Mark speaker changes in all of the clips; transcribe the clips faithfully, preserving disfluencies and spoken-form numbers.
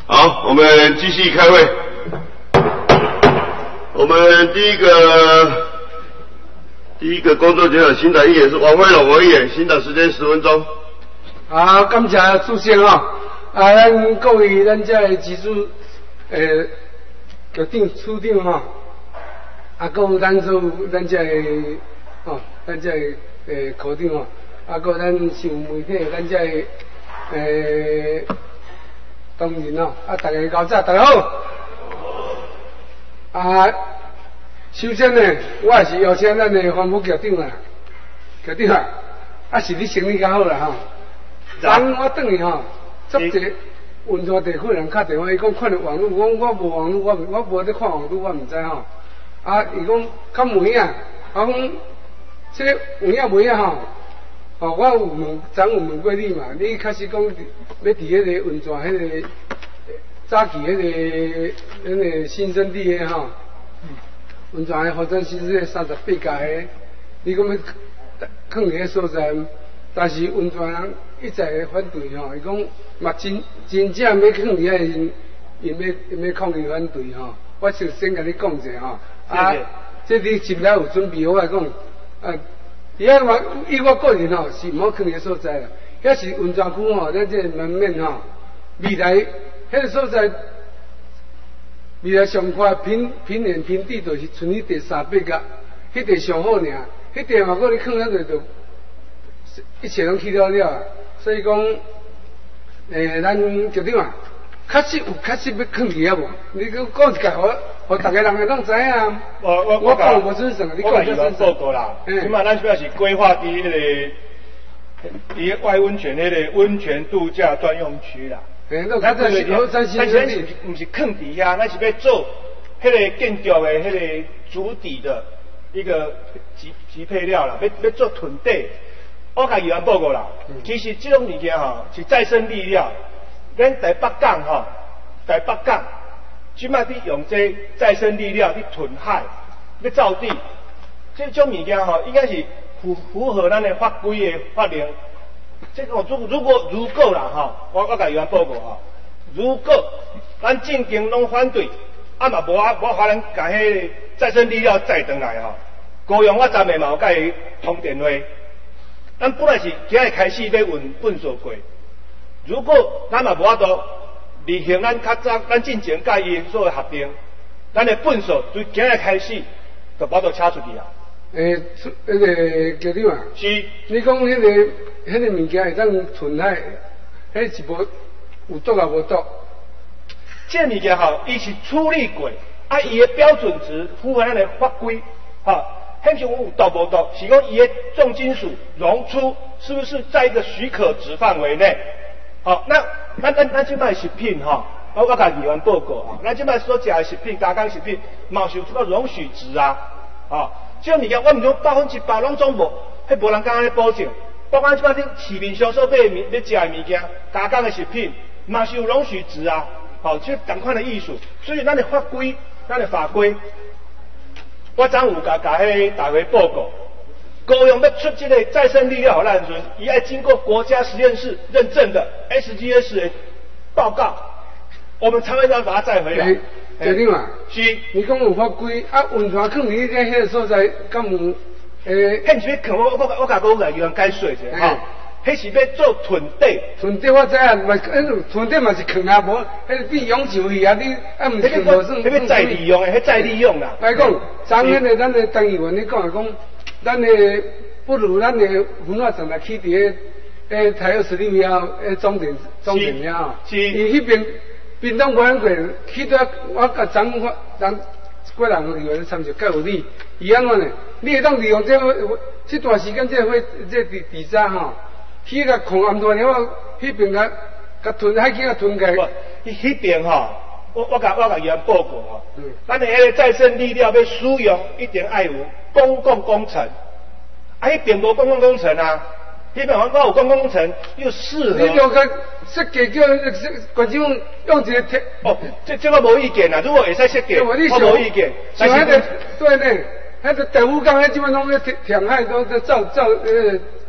Speaker 1: 好，我们继续开会。我们第一个第一个工作就有新的议员是王慧龙委员，新的时间十分钟。
Speaker 2: 好，感谢主席哦。啊，咱各位咱这的技术诶局长、处长吼，啊，各有咱所咱这的哦，咱这的诶科长哦，啊，各咱新闻媒体咱这的诶同仁哦，啊，大家高早，大家好。啊，首先呢，我也是邀请咱的环保局长啊，局长啊，啊是你生意较好啦吼。昨我转去吼，足侪温泉地区人敲电话，伊讲看到网络，我我无网络，我我无咧看网络，我毋知吼。啊，伊讲较有影，啊讲这有影无影吼？哦，我有问，昨有问过你嘛？你确实讲要伫迄个温泉迄个早期迄个迄个新生地个吼，温泉的发展新生地三十八家个，你讲要囥伫个所在，但是温泉人一再反对吼，伊讲嘛真真正要囥伫遐，因因要因要抗议反对吼。我就先甲你讲者吼，啊，这你心内有准备好来讲，啊。伊遐嘛，以我个人吼是毋好囥个所在啦。遐是温泉区吼，咱这门面吼，未来迄个所在，未来上快平平原平地就是剩迄第三八甲，迄地上好尔，迄地嘛，我你囥遐就就一切拢去了了。所以讲，诶、欸，咱局长啊，确实有确实要囥伫遐无？你讲讲一下我。互大家人个拢知影。
Speaker 3: 我我
Speaker 2: 我讲无准绳，你讲
Speaker 3: 准绳。报告啦，起码咱主要是规划伫迄个伫外温泉迄个温泉度假专用区啦。
Speaker 2: 诶，那咱这是好咱是，
Speaker 3: 但是咱是毋是囥伫遐，咱是要做迄个建筑的迄个主底的一个级级配料啦，要要做屯地。我甲议员报告啦，嗯、其实这种物件吼是再生力料，咱台北港吼，台北港。即摆伫用这再生力料去屯海，要造地，这种物件吼，应该是符符合咱的法规的法令。这个如如果如果啦吼，我我甲议员报告吼，如果咱政经拢反对，啊嘛无啊无法咱甲迄个再生力料载转来吼。高雄我昨下嘛有甲伊通电话，咱本来是今日开始要运粪扫过，如果咱嘛无法度。履行咱较早咱进前甲伊所合定，咱的粪扫从今日开始就把它车出去啊。
Speaker 2: 诶、欸，迄、那个局长啊，
Speaker 3: 是，
Speaker 2: 你讲迄、那个迄、那个物件会当存海，迄是无有毒啊无毒？
Speaker 3: 这物件吼，伊是处理过，啊，伊的标准值符合咱的法规，哈，很像有毒无毒，是讲伊的重金属溶出是不是在一个许可值范围内？好，那咱咱咱即摆食品吼，我我甲议员报告啊，咱即摆所食的食品、加工食品，嘛是有出到容许值啊，啊，这种物件我毋讲百分之百拢总无，迄无人敢安尼保证。包括即摆啲市面上所买的物、要食的物件、加工的食品，嘛是有容许值啊，好，即同款的意思。所以咱的法规、咱的法规，我昨有甲甲迄大会报告。高雄要出这个再生力料咱阵，伊要经过国家实验室认证的 S G S 的报告，我们才会要把它载回来。
Speaker 2: 局长啊，
Speaker 3: 是，
Speaker 2: 你讲有法规啊，温泉囥伫迄迄个所在，敢有诶？
Speaker 3: 迄是要囥我我我甲我甲议员解说者吼，迄是要做屯地。
Speaker 2: 屯地我知影，嘛，屯地嘛是囥啊，无，迄个比永久去啊，你啊毋是囥无算。
Speaker 3: 迄个再利用的，迄再利用啦。
Speaker 2: 来讲，昨迄个咱的陈议员你讲讲。咱的不如咱的文化城来起伫个诶台二十六遐诶终点终点遐吼，伊迄边滨东博览馆去到我甲昨我咱几人个议员参照，甲有你，伊安怎呢？你会当利用这这段时间这会这地地渣吼，去甲空暗段了，迄边甲甲屯海去甲屯起。
Speaker 3: 伊迄边吼，我我甲我甲议员报告吼，嗯，咱的迄个再生力料要使用，一定爱有。公共工程，啊，迄边无公共工程啊，迄边我有公共工程又适合。
Speaker 2: 你就个设计叫观众用一个贴。
Speaker 3: 哦，这这我无意见啦，如果会使设计，我无意见。
Speaker 2: 像迄个对呢，迄个豆腐港迄基本拢咧填海都都造造呃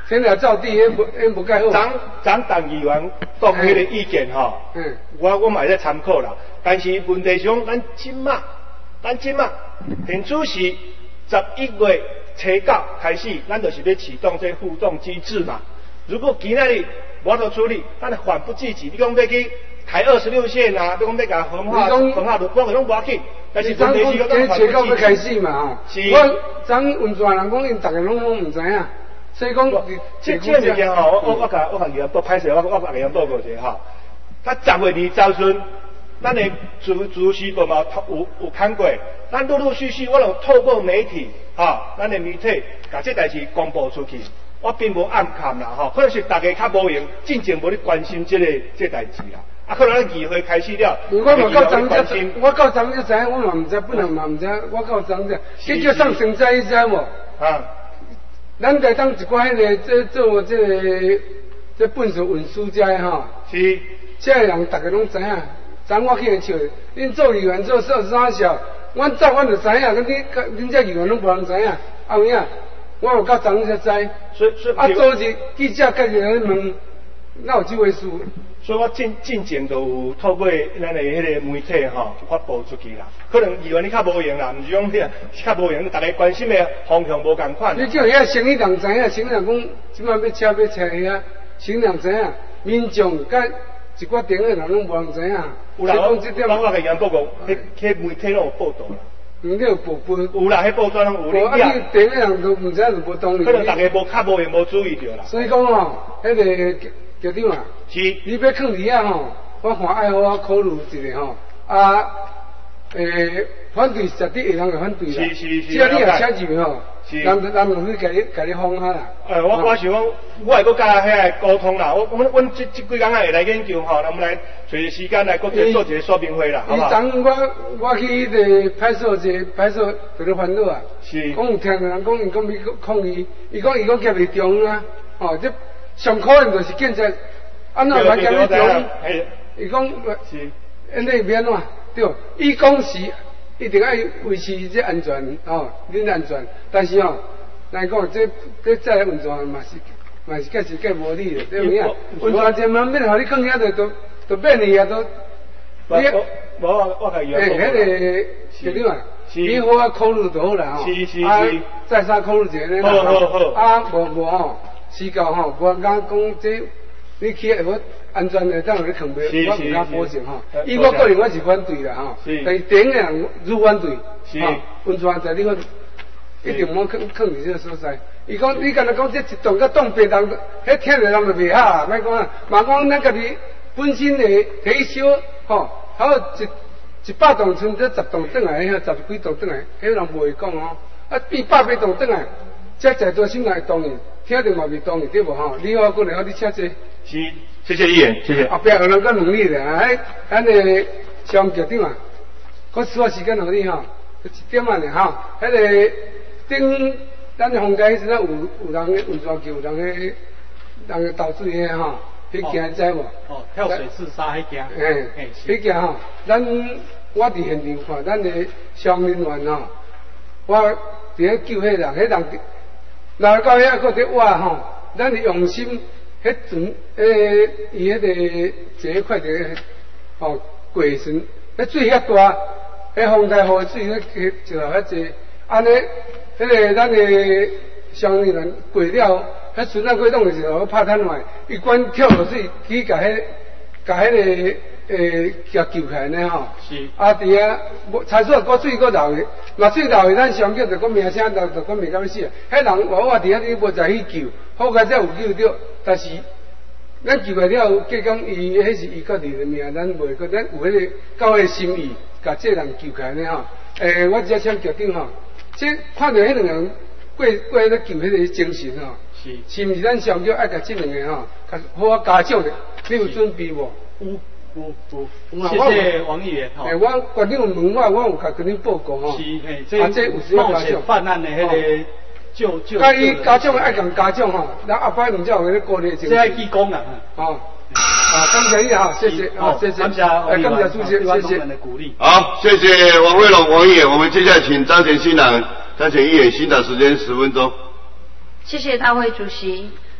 Speaker 2: 先来照地，迄无迄无介好。
Speaker 3: 咱咱党议员讲迄个意见吼，
Speaker 2: 嗯，
Speaker 3: 我我嘛会在参考啦。但是问题上，咱即马，咱即马，现主是十一月初九开始，咱就是要启动这互动机制嘛。如果今仔日无得处理，咱缓不济急，你讲要去开二十六线啊，你讲要甲分化分化，我讲拢无要紧。但是问题是讲
Speaker 2: 咱初九要开始嘛吼，我咱运转人讲，因逐个拢拢毋知影。所以讲，
Speaker 3: 这这物件吼，我我我甲我甲议员报歹势，我我甲议员报告者吼。他十月二十阵，咱的主主席部嘛有有看过，咱陆陆续续我有透过媒体吼，咱的媒体把这代志公布出去，我并无暗看啦吼，可能是大家较无闲，进前无咧关心这个这代志啦。啊，可能议会开始了，
Speaker 2: 我嘛到昨才，我到昨才知，我嘛毋知，本人嘛毋知，我到昨才，这叫上成灾，你知无？啊。咱家当一寡迄个做做这个这粪扫运输遮的吼，
Speaker 3: 是，
Speaker 2: 这个人大家拢知影。昨我去人笑，恁做议员做少啥少，阮早阮就知影，咁你恁这议员拢无人知影，后影我有到昨才知。
Speaker 3: 所以所以
Speaker 2: 啊，做一记者家己来问，哪有这回事？
Speaker 3: 所以我进进前就有透过咱的迄个媒体吼发布出去啦。可能议员你较无闲啦，毋是讲遐较无闲，大家关心的方向无共款。
Speaker 2: 你叫遐生意人知影，生意人讲即摆要车要车遐，生意人知影，民众甲一寡顶的人拢无人知影。
Speaker 3: 有啦，我我我甲议员报告，迄迄媒体拢有报道啦。
Speaker 2: 嗯，你有报报？有
Speaker 3: 啦，迄报纸拢有。
Speaker 2: 无啊，你顶的人都毋知就无当理。
Speaker 3: 可能大家无较无闲，无注意到啦。
Speaker 2: 所以讲吼，迄个局长啊。
Speaker 3: 是，
Speaker 2: 你要放伫遐吼，我看爱好我考虑一下吼，啊，诶，反对绝对会人会反对啦。
Speaker 3: 是是是。
Speaker 2: 只要你也写入吼，
Speaker 3: 是，
Speaker 2: 人人就去甲你甲你放下啦。
Speaker 3: 诶，我我想讲，我会搁甲遐个沟通啦。我阮阮即即几工仔会来研究吼，咱们来找个时间来搁做做一个说明会啦，好不好？
Speaker 2: 伊昨我我去迄个派出所，一个派出所就咧烦恼啊。
Speaker 3: 是。
Speaker 2: 讲有听到人讲，伊讲伊抗议，伊讲伊讲夹袂中啊，吼，这上可能就是警察。安怎来讲你中？伊讲是，安尼免怎？对，伊讲是一定要维持这安全哦，恁安全。但是哦，来讲这这再来运转嘛是嘛是计是计无理的，对唔对？运转这慢慢互你放遐就都都便利啊都。
Speaker 3: 我我我我甲伊讲。
Speaker 2: 诶，迄个局长啊，你好啊考虑就好啦吼。
Speaker 3: 是是是。
Speaker 2: 啊，再三考虑一下咧。
Speaker 3: 好好好。
Speaker 2: 啊，无无吼，时间吼，无讲讲这。你去下无安全的，当然你扛袂，我唔敢保证吼。伊我个人我是反对啦吼，但是顶个人如反对，吼，温泉在你个一定莫囥囥伫这个所在。伊讲你敢若讲这一栋甲栋别人，迄听着人就袂好，莫讲啊。嘛讲咱家己本身的退休吼，还有一一百栋剩这十栋转来，遐十几栋转来，迄人袂讲哦。啊，变百八栋转来，这在做心内当然，听着嘛袂当然对无吼？你好，过来，你请坐。
Speaker 3: 是，谢谢议员，谢谢。
Speaker 2: 后壁有人较努力咧，哎，咱个上局长啊，我使我时间互你吼，一点啊咧吼，迄个顶咱的房间时阵有有人咧运转机，有人咧人咧倒水个吼，迄件知无？
Speaker 4: 哦，跳水自杀迄件。
Speaker 2: 哎，迄件吼，咱我伫现场看，咱的消防人员吼，我伫咧救迄人，迄人来到遐个伫活吼，咱的用心。迄阵诶，伊迄个这块地吼过船，迄水遐大，迄风台雨水迄就遐济，安尼迄个咱的商人员过了，迄船啊过动的时候拍摊坏，伊管跳落水去甲迄甲迄个诶甲救起来呢吼。是。啊，伫遐差错个水个流去，嘛水流去，咱上叫就讲名声，就就讲袂敢死。迄人我我伫遐你无在去救，好佳才有救着。但是，咱救来了，计讲伊迄是伊家己的命，咱袂个，咱有迄个到迄心意，甲这人救起来呢吼。诶，我只请局长吼，这看到迄两个人过过咧救迄个精神吼，是是毋是咱上叫爱甲这两个吼，甲好啊家长的，你有准备无？
Speaker 4: 有有有。谢谢王议员。
Speaker 2: 诶，我局长问我，我有甲跟恁报告吼。
Speaker 4: 是诶，这冒险犯案的迄个。就就。
Speaker 2: 甲伊家长爱共家长吼，咱后摆毋才有咧鼓励精神。
Speaker 4: 这爱记功啦，
Speaker 2: 哦。啊，感谢你哈，谢谢啊，谢谢，
Speaker 4: 感谢，
Speaker 2: 感谢主席，谢谢。
Speaker 4: 的鼓励。
Speaker 1: 好，谢谢王惠龙王议员，我们接下来请张前新郎，张前议员，新的时间十分钟。
Speaker 5: 谢谢大会主席。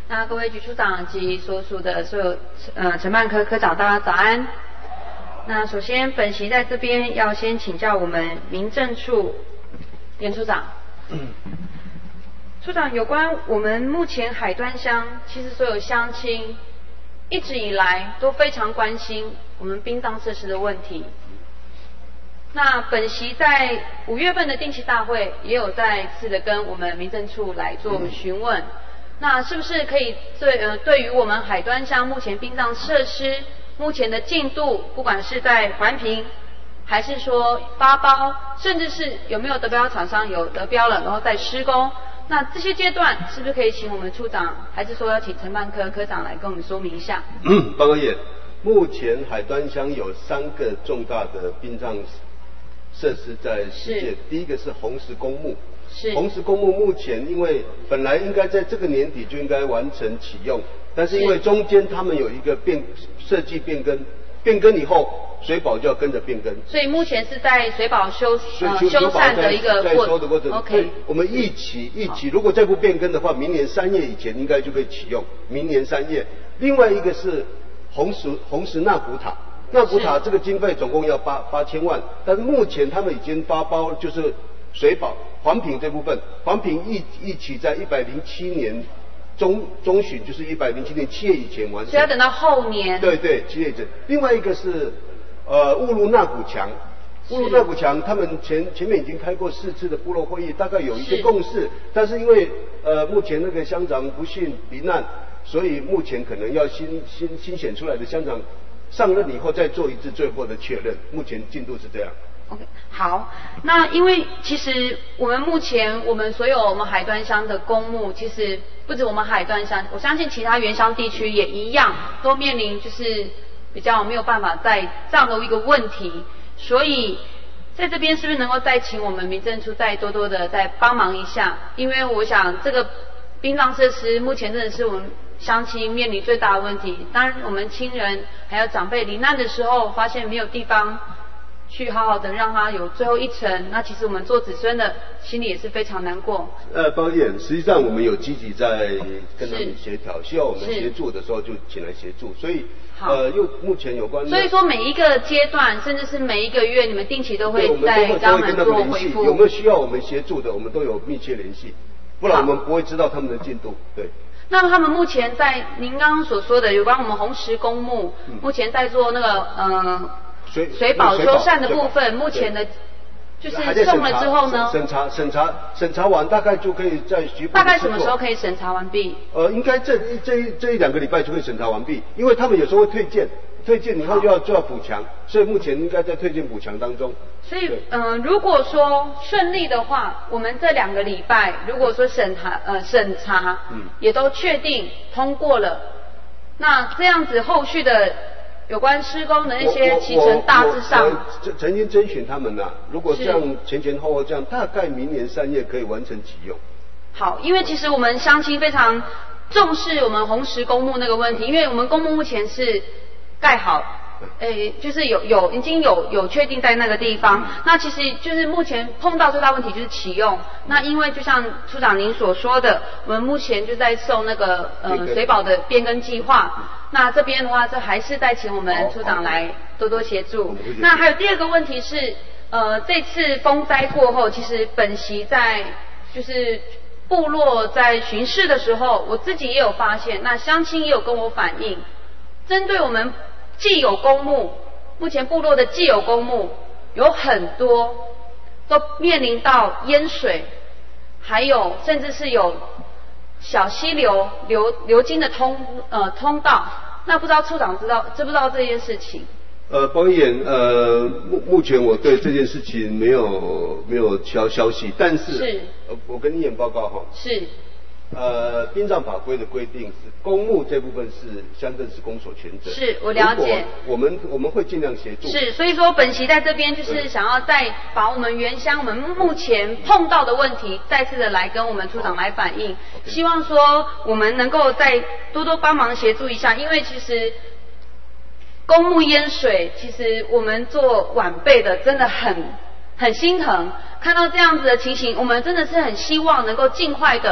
Speaker 5: 那各位局处长及所属的所有呃承办科科长，大家早安。那首先本席在这边要先请教我们民政处严处长。嗯。处长，有关我们目前海端乡，其实所有乡亲一直以来都非常关心我们殡葬设施的问题。那本席在五月份的定期大会也有再次的跟我们民政处来做询问，那是不是可以对呃对于我们海端乡目前殡葬设施目前的进度，不管是在环评，还是说发包，甚至是有没有得标厂商有得标了，然后再施工，那这些阶段是不是可以请我们处长，还是说要请承办科科长来跟我们说明一下？
Speaker 1: 嗯，报告业，目前海端乡有三个重大的殡葬设施在实践，第一个是红石公墓。是红石公墓目前因为本来应该在这个年底就应该完成启用，但是因为中间他们有一个变设计变更，变更以后水保就要跟着变更，所以
Speaker 5: 目前是在水保修呃修缮的一个过
Speaker 1: 修的过程。OK， 我们一起一起，如果再不变更的话，明年三月以前应该就可以启用。明年三月，另外一个是红石红石纳古塔。纳古塔这个经费总共要八八千万，但是目前他们已经发包，就是水保环评这部分，环评一一起在一百零七年中中旬，就是一百零七年七月以前完成，
Speaker 5: 所以要等到后年。
Speaker 1: 对对，七月以前。另外一个是呃乌鲁纳古墙，乌鲁纳古墙他们前前面已经开过四次的部落会议，大概有一个共识，但是因为呃目前那个乡长不幸罹难，所以目前可能要新新新选出来的乡长上任以后再做一次最后的确认，目前进度是这样。
Speaker 5: OK， 好，那因为其实我们目前我们所有我们海端乡的公墓，其实不止我们海端乡，我相信其他原乡地区也一样，都面临就是比较没有办法在这样的一个问题，所以在这边是不是能够再请我们民政处再多多的再帮忙一下？因为我想这个殡葬设施目前真的是我们乡亲面临最大的问题。当然，我们亲人还有长辈罹难的时候，发现没有地方去好好的让他有最后一程，那其实我们做子孙的心里也是非常难过。
Speaker 1: 呃，包燕，实际上我们有积极在跟他们协调，需要我们协助的时候就请来协助，所以呃，又目前有关。
Speaker 5: 所以说每一个阶段，甚至是每一个月，你们定期都会在跟他们做回复。
Speaker 1: 有没有需要我们协助的，我们都有密切联系，不然我们不会知道他们的进度。对。
Speaker 5: 那么他们目前在您刚刚所说的有关我们红石公墓，嗯、目前在做那个呃。水水保修缮的部分，目前的，就是送了之后呢？
Speaker 1: 审查审查审查完，大概就可以在局部。
Speaker 5: 大概什么时候可以审查完毕？
Speaker 1: 呃，应该这这这一两个礼拜就可以审查完毕，因为他们有时候会推荐，推荐以后就要就要补强，所以目前应该在推荐补强当中。
Speaker 5: 所以，嗯、呃，如果说顺利的话，我们这两个礼拜，如果说审查呃审查，嗯，也都确定通过了，那这样子后续的。有关施工的那些期程大致上，
Speaker 1: 曾经征询他们呐、啊，如果这样前前后后这样，大概明年三月可以完成启用。
Speaker 5: 好，因为其实我们乡亲非常重视我们红石公墓那个问题，因为我们公墓目前是盖好。诶，就是有有已经有有确定在那个地方，嗯、那其实就是目前碰到最大问题就是启用。那因为就像处长您所说的，我们目前就在送那个呃水保的变更计划。那这边的话，这还是再请我们处长来多多协助。那还有第二个问题是，呃，这次风灾过后，其实本席在就是部落在巡视的时候，我自己也有发现，那乡亲也有跟我反映，针对我们。既有公墓，目前部落的既有公墓有很多都面临到淹水，还有甚至是有小溪流流流经的通呃通道。那不知道处长知道知不知道这件事情？
Speaker 1: 呃，包言呃目目前我对这件事情没有没有消消息，但是是呃我跟你演报告哈。
Speaker 5: 是。
Speaker 1: 呃，殡葬法规的规定是公墓这部分是乡镇市公所全责。
Speaker 5: 是我了解。
Speaker 1: 我们我们会尽量协助。
Speaker 5: 是，所以说本席在这边就是想要再把我们原乡我们目前碰到的问题再次的来跟我们处长来反映，希望说我们能够再多多帮忙协助一下，因为其实公墓淹水，其实我们做晚辈的真的很很心疼，看到这样子的情形，我们真的是很希望能够尽快的。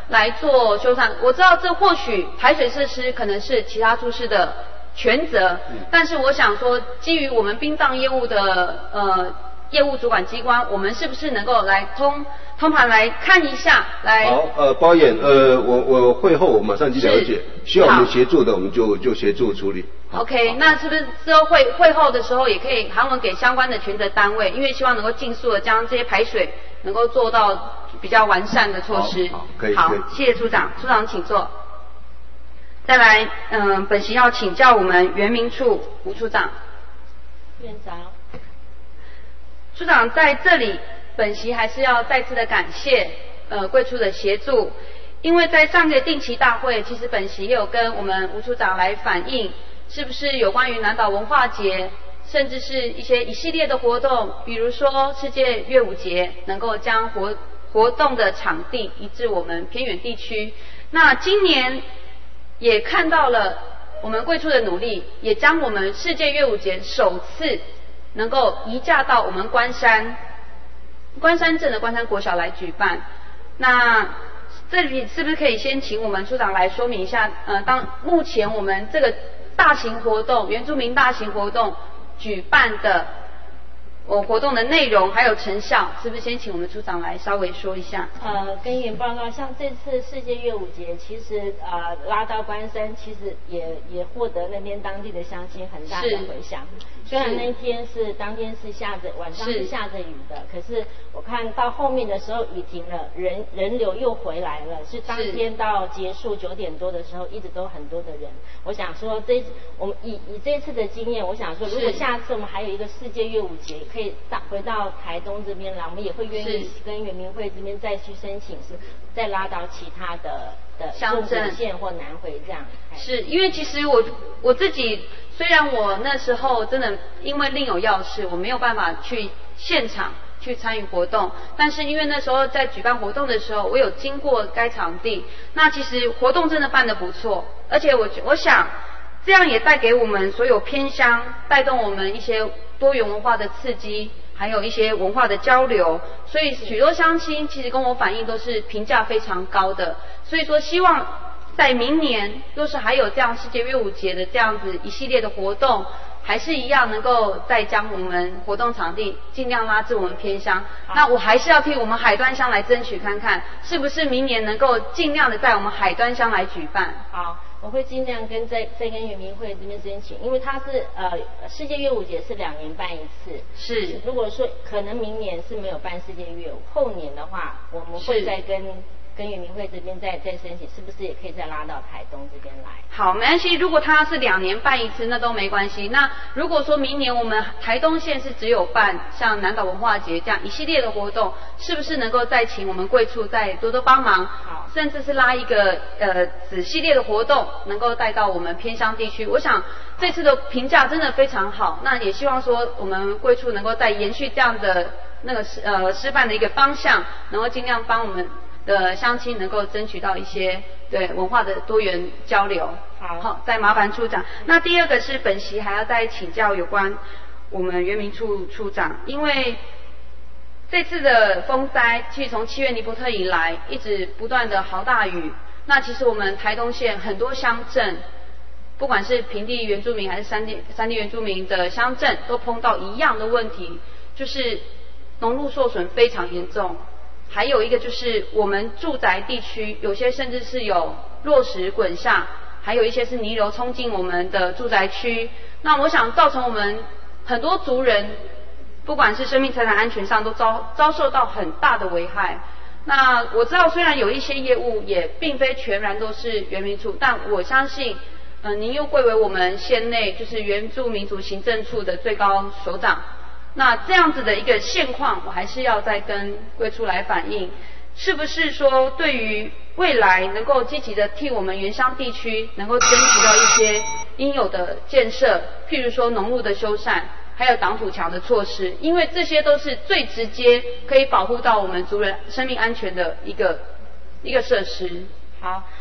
Speaker 5: 来做修缮。我知道这或许排水设施可能是其他处室的全责，嗯、但是我想说，基于我们殡葬业务的呃业务主管机关，我们是不是能够来通通盘来看一下？来，
Speaker 1: 好，呃，包演，呃，我我会后我马上去了解，需要我们协助的，我们就就协助处理。
Speaker 5: OK， 那是不是之后会会后的时候也可以函文给相关的权责单位，因为希望能够尽速的将这些排水能够做到比较完善的措施。
Speaker 1: 好，可以，
Speaker 5: 好，谢谢处长，处长请坐。再来，嗯、呃，本席要请教我们原民处吴处长。
Speaker 6: 院长。
Speaker 5: 处长在这里，本席还是要再次的感谢呃贵处的协助，因为在上个定期大会，其实本席也有跟我们吴处长来反映。是不是有关于南岛文化节，甚至是一些一系列的活动，比如说世界乐舞节，能够将活活动的场地移至我们偏远地区？那今年也看到了我们贵处的努力，也将我们世界乐舞节首次能够移驾到我们关山关山镇的关山国小来举办。那这里是不是可以先请我们处长来说明一下？呃，当目前我们这个大型活动，原住民大型活动举办的，我活动的内容还有成效，是不是先请我们处长来稍微说一下？
Speaker 6: 呃，跟议员报告，像这次世界乐舞节，其实呃拉到关山，其实也也获得那边当地的乡亲很大的回响。虽然那天是当天是下着晚上是下着雨的，可是我看到后面的时候雨停了，人人流又回来了，是当天到结束九点多的时候，一直都很多的人。我想说这我们以以这次的经验，我想说如果下次我们还有一个世界乐舞节，可以到回到台东这边来，我们也会愿意跟原民会这边再去申请，是再拉到其他的的
Speaker 5: 乡镇
Speaker 6: 县或南回这样。
Speaker 5: 是因为其实我我自己虽然我那时候真的因为另有要事，我没有办法去现场去参与活动，但是因为那时候在举办活动的时候，我有经过该场地，那其实活动真的办得不错，而且我我想这样也带给我们所有偏乡，带动我们一些多元文化的刺激，还有一些文化的交流，所以许多乡亲其实跟我反映都是评价非常高的，所以说希望在明年若是还有这样世界乐舞节的这样子一系列的活动，还是一样能够再将我们活动场地尽量拉至我们偏乡。那我还是要替我们海端乡来争取看看，是不是明年能够尽量的在我们海端乡来举办。
Speaker 6: 好，我会尽量跟再再跟原民会这边申请，因为它是呃世界乐舞节是两年办一次。
Speaker 5: 是。如
Speaker 6: 果说可能明年是没有办世界乐舞，后年的话我们会再跟跟原民会这边再再申请，是不是也可以再拉到台东这边来？
Speaker 5: 好，没关系。如果它是两年办一次，那都没关系。那如果说明年我们台东县是只有办像南岛文化节这样一系列的活动，是不是能够再请我们贵处再多多帮忙？好，甚至是拉一个呃子系列的活动，能够带到我们偏乡地区。我想这次的评价真的非常好，那也希望说我们贵处能够再延续这样的那个呃示范的一个方向，能够尽量帮我们的乡亲能够争取到一些对文化的多元交流。
Speaker 6: 好，
Speaker 5: 好，再麻烦处长。那第二个是本席还要再请教有关我们原民处处长，因为这次的风灾，其实从七月尼伯特以来，一直不断的豪大雨。那其实我们台东县很多乡镇，不管是平地原住民还是山地山地原住民的乡镇，都碰到一样的问题，就是农路受损非常严重。还有一个就是我们住宅地区，有些甚至是有落石滚下，还有一些是泥流冲进我们的住宅区。那我想造成我们很多族人，不管是生命财产安全上都遭遭受到很大的危害。那我知道虽然有一些业务也并非全然都是原民处，但我相信呃，您又贵为我们县内就是原住民族行政处的最高首长，那这样子的一个现况，我还是要再跟贵处来反映，是不是说对于未来能够积极的替我们原乡地区能够争取到一些应有的建设，譬如说农路的修缮，还有挡土墙的措施，因为这些都是最直接可以保护到我们族人生命安全的一个一个设施。
Speaker 6: 好，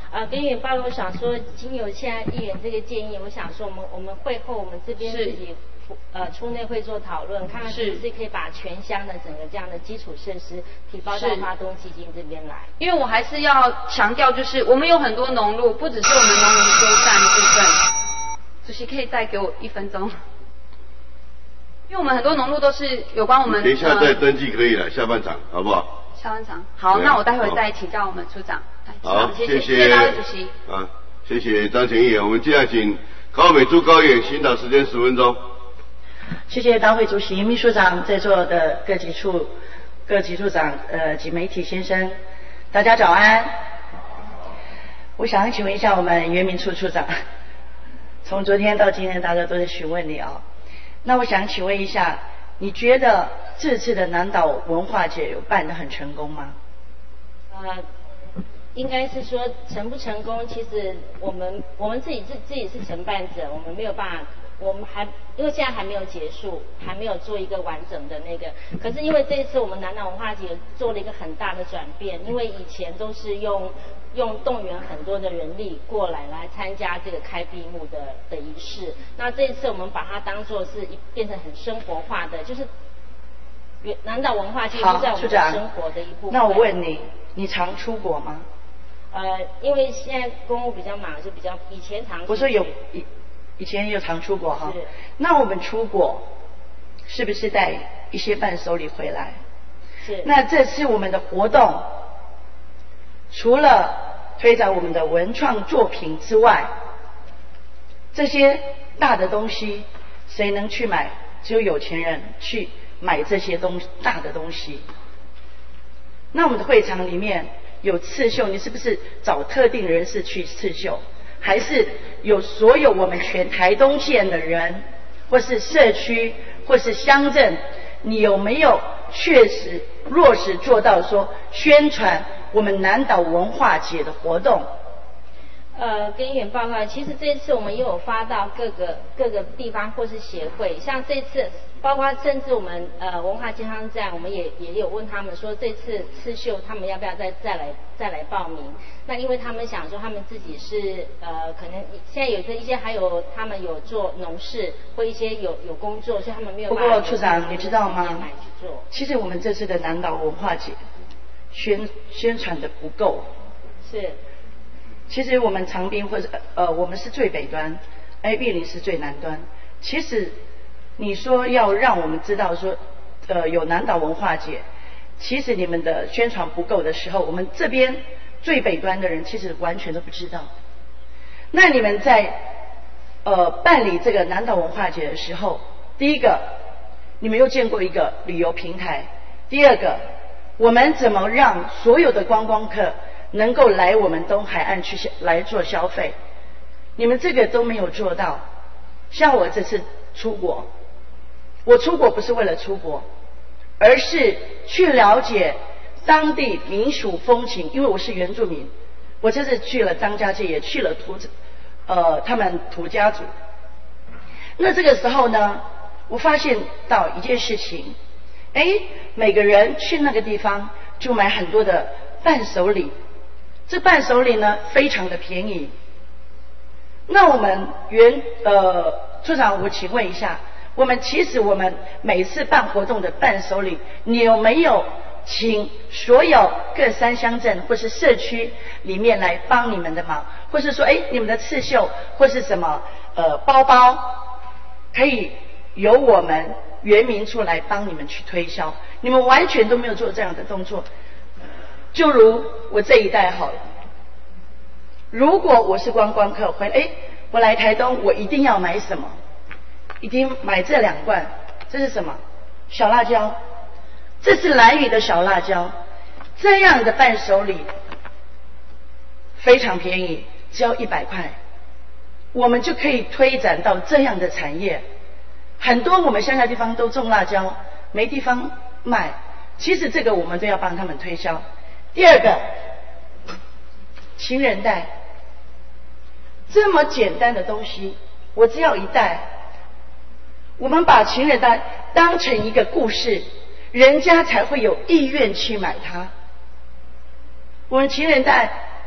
Speaker 6: 呃，跟议员报告，我想说，经由现在议员这个建议，我想说，我们我们会后我们这边自己呃出内会做讨论，看看是不是可以把全乡的整个这样的基础设施提报到花东基金这边来。
Speaker 5: 因为我还是要强调，就是我们有很多农路，不只是我们农民修缮部分。主席可以再给我一分钟。因为我们很多农路都是有关我们。
Speaker 1: 等一下再登记可以了，下半场好不好？
Speaker 5: 下半场好，那我待会再请教我们处长。
Speaker 1: 好，
Speaker 5: 谢
Speaker 1: 谢
Speaker 5: 谢大位主席。
Speaker 1: 啊，谢谢张前议员，我们接下来请高美珠高远行导时间十分钟。
Speaker 7: 谢谢大会主席、秘书长在座的各级处、各级处长呃及媒体先生，大家早安。我想请问一下我们原民处处长，从昨天到今天大家都在询问你啊、哦，那我想请问一下，你觉得这次的南岛文化节有办得很成功吗？
Speaker 6: 呃，应该是说成不成功，其实我们我们自己自自己是承办者，我们没有办法。我们还因为现在还没有结束，还没有做一个完整的那个。可是因为这一次我们南岛文化节做了一个很大的转变，因为以前都是用用动员很多的人力过来来参加这个开闭幕的的仪式。那这一次我们把它当作是一变成很生活化的，就是南岛文化节就在我们的生活的一部分。
Speaker 7: 那我问你，你常出国吗？
Speaker 6: 呃，因为现在公务比较忙，就比较以前常。
Speaker 7: 我说有以以前有常出国哈。那我们出国是不是带一些伴手礼回来？
Speaker 6: 是。
Speaker 7: 那这次我们的活动，除了推展我们的文创作品之外，这些大的东西谁能去买？只有有钱人去买这些东大的东西。那我们的会场里面有刺绣，你是不是找特定人士去刺绣？还是有所有我们全台东县的人，或是社区，或是乡镇，你有没有确实落实做到说宣传我们南岛文化节的活动？
Speaker 6: 呃，跟议员报告，其实这一次我们也有发到各个各个地方或是协会，像这次，包括甚至我们呃文化健康站，我们也也有问他们说，这次刺绣他们要不要再再来再来报名？那因为他们想说他们自己是呃可能现在有的一些还有他们有做农事或一些有有工作，所以他们没有办法。
Speaker 7: 不过处长，你知道吗？其实我们这次的南岛文化节宣宣传的不够。
Speaker 6: 是。
Speaker 7: 其实我们长滨或者呃我们是最北端 ，A B 零是最南端。其实你说要让我们知道说呃有南岛文化节，其实你们的宣传不够的时候，我们这边最北端的人其实完全都不知道。那你们在呃办理这个南岛文化节的时候，第一个你们又见过一个旅游平台，第二个我们怎么让所有的观光客能够来我们东海岸去来做消费，你们这个都没有做到。像我这次出国，我出国不是为了出国，而是去了解当地民俗风情，因为我是原住民，我这次去了张家界，也去了土呃他们土家族。那这个时候呢，我发现到一件事情，哎，每个人去那个地方就买很多的伴手礼，这伴手礼呢非常的便宜。那我们原呃处长，我请问一下，我们其实我们每次办活动的伴手礼，你有没有请所有各山乡镇或是社区里面来帮你们的忙，或是说哎你们的刺绣或是什么呃包包，可以由我们原民处来帮你们去推销？你们完全都没有做这样的动作。就如我这一代好了，如果我是观光客回来，哎，我来台东，我一定要买什么？一定买这两罐，这是什么？小辣椒，这是兰屿的小辣椒。这样的伴手礼非常便宜，只要一百块，我们就可以推展到这样的产业。很多我们乡下地方都种辣椒，没地方卖，其实这个我们都要帮他们推销。第二个，情人带，这么简单的东西，我只要一带。我们把情人带当成一个故事，人家才会有意愿去买它。我们情人带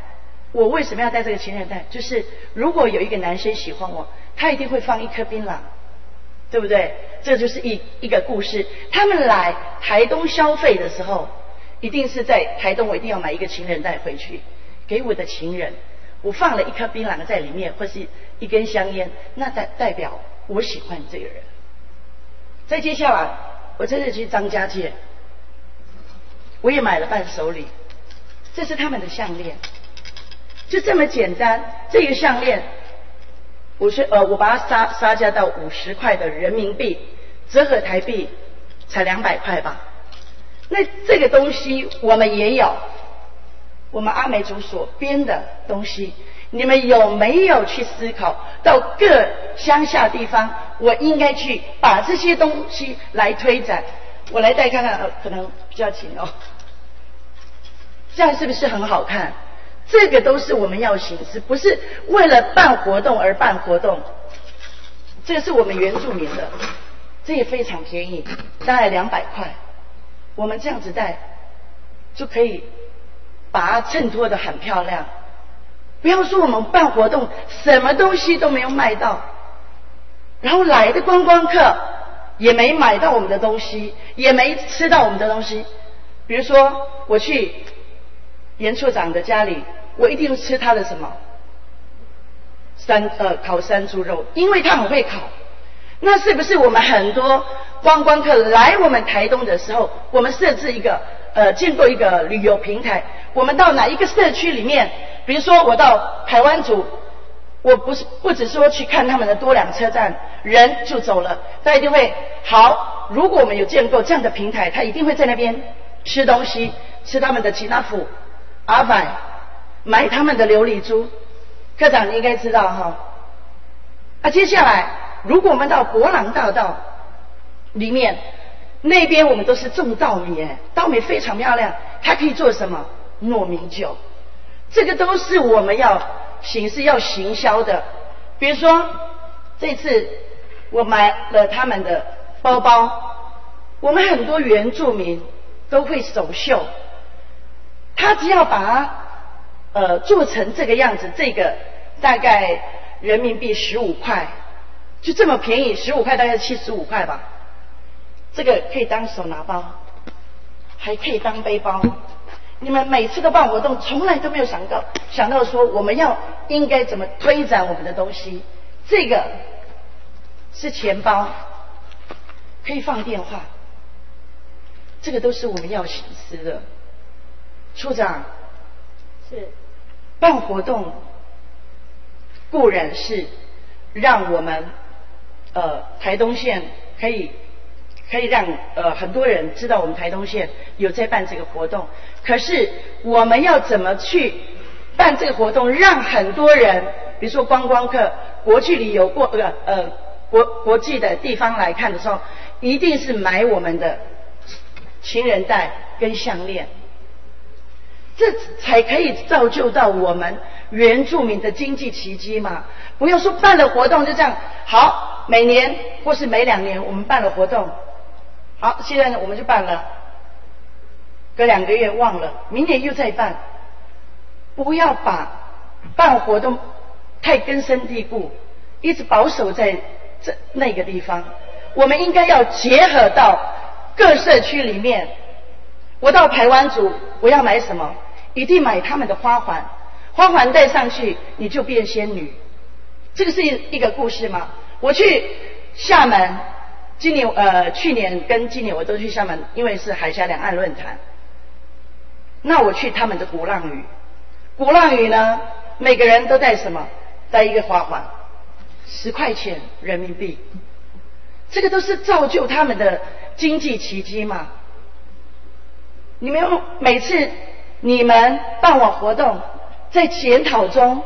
Speaker 7: 我为什么要带这个情人带？就是如果有一个男生喜欢我，他一定会放一颗槟榔，对不对？这就是一一个故事。他们来台东消费的时候，一定是在台东，我一定要买一个情人带回去给我的情人。我放了一颗槟榔在里面，或是一根香烟，那代代表我喜欢这个人。再接下来，我这次去张家界，我也买了伴手礼，这是他们的项链。就这么简单，这个项链，我是呃，我把它杀杀价到五十块的人民币，折合台币才两百块吧。那这个东西我们也有，我们阿美族所编的东西，你们有没有去思考到各乡下地方，我应该去把这些东西来推展？我来带看看，呃，可能比较紧哦，这样是不是很好看？这个都是我们要行事，不是为了办活动而办活动。这个是我们原住民的，这也非常便宜，大概两百块。我们这样子带，就可以把它衬托得很漂亮。不要说我们办活动什么东西都没有卖到，然后来的观光客也没买到我们的东西，也没吃到我们的东西。比如说我去严处长的家里，我一定吃他的什么山呃烤山猪肉，因为他很会烤。那是不是我们很多观光客来我们台东的时候，我们设置一个呃建构一个旅游平台，我们到哪一个社区里面，比如说我到台湾族，我不是不只说去看他们的多良车站，人就走了，他一定会好。如果我们有建构这样的平台，他一定会在那边吃东西，吃他们的吉纳福、阿反，买他们的琉璃珠。科长你应该知道哈。啊，接下来如果我们到博朗大道里面，那边我们都是种稻米，稻米非常漂亮，它可以做什么？糯米酒。这个都是我们要行事要行销的。比如说这次我买了他们的包包，我们很多原住民都会手绣，他只要把它呃做成这个样子，这个大概人民币十五块，就这么便宜，十五块大概七十五块吧。这个可以当手拿包，还可以当背包。你们每次都办活动，从来都没有想到想到说我们要应该怎么推展我们的东西。这个是钱包，可以放电话，这个都是我们要行思的。处长，
Speaker 6: 是
Speaker 7: 办活动固然是让我们呃台东县可以可以让呃很多人知道我们台东县有在办这个活动，可是我们要怎么去办这个活动，让很多人，比如说观光客、国际旅游过呃呃国国际的地方来看的时候，一定是买我们的情人带跟项链，这才可以造就到我们原住民的经济奇迹嘛。不要说办了活动就这样，好，每年或是每两年我们办了活动，好，现在呢我们就办了，隔两个月忘了，明年又再办。不要把办活动太根深蒂固，一直保守在这那个地方。我们应该要结合到各社区里面。我到排湾族，我要买什么？一定买他们的花环，花环戴上去你就变仙女。这个是一个故事吗？我去厦门，今年呃去年跟今年我都去厦门，因为是海峡两岸论坛。那我去他们的鼓浪屿，鼓浪屿呢，每个人都戴什么？戴一个花环，十块钱人民币。这个都是造就他们的经济奇迹嘛。你们每次你们办完活动，在检讨中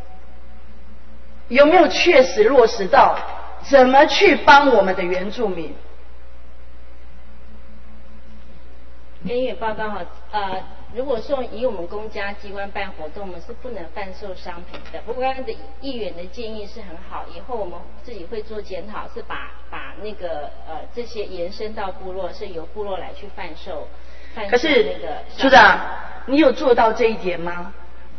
Speaker 7: 有没有确实落实到怎么去帮我们的原住民？
Speaker 6: 跟也报告好，呃，如果说以我们公家机关办活动，我们是不能贩售商品的。不过刚刚的议员的建议是很好，以后我们自己会做检讨，是把把那个呃这些延伸到部落，是由部落来去贩售。
Speaker 7: 可是处长，你有做到这一点吗？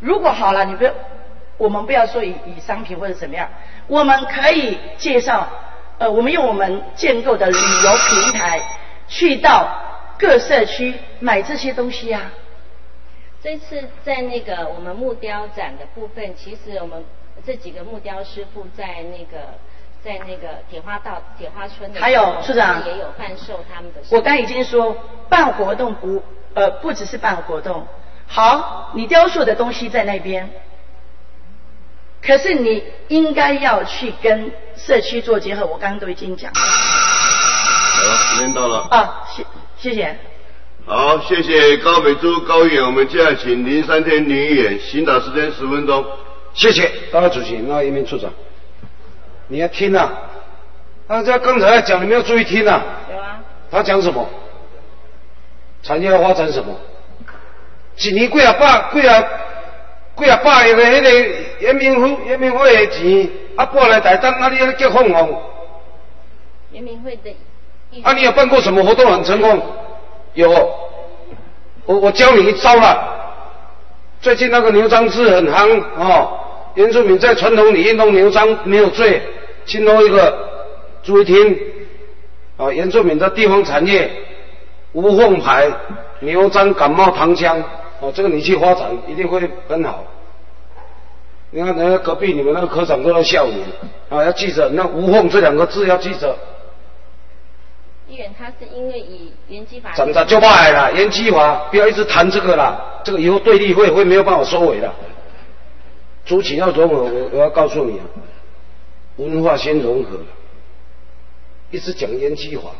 Speaker 7: 如果好了，你不要，我们不要说以以商品或者怎么样，我们可以介绍，呃，我们用我们建构的旅游平台去到各社区买这些东西啊。
Speaker 6: 这次在那个我们木雕展的部分，其实我们这几个木雕师傅在那个在那个铁花道、铁花村的，
Speaker 7: 还有处长
Speaker 6: 也有贩售他们的。
Speaker 7: 我刚已经说，办活动不呃不只是办活动，好，你雕塑的东西在那边，可是你应该要去跟社区做结合。我刚刚都已经讲了。
Speaker 8: 好了，时间到了。
Speaker 7: 啊，谢谢谢。
Speaker 8: 好，谢谢高美珠高议员，我们接下来请林山天林议员，行导时间十分钟。
Speaker 9: 谢谢高会主席，那一鸣处长，你要听啊！大家刚才讲，你没有注意听啊？
Speaker 6: 有啊。
Speaker 9: 他讲什么？产业要发展什么？一年几啊百、几啊几啊百亿的迄个延明会、延明会的钱，啊拨来台东，啊你叫凤凰。
Speaker 6: 延明会的。
Speaker 9: 啊，你有办过什么活动很成功？有，我我教你一招了。最近那个牛樟芝很夯哦，原住民在传统里运动牛樟没有罪，新弄一个注意听啊，原住民的地方产业无凤牌、牛樟感冒糖浆哦，这个你去发展一定会很好。你看人家隔壁你们那个科长都在笑你啊，要记着那无凤这两个字要记着。
Speaker 6: 议员他是因为以原基法，
Speaker 9: 怎么就坏了？原基法不要一直谈这个啦，这个以后对立会会没有办法收尾的。族群要融合，我我要告诉你啊，文化先融合，一直讲原基法。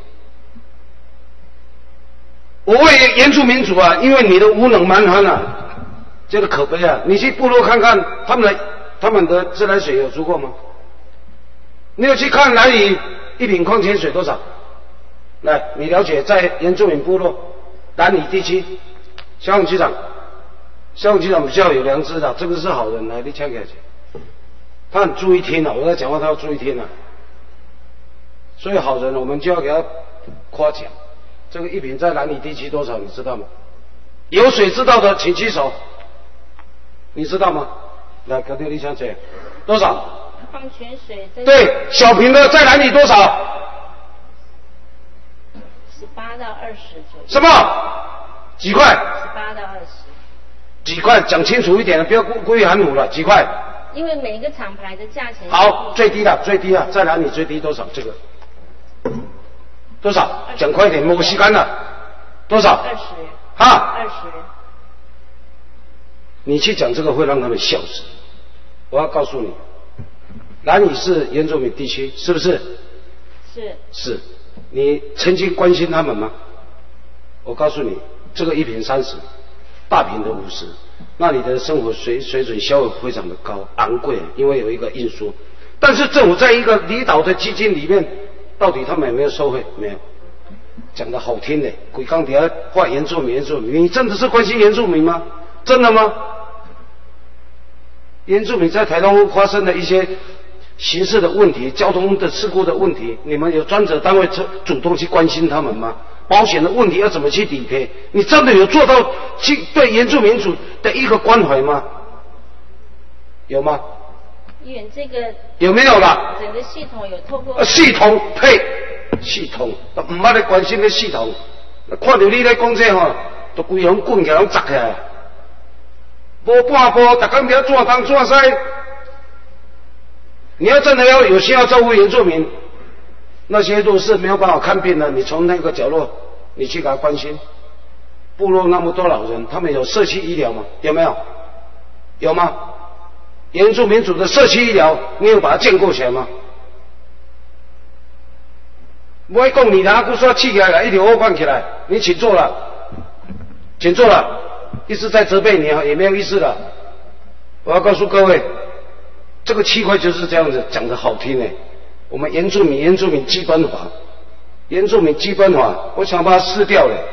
Speaker 9: 我为原住民族啊，因为你的无能蛮横啊，这个可悲啊！你去部落看看，他们的他们的自来水有足够吗？你有去看哪里一瓶矿泉水多少？来，你了解在原住民部落南里地区，消防局长，消防局长比较有良知的，这个是好人，来，你签给他，他很注意听啊，我在讲话他要注意听啊。所以好人我们就要给他夸奖。这个一瓶在南里地区多少你知道吗？有水知道的请举手，你知道吗？来，哥弟你想这多少？
Speaker 6: 矿泉水在
Speaker 9: 对，小瓶的在南里多少？
Speaker 6: 十八到二十左右。
Speaker 9: 什么？几块？
Speaker 6: 十八到二十。
Speaker 9: 几块？讲清楚一点，不要故故意含糊了。几块？
Speaker 6: 因为每个厂牌的价钱。
Speaker 9: 好，最低的，最低的，在哪里最低多少？这个多少？讲快一点，没时间了。多少？
Speaker 6: 二十。
Speaker 9: 哈？
Speaker 6: 二十。
Speaker 9: 你去讲这个会让他们笑死。我要告诉你，南里是原住民地区，是不是？
Speaker 6: 是。
Speaker 9: 是。你曾经关心他们吗？我告诉你，这个一瓶三十，大瓶的五十，那你的生活水水准消费非常的高昂贵，因为有一个运输。但是政府在一个离岛的基金里面，到底他们有没有收费？没有。讲得好听的，鬼刚底下画原住民，原住民，你真的是关心原住民吗？真的吗？原住民在台东发生的一些刑事的问题、交通的事故的问题，你们有专责单位主动去关心他们吗？保险的问题要怎么去理赔？你真的有做到去对原住民族的一个关怀吗？有吗？
Speaker 6: 议员，这个
Speaker 9: 有没有啦？
Speaker 6: 整个系统有透过、
Speaker 9: 呃、系统呸，系统都唔捌咧关心咧系统，看到你咧讲这吼，都规样棍起来拢砸起来，无半步，逐工要转东转西。你要真的要有需要照顾原住民，那些弱势没有办法看病的，你从那个角落你去给他关心。部落那么多老人，他们有社区医疗吗？有没有？有吗？原住民族的社区医疗，你有把它建构起来吗？不会讲你拿不说气起来，一条欧放起来，你请坐了，请坐了，一直在责备你啊，也没有意思了。我要告诉各位。这个区块就是这样子讲的好听诶，我们原住民原住民基本法，原住民基本法，我想把它撕掉了。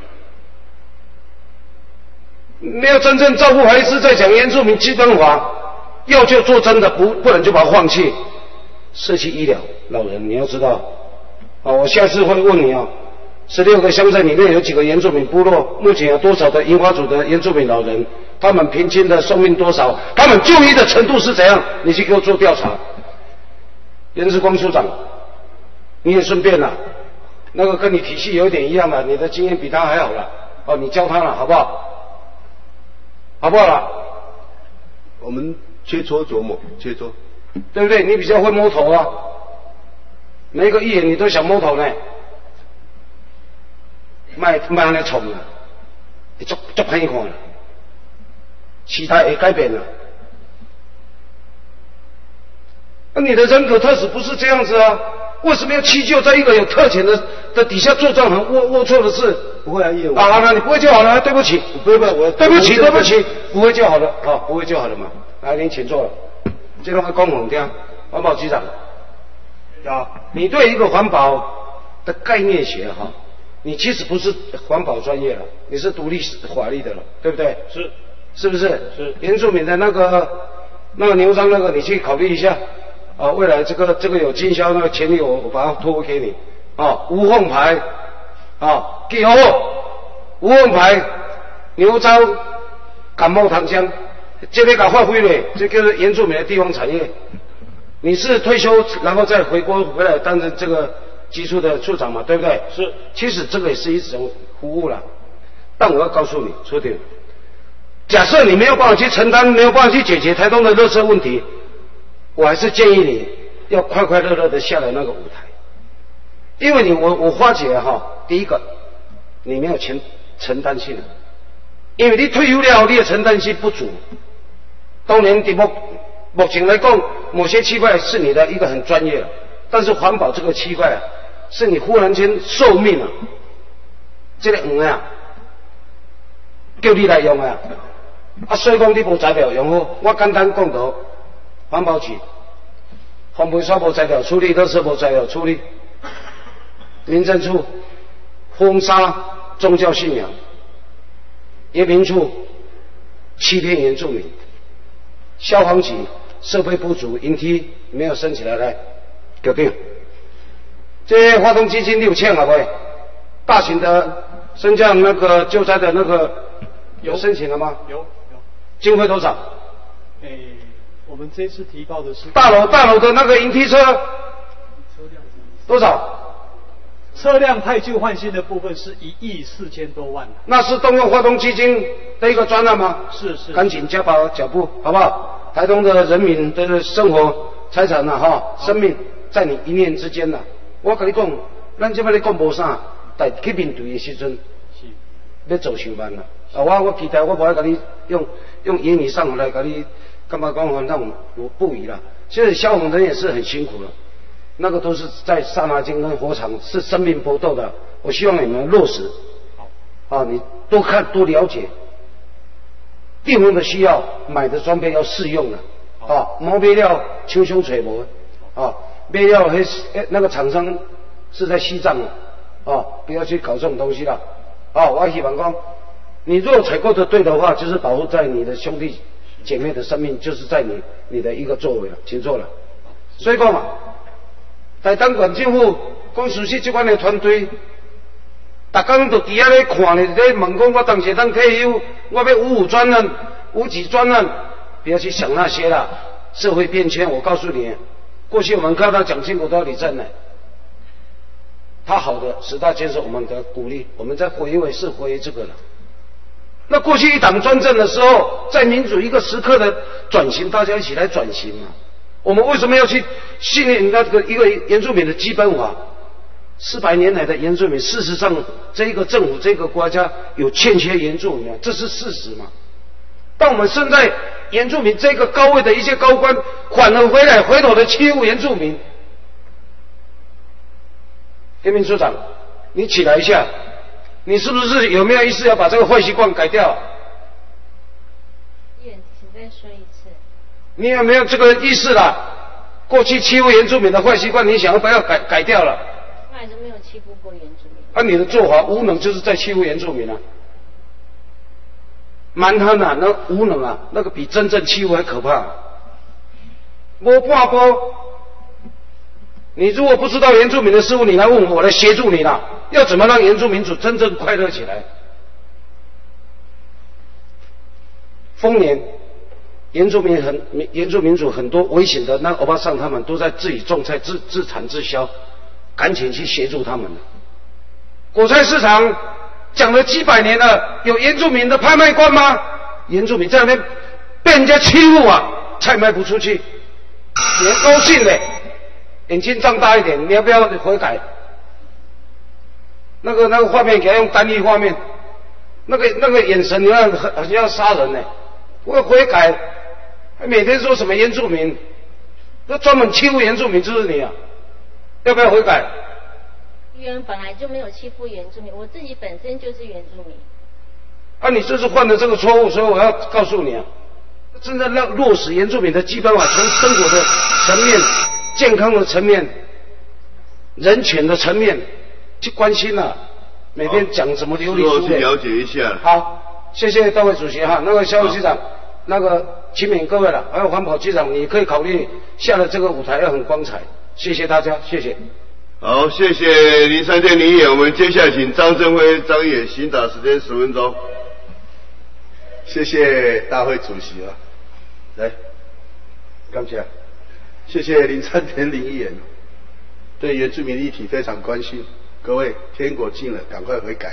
Speaker 9: 没有真正照顾孩子，在讲原住民基本法，要就做真的，不不然就把它放弃。社区医疗，老人你要知道，啊，我下次会问你啊，十六个乡镇里面有几个原住民部落，目前有多少的银花族的原住民老人？ 他们平均的寿命多少？他们就医的程度是怎样？你去给我做调查。严志光处长，你也顺便了，那个跟你体系有点一样的，你的经验比他还好了，哦，你教他了，好不好？好不好了？
Speaker 1: 我们切磋琢磨，切磋，
Speaker 9: 对不对？你比较会摸头啊，每一个议员你都想摸头呢，卖卖来冲了，你足足歹看了，期待会改变了。那你的人格特质不是这样子啊？为什么要屈就在一个有特权的的底下做这种很龌龌龊的事？
Speaker 1: 不会啊，议员。
Speaker 9: 啊，好了，你不会就好了，对不起，
Speaker 1: 不会不会，我
Speaker 9: 对不起，对不起，不会就好了，好、哦，不会就好了嘛。来，您请坐了。这种还讲红听，环保局长，
Speaker 3: 有，
Speaker 9: 你对一个环保的概念学哈，你其实不是环保专业了，你是独立法律的了，对不对？
Speaker 3: 是，
Speaker 9: 是不是？
Speaker 3: 是。
Speaker 9: 原住民的那个那个牛商那个，你去考虑一下。啊，未来这个这个有经销那个权利，我我把它托付给你。啊，无缝牌，啊，记好，无缝牌，牛樟、感冒糖浆，这个搞发挥嘞，这个是原住民的地方产业。你是退休然后再回国回来担任这个基础的处长嘛，对不对？
Speaker 3: 是。
Speaker 9: 其实这个也是一种服务了，但我要告诉你，初点，假设你没有办法去承担，没有办法去解决台东的垃圾问题。我还是建议你要快快乐乐的下来那个舞台，因为你我我发觉哈，第一个你没有承承担性，因为你退休了，你的承担性不足。当然，目目前来讲，某些区块是你的一个很专业的，但是环保这个区块啊，是你忽然间寿命啊，这个黄啊，叫你来用啊，啊，所以讲你无材料用好，我简单讲到。环保局、环保所无材料处理，垃圾无材料处理，民政处封杀宗教信仰，移民处欺骗原住民，消防局设备不足，引梯没有升起来，来决定。这些花东基金你有欠了没？大型的升降那个救灾的那个有申请了吗？
Speaker 4: 有有。
Speaker 9: 经费多少？
Speaker 4: 诶。我们这次提报的是
Speaker 9: 大楼大楼的那个引梯车，多少？
Speaker 4: 车辆汰旧换新的部分是一亿四千多万。
Speaker 9: 那是动用花东基金的一个专案吗？
Speaker 4: 是是。
Speaker 9: 赶紧加把脚步，好不好？台东的人民的生活财产呐、啊，哈，生命在你一念之间呐、啊。我跟你讲，咱这摆咧讲无啥，但去面对的时阵，是要走上班啦。啊，我我期待我不爱跟你用用言语上来跟你。干嘛光环那种我不宜了。现在消防人也是很辛苦了，那个都是在刹那间跟火场是生命搏斗的。我希望你们落实，好啊，你多看多了解，地方的需要，买的装备要适用的啊，毛买了秋胸垂脖啊，买了那那个厂商是在西藏的啊，不要去搞这种东西了啊。我希望讲，你如果采购的对的话，就是保护在你的兄弟。姐妹的生命就是在你你的一个作为了，请坐了。所以讲嘛，台东县政府讲属实这款的团队，逐工都伫遐咧看咧，咧问讲我当时当退休，我要五五专案、五几专案，不要去想那些啦。社会变迁，我告诉你，过去我们看到蒋经国到底在哪？他好的十大建设我们的鼓励，我们在回味是回味这个了。那过去一党专政的时候，在民主一个时刻的转型，大家一起来转型嘛。我们为什么要去训练那个一个原住民的基本法？四百年来的原住民，事实上这一个政府这个国家有欠缺原住民，这是事实嘛。当我们现在原住民这个高位的一些高官，反而回来回头的欺负原住民。叶明处长，你起来一下。你是不是有没有意思要把这个坏习惯改掉？
Speaker 6: 叶，请再说一次。
Speaker 9: 你有没有这个意思啦？过去欺负原住民的坏习惯，你想要不要改改掉了？
Speaker 6: 我还是没有欺负过原住民。
Speaker 9: 按、啊、你的做法，无能就是在欺负原住民啊！蛮横啊，那无能啊，那个比真正欺负还可怕。摸半波，你如果不知道原住民的事物，你来问我，我来协助你啦。要怎么让原住民族真正快乐起来？ 丰年原住民很原住民族很多危险的那欧巴桑他们都在自己种菜自自产自销，赶紧去协助他们了。果菜市场讲了几百年了，有原住民的拍卖官吗？原住民在那边被人家欺负啊，菜卖不出去，你还高兴嘞？眼睛张大一点，你要不要悔改？那个那个画面给他用单一画面，那个那个眼神，你要好像要杀人呢。我悔改，还每天说什么原住民，那专门欺负原住民就是你啊！要不要悔改？
Speaker 6: 议员本来就没有欺负原住民，我自己本身就是原住民。
Speaker 9: 啊，你这是犯了这个错误，所以我要告诉你啊，真的让落实原住民的基本法，从生活的层面、健康的层面、人权的层面去关心啊。每天讲什么流利书
Speaker 8: 去了解一下。
Speaker 9: 好，谢谢各位主席哈。那个消防局长，那个请勉各位了，还有环保局长，你可以考虑下了这个舞台要很光彩。谢谢大家，谢谢。
Speaker 8: 好，谢谢林三天林演，我们接下来请张振辉张演，行打时间十分钟。
Speaker 1: 谢谢大会主席啊，来，刚起来，谢谢林三天林演，对原住民议题非常关心。各位，天国近了，赶快悔改。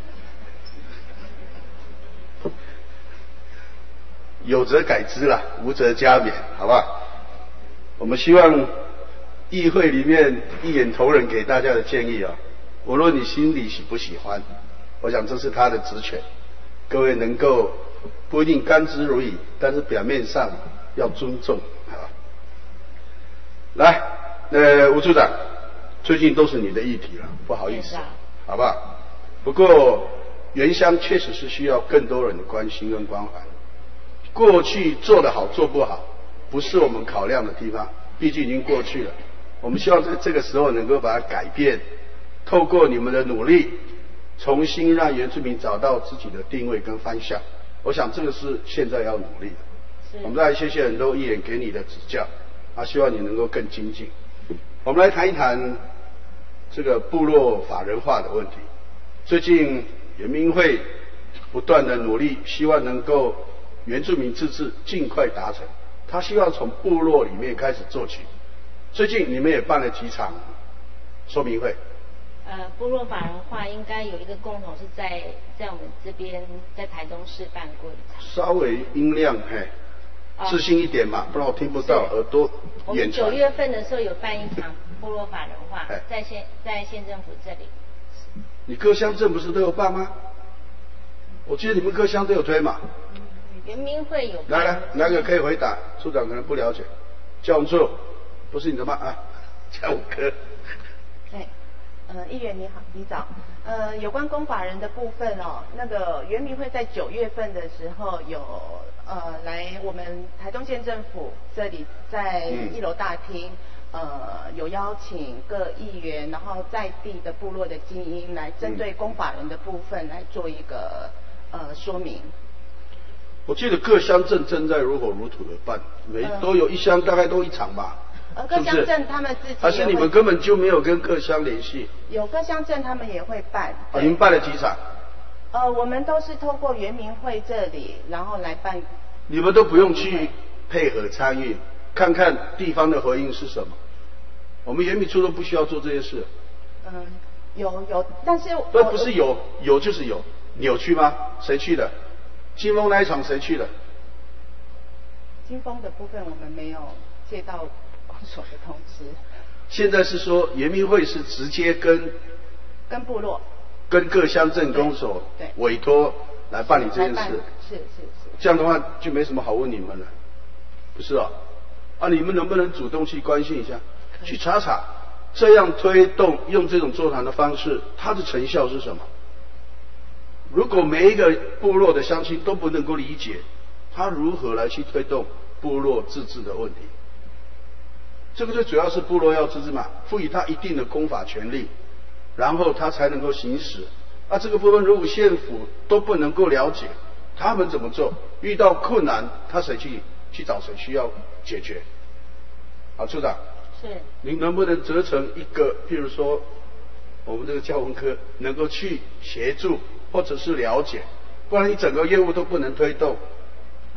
Speaker 1: 有则改之啦，无则加勉，好不好？我们希望议会里面一眼同仁给大家的建议啊，无论你心里喜不喜欢，我想这是他的职权。各位能够不一定甘之如饴，但是表面上要尊重，好。来，呃，吴处长。最近都是你的议题了，不好意思，好不好？不过原乡确实是需要更多人的关心跟关怀。过去做得好做不好，不是我们考量的地方，毕竟已经过去了。我们希望在这个时候能够把它改变，透过你们的努力，重新让原住民找到自己的定位跟方向。我想这个是现在要努力的。我们再来谢谢很多议员给你的指教，啊，希望你能够更精进。我们来谈一谈这个部落法人化的问题。最近原民会不断的努力，希望能够原住民自治尽快达成。他希望从部落里面开始做起。最近你们也办了几场说明会。
Speaker 6: 呃，部落法人化应该有一个共同是在在我们这边在台东市办过一场。
Speaker 1: 稍微音量嘿。自信一点嘛，不然我听不到，耳朵
Speaker 6: 我们九月份的时候有办一场部落法人化，在县在县政府这里。
Speaker 1: 你各乡镇不是都有办吗？我记得你们各乡都有推嘛。
Speaker 6: 原民会有。
Speaker 1: 来来，哪个可以回答？处长可能不了解。教务处不是你的吗？啊，教务科。
Speaker 10: 对，呃，议员你好，你早。呃，有关公法人的部分哦，那个原民会在九月份的时候有。呃，来我们台东县政府这里，在一楼大厅，嗯、呃，有邀请各议员，然后在地的部落的精英来针对公法人的部分来做一个呃说明。
Speaker 1: 我记得各乡镇正在如火如荼的办，每都有一乡大概都一场吧。
Speaker 10: 呃，各乡镇他们自己
Speaker 1: 还是你们根本就没有跟各乡联系？
Speaker 10: 有各乡镇他们也会办。
Speaker 1: 啊，你们办了几场？
Speaker 10: 呃，我们都是透过原民会这里，然后来办。
Speaker 1: 你们都不用去配合参与，看看地方的回应是什么。我们原民处都不需要做这些事。
Speaker 10: 嗯，有有，但是
Speaker 1: 不不是有有就是有，你有去吗？谁去的？金峰那一场谁去的？
Speaker 10: 金峰的部分我们没有接到公所的通知。
Speaker 1: 现在是说原民会是直接跟
Speaker 10: 跟部落。
Speaker 1: 跟各乡镇公所委托来办理这件事，
Speaker 10: 是是是，
Speaker 1: 这样的话就没什么好问你们了，不是啊？啊，你们能不能主动去关心一下，去查查，这样推动用这种座谈的方式，它的成效是什么？如果每一个部落的乡亲都不能够理解，他如何来去推动部落自治的问题？这个最主要是部落要自治嘛，赋予他一定的公法权利。然后他才能够行使。啊，这个部分如果县府都不能够了解，他们怎么做？遇到困难，他谁去去找谁需要解决？好，处长，
Speaker 6: 是，
Speaker 1: 您能不能责成一个，譬如说我们这个教文科能够去协助或者是了解，不然你整个业务都不能推动。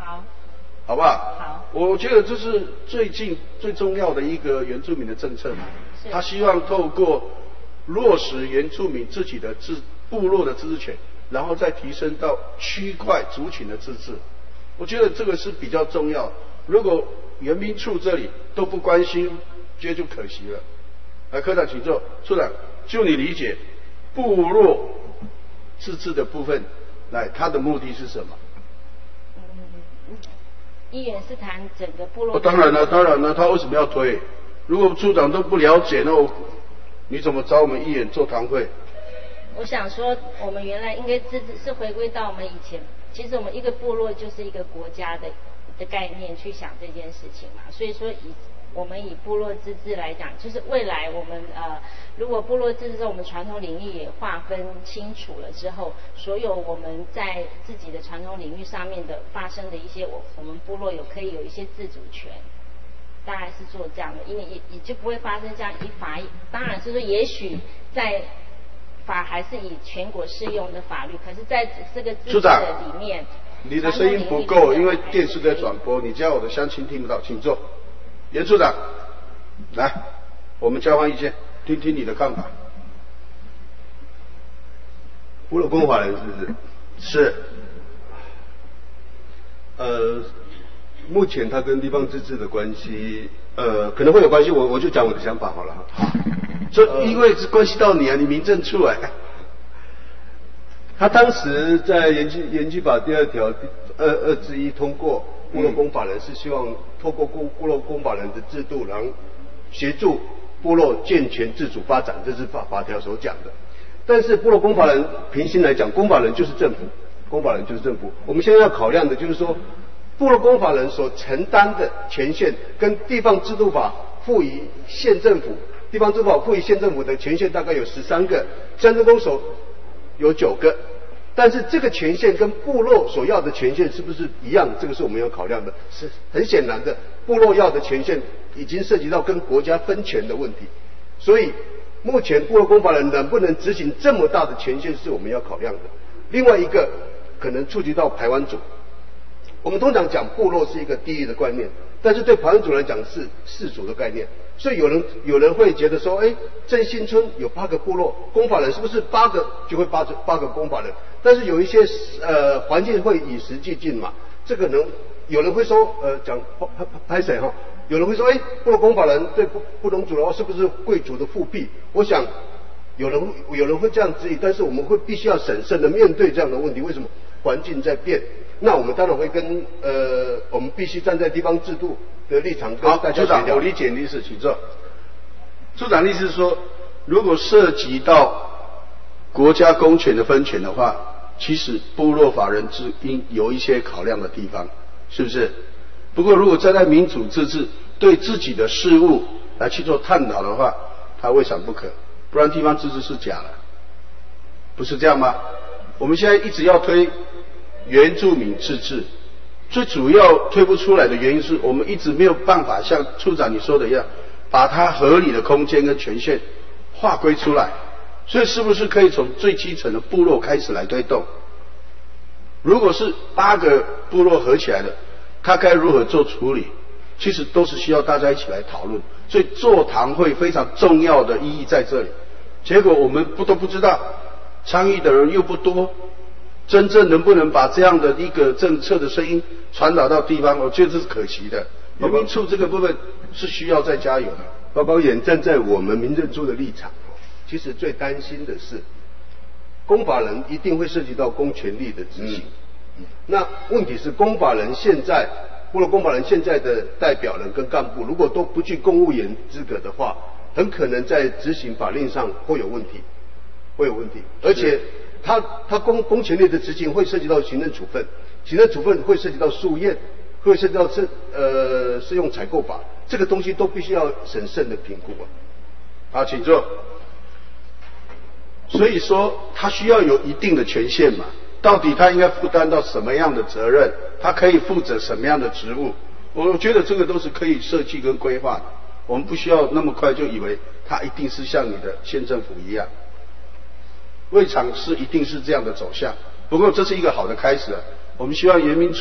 Speaker 9: 好不好？
Speaker 6: 好。
Speaker 9: 我觉得这是最近最重要的一个原住民的政策嘛。他希望透过落实原住民自己的自部落的自治权，然后再提升到区块族群的自治。我觉得这个是比较重要。如果原民处这里都不关心，觉得就可惜了。来，科长请坐。处长，就你理解，部落自治的部分，来，它的目的是什么？
Speaker 6: 嗯，议员是谈整个部落。
Speaker 9: 哦，当然了，当然了，他为什么要推？如果处长都不了解，那我你怎么找我们议员座谈会？
Speaker 6: 我想说，我们原来应该自治是回归到我们以前，其实我们一个部落就是一个国家的的概念去想这件事情嘛，所以说以。我们以部落自治来讲，就是未来我们呃，如果部落自治在我们传统领域也划分清楚了之后，所有我们在自己的传统领域上面的发生的一些，我我们部落有可以有一些自主权，大概是做这样的，因为也也就不会发生这样一法，当然是说也许在法还是以全国适用的法律，可是在这个自治的里面，
Speaker 9: 你的声音不够，因为电视在转播，你这样我的乡亲听不到，请坐。严处长，来，我们交换意见，听听你的看法。
Speaker 1: 部落公法人是不是？
Speaker 9: 是。
Speaker 1: 呃，目前它跟地方自治的关系，呃，可能会有关系，我我就讲我的想法好了哈。
Speaker 9: 好。这因为是关系到你啊，你民政处哎。
Speaker 1: 他当时在延续延续法第二条二二之一通过。部落公法人是希望透过部部落公法人的制度，然后协助部落健全自主发展，这是法法条所讲的。但是部落公法人平心来讲，公法人就是政府，公法人就是政府。我们现在要考量的就是说，部落公法人所承担的权限跟地方制度法赋予县政府，地方制度法赋予县政府的权限大概有十三个，乡镇公所有九个。但是这个权限跟部落所要的权限是不是一样？这个是我们要考量的。是很显然的，部落要的权限已经涉及到跟国家分权的问题，所以目前部落公法人能不能执行这么大的权限是我们要考量的。另外一个可能触及到排湾族，我们通常讲部落是一个地域的观念，但是对排湾族来讲是氏族的概念。所以有人有人会觉得说，哎，振兴村有八个部落，公法人是不是八个就会八八个公法人？但是有一些呃环境会与时俱进嘛，这个能有人会说，呃讲拍拍谁哈？有人会说，哎，部落公法人对不不同族的话，是不是贵族的复辟？我想有人有人会这样质疑，但是我们会必须要审慎的面对这样的问题。为什么？环境在变，那我们当然会跟呃我们必须站在地方制度的立场跟大家协调。
Speaker 9: 我理解你的意思，请坐。处长的意思是说，如果涉及到国家公权的分权的话，其实部落法人制应有一些考量的地方，是不是？不过如果站在民主自治，对自己的事务来去做探讨的话，他未尝不可。不然地方自治是假的，不是这样吗？我们现在一直要推原住民自治，最主要推不出来的原因是我们一直没有办法像处长你说的一样，把它合理的空间跟权限划归出来。所以是不是可以从最基层的部落开始来推动？如果是八个部落合起来的，它该如何做处理？其实都是需要大家一起来讨论。所以座谈会非常重要的意义在这里。结果我们不都不知道，参与的人又不多，真正能不能把这样的一个政策的声音传导到地方，我觉得这是可惜的。民政处这个部分是需要再加油的。
Speaker 1: 报告员站在我们民政处的立场，其实最担心的是，公法人一定会涉及到公权力的执行。嗯、那问题是，公法人现在，部落公法人现在的代表人跟干部，如果都不具公务员资格的话，很可能在执行法令上会有问题，会有问题。而且，他他公公权力的执行会涉及到行政处分，行政处分会涉及到诉验，会涉及到适呃适用采购法，这个东西都必须要审慎的评估啊。
Speaker 9: 好，请坐。所以说，他需要有一定的权限嘛？到底他应该负担到什么样的责任？他可以负责什么样的职务？我觉得这个都是可以设计跟规划的。我们不需要那么快就以为他一定是像你的县政府一样，未尝是一定是这样的走向。不过这是一个好的开始啊。我们希望原民处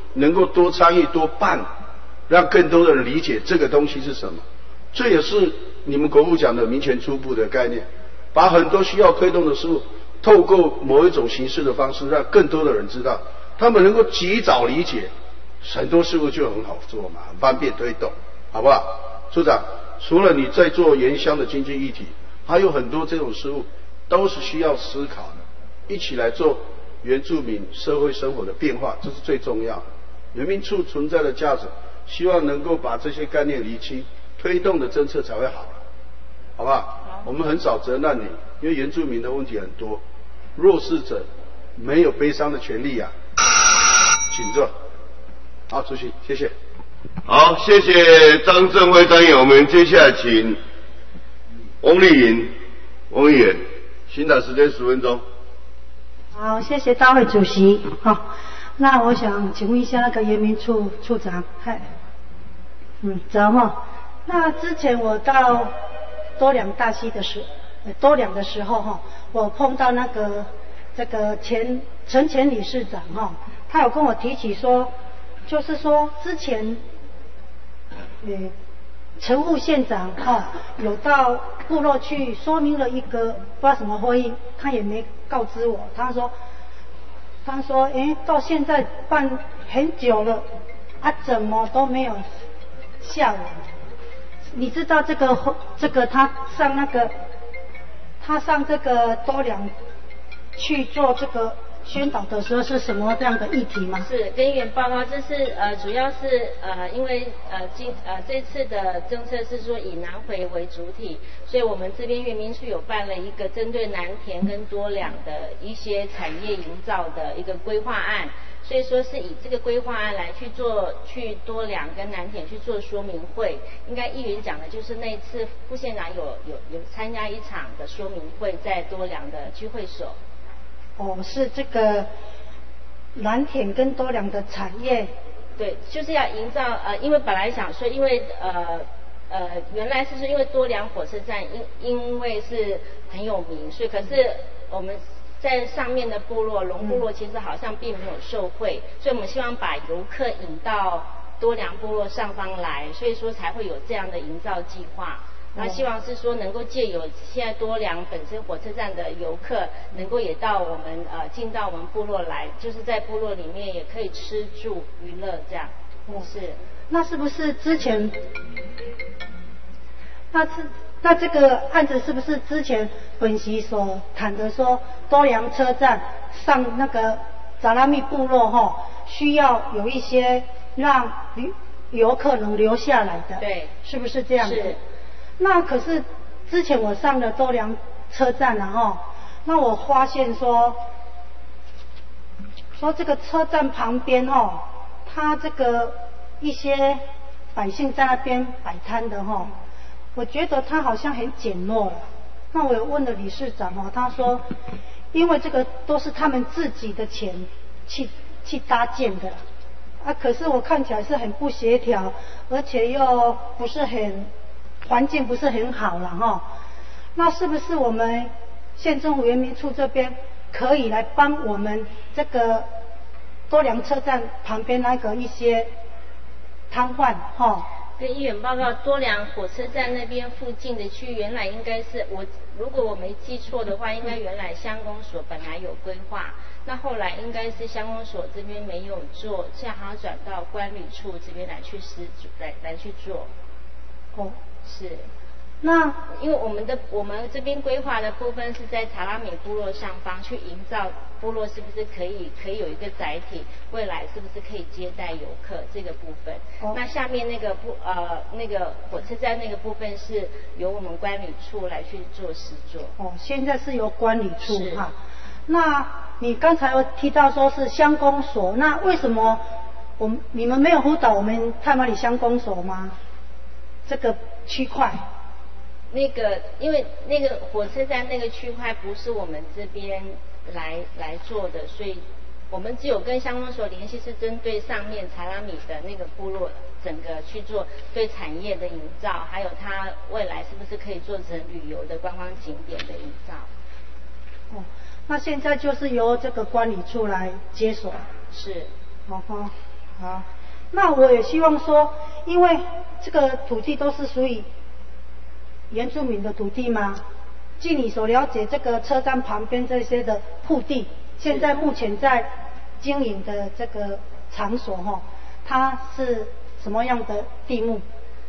Speaker 9: 能够多参与多办，让更多的人理解这个东西是什么。这也是你们国务讲的民权初步的概念，把很多需要推动的事物，透过某一种形式的方式，让更多的人知道，他们能够及早理解，很多事物就很好做嘛，很方便推动，好不好？处长，除了你在做原乡的经济议题，还有很多这种事物都是需要思考的，一起来做原住民社会生活的变化，这是最重要的。原民处存在的价值，希望能够把这些概念厘清，推动的政策才会好，好不好？好，我们很少责难你，因为原住民的问题很多，弱势者没有悲伤的权利啊。请坐。好，主席，谢谢。
Speaker 8: 好，谢谢张正辉张议员。我们接下来请翁丽颖翁议员，询答时间十分钟。
Speaker 11: 好，谢谢大会主席。好，那我想请问一下那个原民处处长，嗨，嗯，早哈。那之前我到多良大溪的时，呃多良的时候哈，我碰到那个这个前陈前理事长哈，他有跟我提起说，就是说之前，呃，陈副县长哈有到部落去说明了一个不知道什么会议，他也没告知我，他说，他说，诶，到现在办很久了，啊，怎么都没有下文。你知道这个这个他上那个他上这个多良去做这个宣导的时候是什么这样的议题吗？
Speaker 6: 是跟议员报告，这是呃主要是呃因为呃今呃这次的政策是说以南回为主体，所以我们这边原民处有办了一个针对南田跟多良的一些产业营造的一个规划案。所以说是以这个规划案来去做，去多良跟南田去做说明会。应该议员讲的就是那次副县长有有有参加一场的说明会，在多良的聚会所。
Speaker 11: 哦，是这个南田跟多良的产业。
Speaker 6: 对，就是要营造呃，因为本来想说，因为呃呃原来是说因为多良火车站因因为是很有名，所以可是我们。在上面的部落龙部落其实好像并没有受惠，所以我们希望把游客引到多良部落上方来，所以说才会有这样的营造计划。那希望是说能够借由现在多良本身火车站的游客，能够也到我们呃进到我们部落来，就是在部落里面也可以吃住娱乐这样。
Speaker 11: 哦，
Speaker 6: 是。
Speaker 11: 那是不是之前？那是。那这个案子是不是之前本席所谈的说多良车站上那个扎拉密部落哈，需要有一些让游客能留下来的？
Speaker 6: 对，
Speaker 11: 是不是这样子？
Speaker 6: 是。
Speaker 11: 那可是之前我上了多良车站了哈，那我发现说，说这个车站旁边哈，他这个一些百姓在那边摆摊的哈。我觉得他好像很简陋了。那我有问了理事长哦，他说，因为这个都是他们自己的钱去去搭建的，啊，可是我看起来是很不协调，而且又不是很环境不是很好了哈。那是不是我们县政府原民处这边可以来帮我们这个多良车站旁边那个一些瘫痪哈？
Speaker 6: 跟议员报告，多良火车站那边附近的区，原来应该是我，如果我没记错的话，应该原来乡公所本来有规划，那后来应该是乡公所这边没有做，现在好像转到管理处这边来去施来来去做。
Speaker 11: 哦，
Speaker 6: 是。
Speaker 11: 那
Speaker 6: 因为我们的我们这边规划的部分是在查拉米部落上方去营造部落，是不是可以可以有一个载体，未来是不是可以接待游客这个部分？哦、那下面那个部呃那个火车站那个部分是由我们管理处来去做施作。
Speaker 11: 哦，现在是由管理处哈。那你刚才有提到说是乡公所，那为什么我们你们没有辅导我们太麻里乡公所吗？这个区块？
Speaker 6: 那个，因为那个火车站那个区块不是我们这边来来做的，所以我们只有跟乡公所联系，是针对上面查拉米的那个部落整个去做对产业的营造，还有它未来是不是可以做成旅游的观光景点的营造。
Speaker 11: 哦，那现在就是由这个管理处来接手。
Speaker 6: 是。
Speaker 11: 哦哦， 好，那我也希望说，因为这个土地都是属于原住民的土地嘛，据你所了解，这个车站旁边这些的铺地，现在目前在经营的这个场所哈，它是什么样的地目？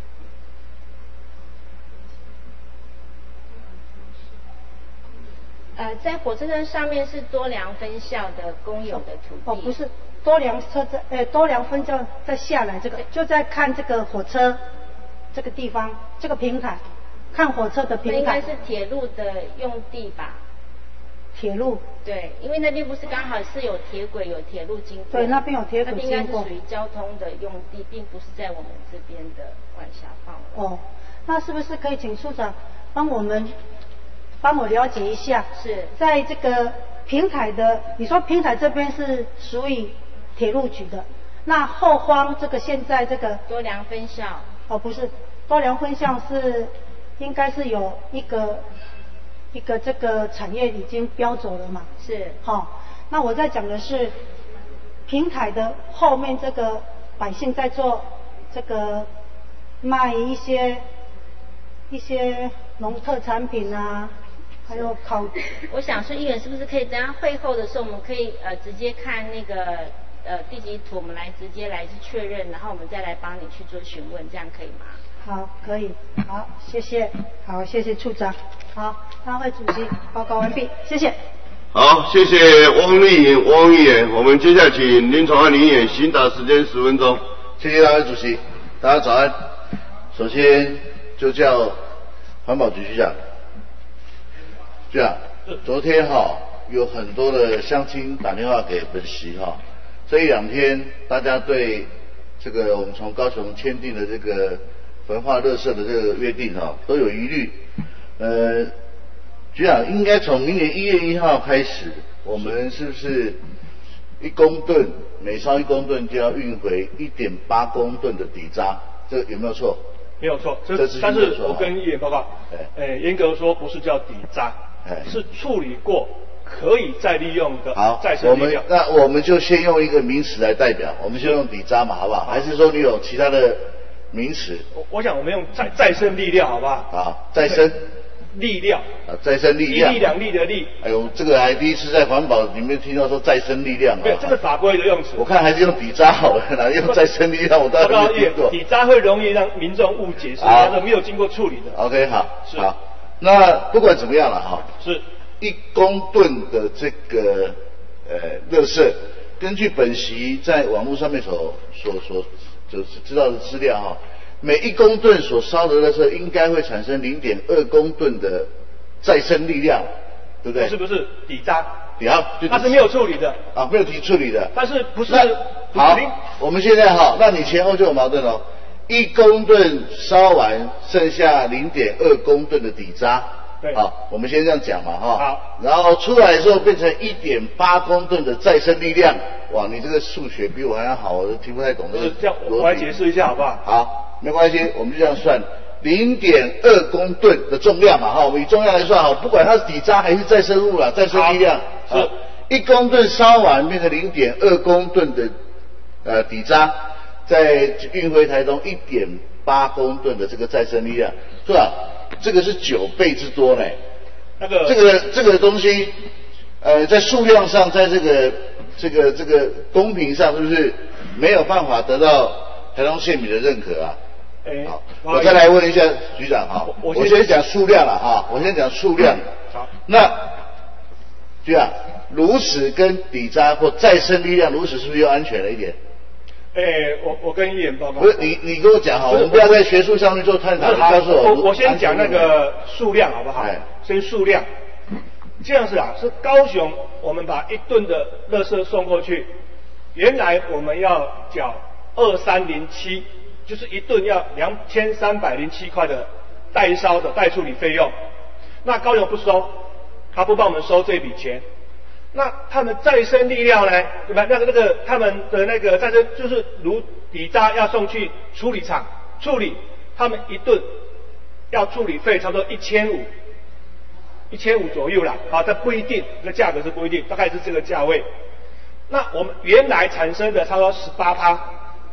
Speaker 6: 呃，在火车站上面是多良分校的公有的土地。
Speaker 11: 哦，不是，多良车站，呃，多良分校再下来这个，就在看这个火车这个地方，这个平台，看火车的平台。
Speaker 6: 应该是铁路的用地吧？
Speaker 11: 铁路。
Speaker 6: 对，因为那边不是刚好是有铁轨、有铁路经过。
Speaker 11: 对，那边有铁轨经过。
Speaker 6: 那边应该是属于交通的用地，并不是在我们这边的管辖范围。
Speaker 11: 哦，那是不是可以请处长帮我们？帮我了解一下，
Speaker 6: 是
Speaker 11: 在这个平台的，你说平台这边是属于铁路局的，那后方这个现在这个
Speaker 6: 多良分校，
Speaker 11: 哦不是，多良分校是应该是有一个一个这个产业已经标走了嘛，
Speaker 6: 是，
Speaker 11: 好、哦，那我在讲的是平台的后面这个百姓在做这个卖一些一些农特产品啊。还有烤，
Speaker 6: 我想说议员是不是可以等下会后的时候，我们可以呃直接看那个呃地籍图，我们来直接来确认，然后我们再来帮你去做询问，这样可以吗？
Speaker 11: 好，可以，好，谢谢，好，谢谢处长，好，大会主席报告完毕，谢谢。
Speaker 8: 好，谢谢汪丽颖汪议员，我们接下来请林宠汉林议员询答时间十分钟。
Speaker 12: 谢谢大会主席，大家早安。首先就叫环保局局长。局长，昨天哈有很多的乡亲打电话给本席哈，这一两天大家对这个我们从高雄签订的这个焚化垃圾的这个约定哈都有疑虑。呃，局长应该从明年一月一号开始，我们是不是一公吨每烧一公吨就要运回一点八公吨的底渣？这有没有错？
Speaker 3: 没有错，这但是我跟议员报告，呃，严格说不是叫底渣。是处理过可以再利用的再生利料。
Speaker 12: 好，我们那我们就先用一个名词来代表，我们先用底渣嘛，好不好？还是说你有其他的名词？
Speaker 3: 我我想我们用再再生利料，好不好？
Speaker 12: 好，再生
Speaker 3: 利料
Speaker 12: 啊，再生力量，
Speaker 3: 一粒两粒的粒。
Speaker 12: 哎呦，这个还第一次在环保里面听到说再生力量啊。
Speaker 3: 对，这是法规的用词。
Speaker 12: 我看还是用底渣好了，哪用再生力量？我倒是没听过。
Speaker 3: 底渣会容易让民众误解，所以它是没有经过处理的。
Speaker 12: OK， 好，好。那不管怎么样了哈，
Speaker 3: 是
Speaker 12: 一公吨的这个呃垃圾，根据本席在网络上面所所所就是知道的资料哈，每一公吨所烧的垃圾应该会产生零点二公吨的再生力量，对不对？
Speaker 3: 是不是底渣？
Speaker 12: 底渣，
Speaker 3: 它是没有处理的
Speaker 12: 啊，没有提处理的。
Speaker 3: 但是不是？
Speaker 12: 好，我们现在哈，那你前后就有矛盾哦。一公吨烧完，剩下零点二公吨的底渣。
Speaker 3: 对。
Speaker 12: 好，我们先这样讲嘛，哈。
Speaker 3: 好。
Speaker 12: 然后出来之后变成一点八公吨的再生力量。哇，你这个数学比我还要好，我都听不太懂这个。
Speaker 3: 这样，我来解释一下好不好？
Speaker 12: 好，没关系，我们就这样算，零点二公吨的重量嘛，哈，我们以重量来算好，不管它是底渣还是再生物啦，再生力量。
Speaker 3: 是。
Speaker 12: 一公吨烧完变成零点二公吨的呃底渣。再运回台东一点八公吨的这个再生力量，是吧？这个是九倍之多呢。
Speaker 3: 那个
Speaker 12: 这个这个东西，呃，在数量上，在这个这个这个公平上，是不是没有办法得到台东县民的认可啊？
Speaker 3: 哎，
Speaker 12: 好，我再来问一下局长哈，我我先讲数量了哈，我先讲数量。
Speaker 3: 好，
Speaker 12: 那局长，如此跟底渣或再生力量如此，是不是又安全了一点？
Speaker 3: 哎、欸，我我跟议员报告。
Speaker 12: 不是你，你跟我讲好，我们不要在学术上面做探讨。你告诉我，
Speaker 3: 我我先讲那个数量好不好？先数量。这样子啊，是高雄我们把一吨的垃圾送过去，原来我们要缴二三零七，就是一吨要两千三百零七块的代烧的代处理费用。那高雄不收，他不帮我们收这笔钱。那他们再生力料呢？对吧？那个那个他们的那个再生就是如底渣要送去处理厂处理，他们一吨要处理费差不多一千五，一千五左右啦。好，这不一定，这个价格是不一定，大概是这个价位。那我们原来产生的差不多十八趴，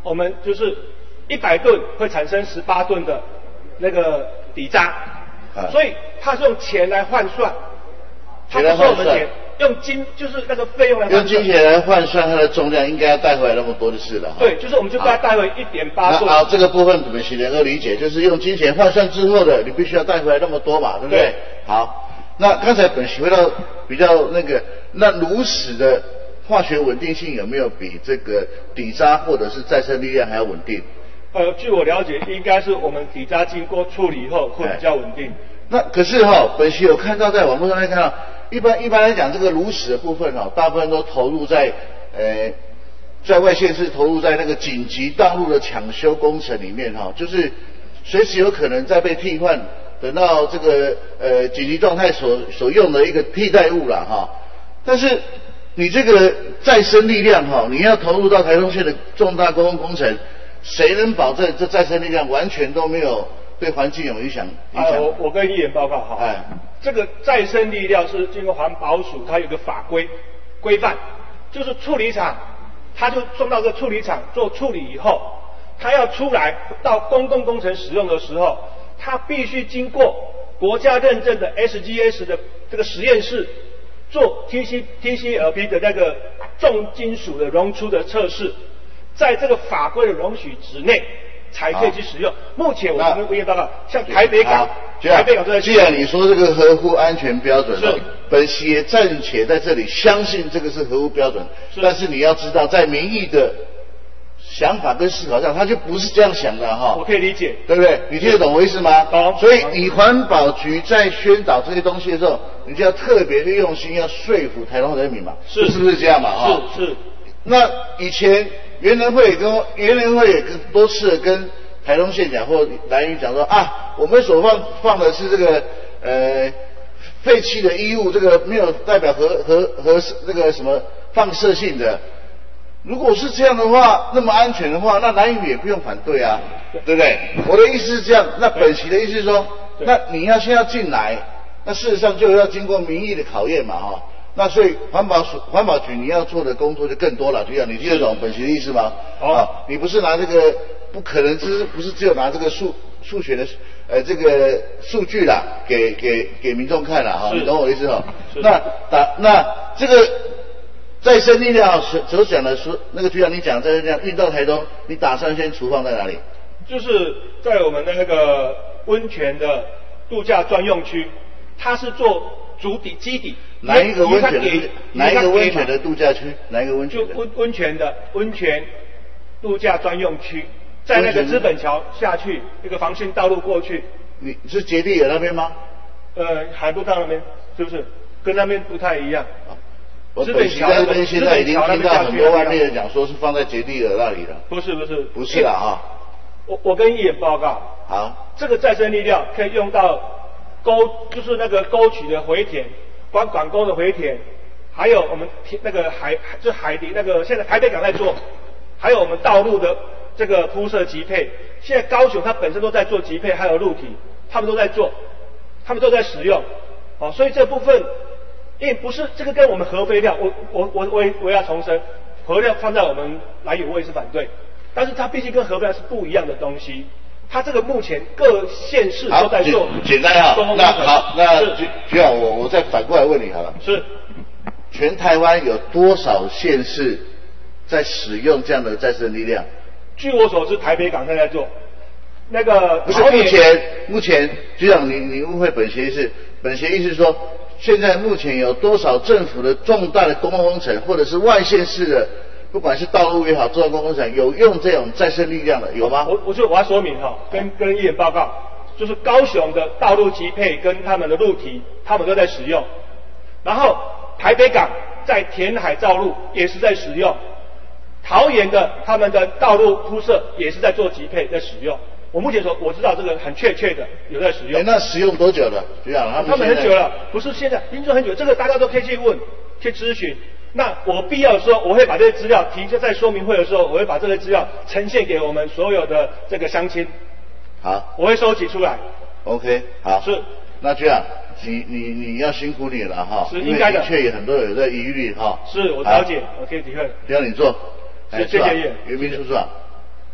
Speaker 3: 我们就是一百吨会产生十八吨的那个底渣，
Speaker 12: 啊、
Speaker 3: 所以它是用钱来换算，
Speaker 12: 钱来换算，
Speaker 3: 用金就是那个费用来换算，
Speaker 12: 用金钱来换算它的重量，应该要带回来那么多就是了。
Speaker 3: 对，就是我们就把它带回一点八吨。
Speaker 12: 好，这个部分我们先能够理解，就是用金钱换算之后的，你必须要带回来那么多嘛，对不对？
Speaker 3: 对
Speaker 12: 好，那刚才本席回到比较那个，那炉石的化学稳定性有没有比这个底渣或者是再生力量还要稳定？
Speaker 3: 呃，据我了解，应该是我们底渣经过处理后会比较稳定。
Speaker 12: 那可是哈、哦，本席有看到在网络上面看到，一般一般来讲，这个炉石的部分哈、哦，大部分都投入在呃，在外县市投入在那个紧急道路的抢修工程里面哈、哦，就是随时有可能再被替换，等到这个呃紧急状态所所用的一个替代物了哈、哦。但是你这个再生力量哈、哦，你要投入到台东县的重大公共工程，谁能保证这再生力量完全都没有对环境有影响？影响？
Speaker 3: 啊，我我跟议员报告哈，
Speaker 12: 哎，
Speaker 3: 这个再生力量是经过环保署，它有个法规规范，就是处理厂，它就送到这个处理厂做处理以后，它要出来到公共工程使用的时候，它必须经过国家认证的 S G S 的这个实验室做 T C T C L P 的那个重金属的溶出的测试，在这个法规的容许值内才可以去使用。目前我们物业报告，像台北港，台北港都在。
Speaker 12: 既然你说这个合乎安全标准，是本席也暂且在这里相信这个是合乎标准，但是你要知道，在民意的想法跟思考上，他就不是这样想的哈。
Speaker 3: 我可以理解，
Speaker 12: 对不对？你听得懂我意思吗？
Speaker 3: 懂。
Speaker 12: 所以你环保局在宣导这些东西的时候，你就要特别的用心，要说服台东人民嘛，
Speaker 3: 是
Speaker 12: 是不是这样嘛？哈，
Speaker 3: 是是。
Speaker 12: 那以前原能会跟原能会也跟多次跟台东县讲或兰屿讲说啊，我们所放放的是这个呃废弃的衣物，这个没有代表核核核那个什么放射性的。如果是这样的话，那么安全的话，那兰屿也不用反对啊，对不对？我的意思是这样，那本席的意思是说，那你要先要进来，那事实上就要经过民意的考验嘛，哈。那所以环保署、环保局你要做的工作就更多了，就像你听得懂本席的意思吗？
Speaker 3: 哦、
Speaker 12: 啊，你不是拿这个不可能之，不是只有拿这个数数学的呃这个数据啦，给给给民众看了哈，你懂我的意思哈？那打那这个再生力量所所讲的说，那个局长你讲再生力量运到台东，你打算先储放在哪里？
Speaker 3: 就是在我们的那个温泉的度假专用区，它是做主底基底。
Speaker 12: 哪一个温泉的？哪一个温泉的度假区？哪一个温泉？
Speaker 3: 就温温泉的温泉度假专用区，在那个资本桥下去，一个防汛道路过去。
Speaker 12: 你是捷地尔那边吗？
Speaker 3: 呃，海陆道那边是不是？跟那边不太一样。
Speaker 12: 我本席在那边现在已经听到很多外面的讲说是放在捷地尔那里了。
Speaker 3: 不是不是
Speaker 12: 不是啦哈。
Speaker 3: 我我跟议员报告。
Speaker 12: 好。
Speaker 3: 这个再生力量可以用到沟，就是那个沟渠的回填。管管沟的回填，还有我们那个海，就海底那个现在台北港在做，还有我们道路的这个铺设级配，现在高雄它本身都在做级配，还有路体，他们都在做，他们都在使用，哦，所以这部分，因为不是这个跟我们核废料，我我我我我要重申，核料放在我们兰屿我也是反对，但是它毕竟跟核废料是不一样的东西。它这个目前各县市都在做，
Speaker 12: 简单啊。那好，那局局长，我我再反过来问你好了。
Speaker 3: 是，
Speaker 12: 全台湾有多少县市在使用这样的再生力量？
Speaker 3: 据我所知，台北港正在做。那个
Speaker 12: 不是目前目前局长，你你误会本协议是本协议是说，现在目前有多少政府的重大的公共工程，或者是外县市的？不管是道路也好，重大公共工程有用这种再生力量的有吗？
Speaker 3: 我我就我要说明哈，跟跟议员报告，就是高雄的道路级配跟他们的路体，他们都在使用。然后台北港在填海造路也是在使用，桃园的他们的道路铺设也是在做级配在使用。我目前说我知道这个很确切的有在使用。
Speaker 12: 欸、那使用多久了？局长，他们
Speaker 3: 他们很久了，不是现在，已经做很久，这个大家都可以去问去咨询。那我必要的时候，我会把这些资料提在说明会的时候，我会把这些资料呈现给我们所有的这个乡亲。
Speaker 12: 好，
Speaker 3: 我会收集出来。
Speaker 12: OK， 好。
Speaker 3: 是。
Speaker 12: 那这样，你你你要辛苦你了哈。
Speaker 3: 是应该的。
Speaker 12: 的确有很多有在疑虑哈。
Speaker 3: 是我了解，我可以体会。
Speaker 12: 让你做。
Speaker 3: 是，谢谢议员。
Speaker 12: 袁明处长。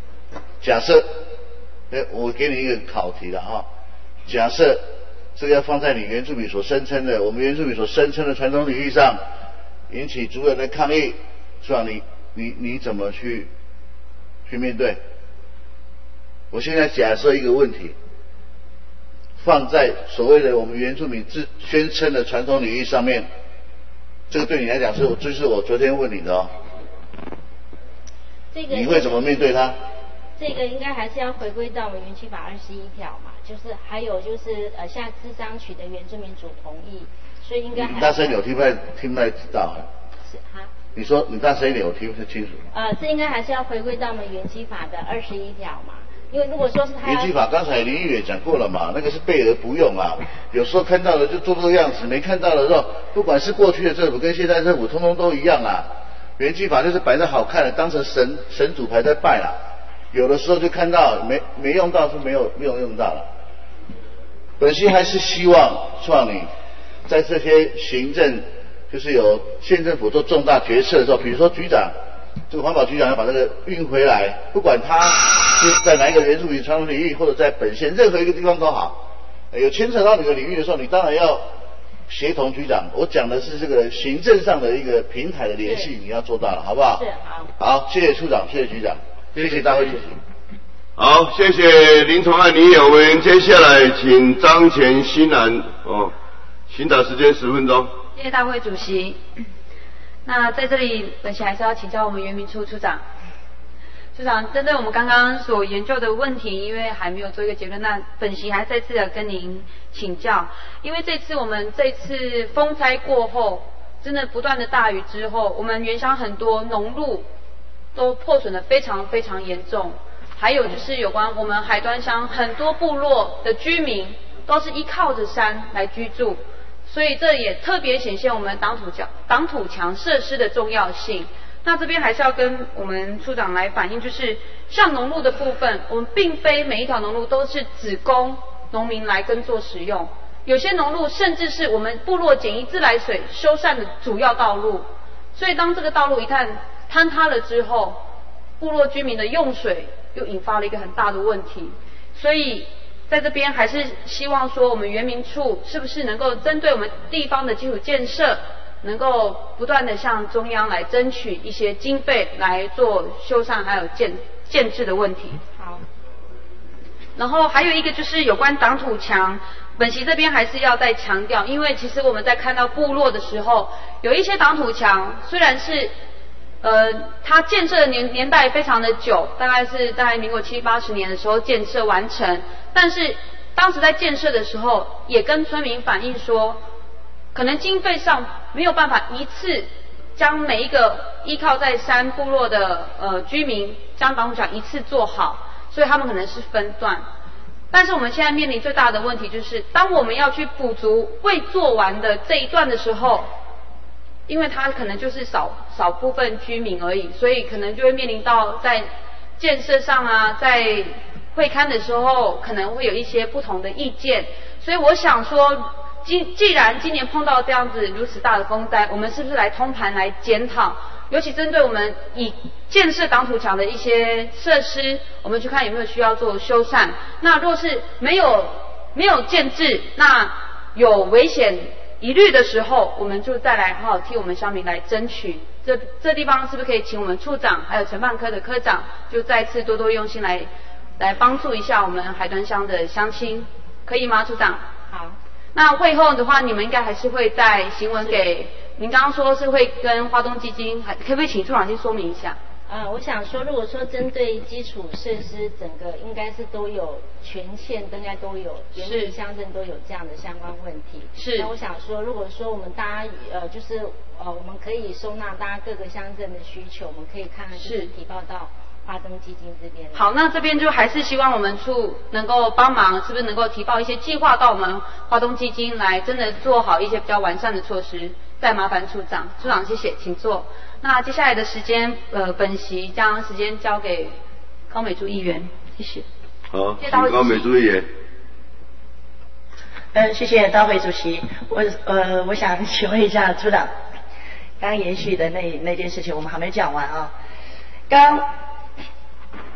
Speaker 12: 假设，哎，我给你一个考题了哈，假设这个要放在你原住民所声称的，我们原住民所声称的传统领域上，引起族人的抗议，处长你你你怎么去去面对？我现在假设一个问题，放在所谓的我们原住民自宣称的传统领域上面，这个对你来讲是，这是我昨天问你的哦。
Speaker 6: 这个
Speaker 12: 你会怎么面对它？
Speaker 6: 这个应该还是要回归到我们原区法二十一条嘛，就是还有就是呃，像智商取得原住民主同意，所以应该还。
Speaker 12: 你大声一点，我听不太听不太知道。
Speaker 6: 是哈。
Speaker 12: 你说你大声一点，我听不太清楚。
Speaker 6: 呃，这应该还是要回归到我们原区法的二十一条嘛。因为如果说是他
Speaker 12: 原居法，刚才林议员讲过了嘛，那个是备而不用啊。有时候看到了就做这个样子，没看到的时候，不管是过去的政府跟现在政府，通通都一样啊。原居法就是摆在好看的，当成神神主牌在拜啦。有的时候就看到没没用到是没有没有用到了。本席还是希望创你在这些行政，就是有县政府做重大决策的时候，比如说局长。这个环保局长要把这个运回来，不管他是在哪一个原住民传统领域，或者在本县任何一个地方都好，有牵扯到你的领域的时候，你当然要协同局长。我讲的是这个行政上的一个平台的联系，你要做到了，好不好？
Speaker 6: 是好。
Speaker 12: 好，谢谢处长，谢谢局长，谢谢大会主席。
Speaker 8: 好，谢谢林崇汉林友，我们接下来请张前新兰哦，询答时间十分钟。
Speaker 5: 谢谢大会主席。那在这里，本席还是要请教我们原民处处长。处长，针对我们刚刚所研究的问题，因为还没有做一个结论，那本席还再次的跟您请教。因为这次我们这次风灾过后，真的不断的大雨之后，我们原乡很多农路都破损的非常非常严重。还有就是有关我们海端乡很多部落的居民都是依靠着山来居住。所以这也特别显现我们挡土墙、挡土墙设施的重要性。那这边还是要跟我们处长来反映，就是像农路的部分，我们并非每一条农路都是只供农民来耕作使用，有些农路甚至是我们部落简易自来水修缮的主要道路。所以当这个道路一旦坍塌了之后，部落居民的用水又引发了一个很大的问题。所以在这边还是希望说，我们原民处是不是能够针对我们地方的基础建设，能够不断的向中央来争取一些经费来做修缮还有建建制的问题。
Speaker 6: 好。
Speaker 5: 然后还有一个就是有关挡土墙，本席这边还是要再强调，因为其实我们在看到部落的时候，有一些挡土墙虽然是呃，它建设的年年代非常的久，大概是在民国七八十年的时候建设完成，但是当时在建设的时候，也跟村民反映说，可能经费上没有办法一次将每一个依靠在山部落的呃居民将挡土墙一次做好，所以他们可能是分段。但是我们现在面临最大的问题就是，当我们要去补足未做完的这一段的时候，因为它可能就是少少部分居民而已，所以可能就会面临到在建设上啊，在会勘的时候可能会有一些不同的意见。所以我想说，既既然今年碰到这样子如此大的风灾，我们是不是来通盘来检讨，尤其针对我们以建设挡土墙的一些设施，我们去看有没有需要做修缮。那若是没有没有建制，那有危险疑虑的时候，我们就再来好好替我们乡民来争取。这这地方是不是可以请我们处长还有承办科的科长，就再次多多用心来来帮助一下我们海端乡的乡亲，可以吗，处长？
Speaker 6: 好。
Speaker 5: 那会后的话，你们应该还是会在行文给您刚刚说是会跟花东基金，还可不可以请处长先说明一下？
Speaker 6: 呃，我想说，如果说针对基础设施，整个应该是都有全县应该都有，原民乡镇都有这样的相关问题。
Speaker 5: 是。
Speaker 6: 那我想说，如果说我们大家呃，就是呃，我们可以收纳大家各个乡镇的需求，我们可以看看就是提报到花东基金这边。
Speaker 5: 好，那这边就还是希望我们处能够帮忙，是不是能够提报一些计划到我们花东基金来，真的做好一些比较完善的措施。再麻烦处长，处长谢谢，请坐。那接下来的时间，呃，本席将时间交给高美珠议员，谢谢。
Speaker 8: 好，请高美珠议员。
Speaker 7: 呃，谢谢大会主席。我呃，我想请问一下处长，刚刚延续的那那件事情，我们还没讲完啊。刚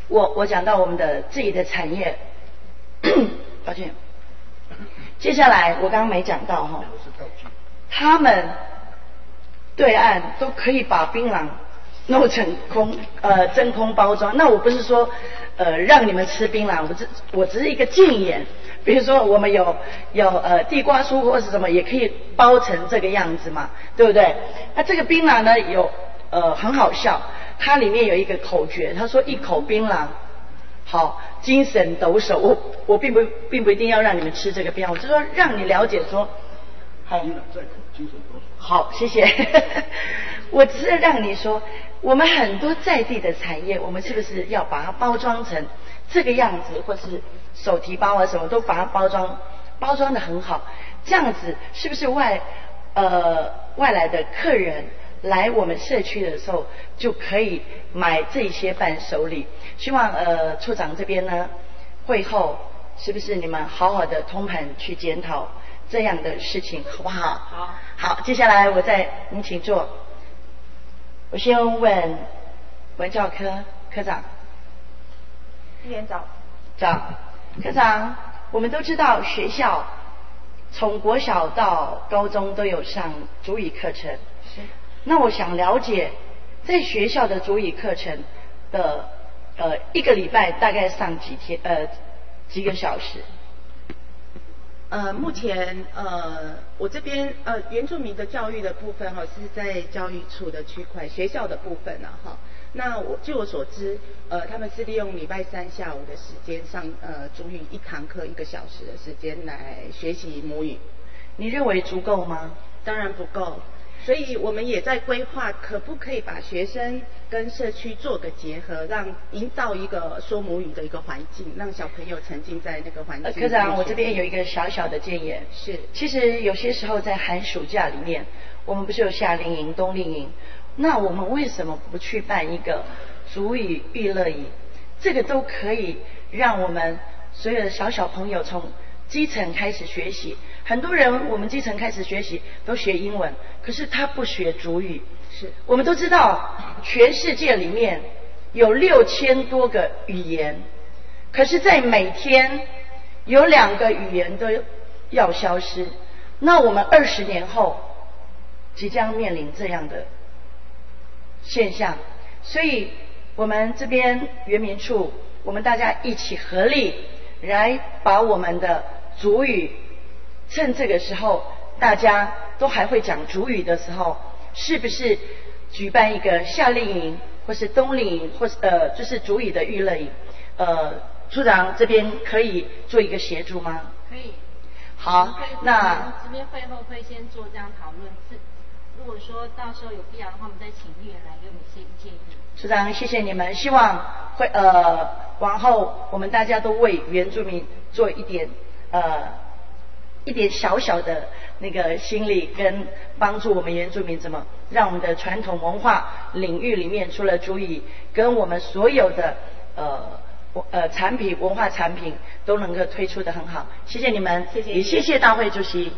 Speaker 7: 我我讲到我们的自己的产业，抱歉。接下来我刚刚没讲到哈，他们对岸都可以把槟榔弄成空呃真空包装。那我不是说呃让你们吃槟榔，我只我只是一个建言。比如说我们有有呃地瓜酥或是什么，也可以包成这个样子嘛，对不对？那这个槟榔呢有呃很好笑，它里面有一个口诀，他说一口槟榔。好，精神抖擞。我我并不并不一定要让你们吃这个槟榔，我就说让你了解说，好，好，谢谢。我只是让你说，我们很多在地的产业，我们是不是要把它包装成这个样子，或是手提包啊什么都把它包装包装得很好，这样子是不是外呃外来的客人来我们社区的时候就可以买这些伴手礼？希望呃处长这边呢，会后是不是你们好好的通盘去检讨这样的事情，好不好？好。好，接下来我再您请坐。我先问文教科科长。
Speaker 10: 议员长。
Speaker 7: 长，科长，我们都知道学校从国小到高中都有上族语课程。
Speaker 10: 是。
Speaker 7: 那我想了解，在学校的族语课程的呃一个礼拜大概上几天呃几个小时？
Speaker 10: 呃，目前呃我这边呃原住民的教育的部分哈是在教育处的区块，学校的部分呢哈。那我据我所知，呃他们是利用礼拜三下午的时间上呃族语一堂课一个小时的时间来学习母语。
Speaker 7: 你认为足够吗？
Speaker 10: 当然不够。所以我们也在规划，可不可以把学生跟社区做个结合，让营造一个说母语的一个环境，让小朋友沉浸在那个环境。
Speaker 7: 呃，科长，我这边有一个小小的建言。
Speaker 10: 是。
Speaker 7: 其实有些时候在寒暑假里面，我们不是有夏令营、冬令营，那我们为什么不去办一个族语育乐营？这个都可以让我们所有的小小朋友从基层开始学习。很多人我们基层开始学习都学英文，可是他不学族语。
Speaker 10: 是。我
Speaker 7: 们都知道全世界里面有六千多个语言，可是在每天有两个语言都要消失。那我们二十年后即将面临这样的现象，所以我们这边原民处，我们大家一起合力来把我们的族语，趁这个时候大家都还会讲族语的时候，是不是举办一个夏令营或是冬令营，或是呃就是族语的育乐营？呃，处长这边可以做一个协助吗？
Speaker 6: 可以。
Speaker 7: 好，那
Speaker 6: 这边会后会先做这样讨论，是如果说到时候有必要的话，我们再请议员来给我们一些建议。
Speaker 7: 处长，谢谢你们，希望会呃往后我们大家都为原住民做一点呃一点小小的那个心力，跟帮助我们原住民怎么让我们的传统文化领域里面，除了族语，跟我们所有的呃呃产品文化产品都能够推出的很好。谢谢你们，
Speaker 10: 谢谢，
Speaker 7: 也谢谢大会主席。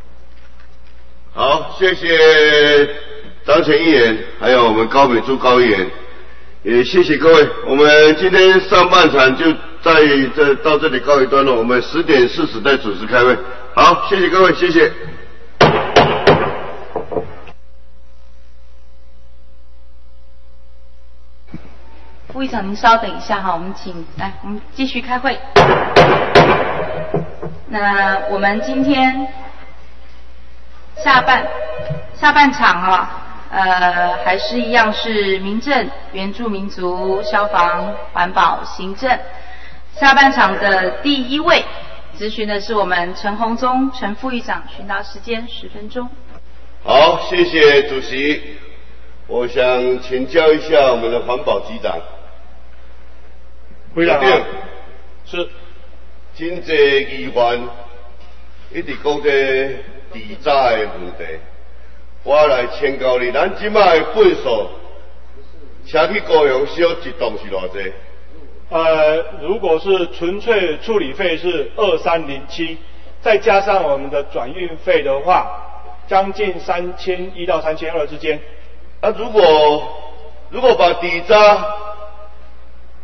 Speaker 8: 好，谢谢张前议员，还有我们高美珠高议员，也谢谢各位。我们今天上半场就在这到这里告一段落，我们十点四十再准时开会。好，谢谢各位，谢谢。
Speaker 5: 副议长，您稍等一下哈，我们请来，我们继续开会。那我们今天下半下半场哈，呃，还是一样是民政、原住民族、消防、环保、行政。下半场的第一位咨询的是我们陈洪宗陈副议长，询答时间十分钟。
Speaker 8: 好，谢谢主席。我想请教一下我们的环保局长。
Speaker 3: 会长啊，是。
Speaker 8: 真侪议员一直讲这地渣的问题，我来请教你，咱即摆的份数，车去高雄烧一栋是偌济？
Speaker 3: 呃，如果是纯粹处理费是二三零七，再加上我们的转运费的话，将近三千一到三千二之间。
Speaker 8: 啊，如果如果把底渣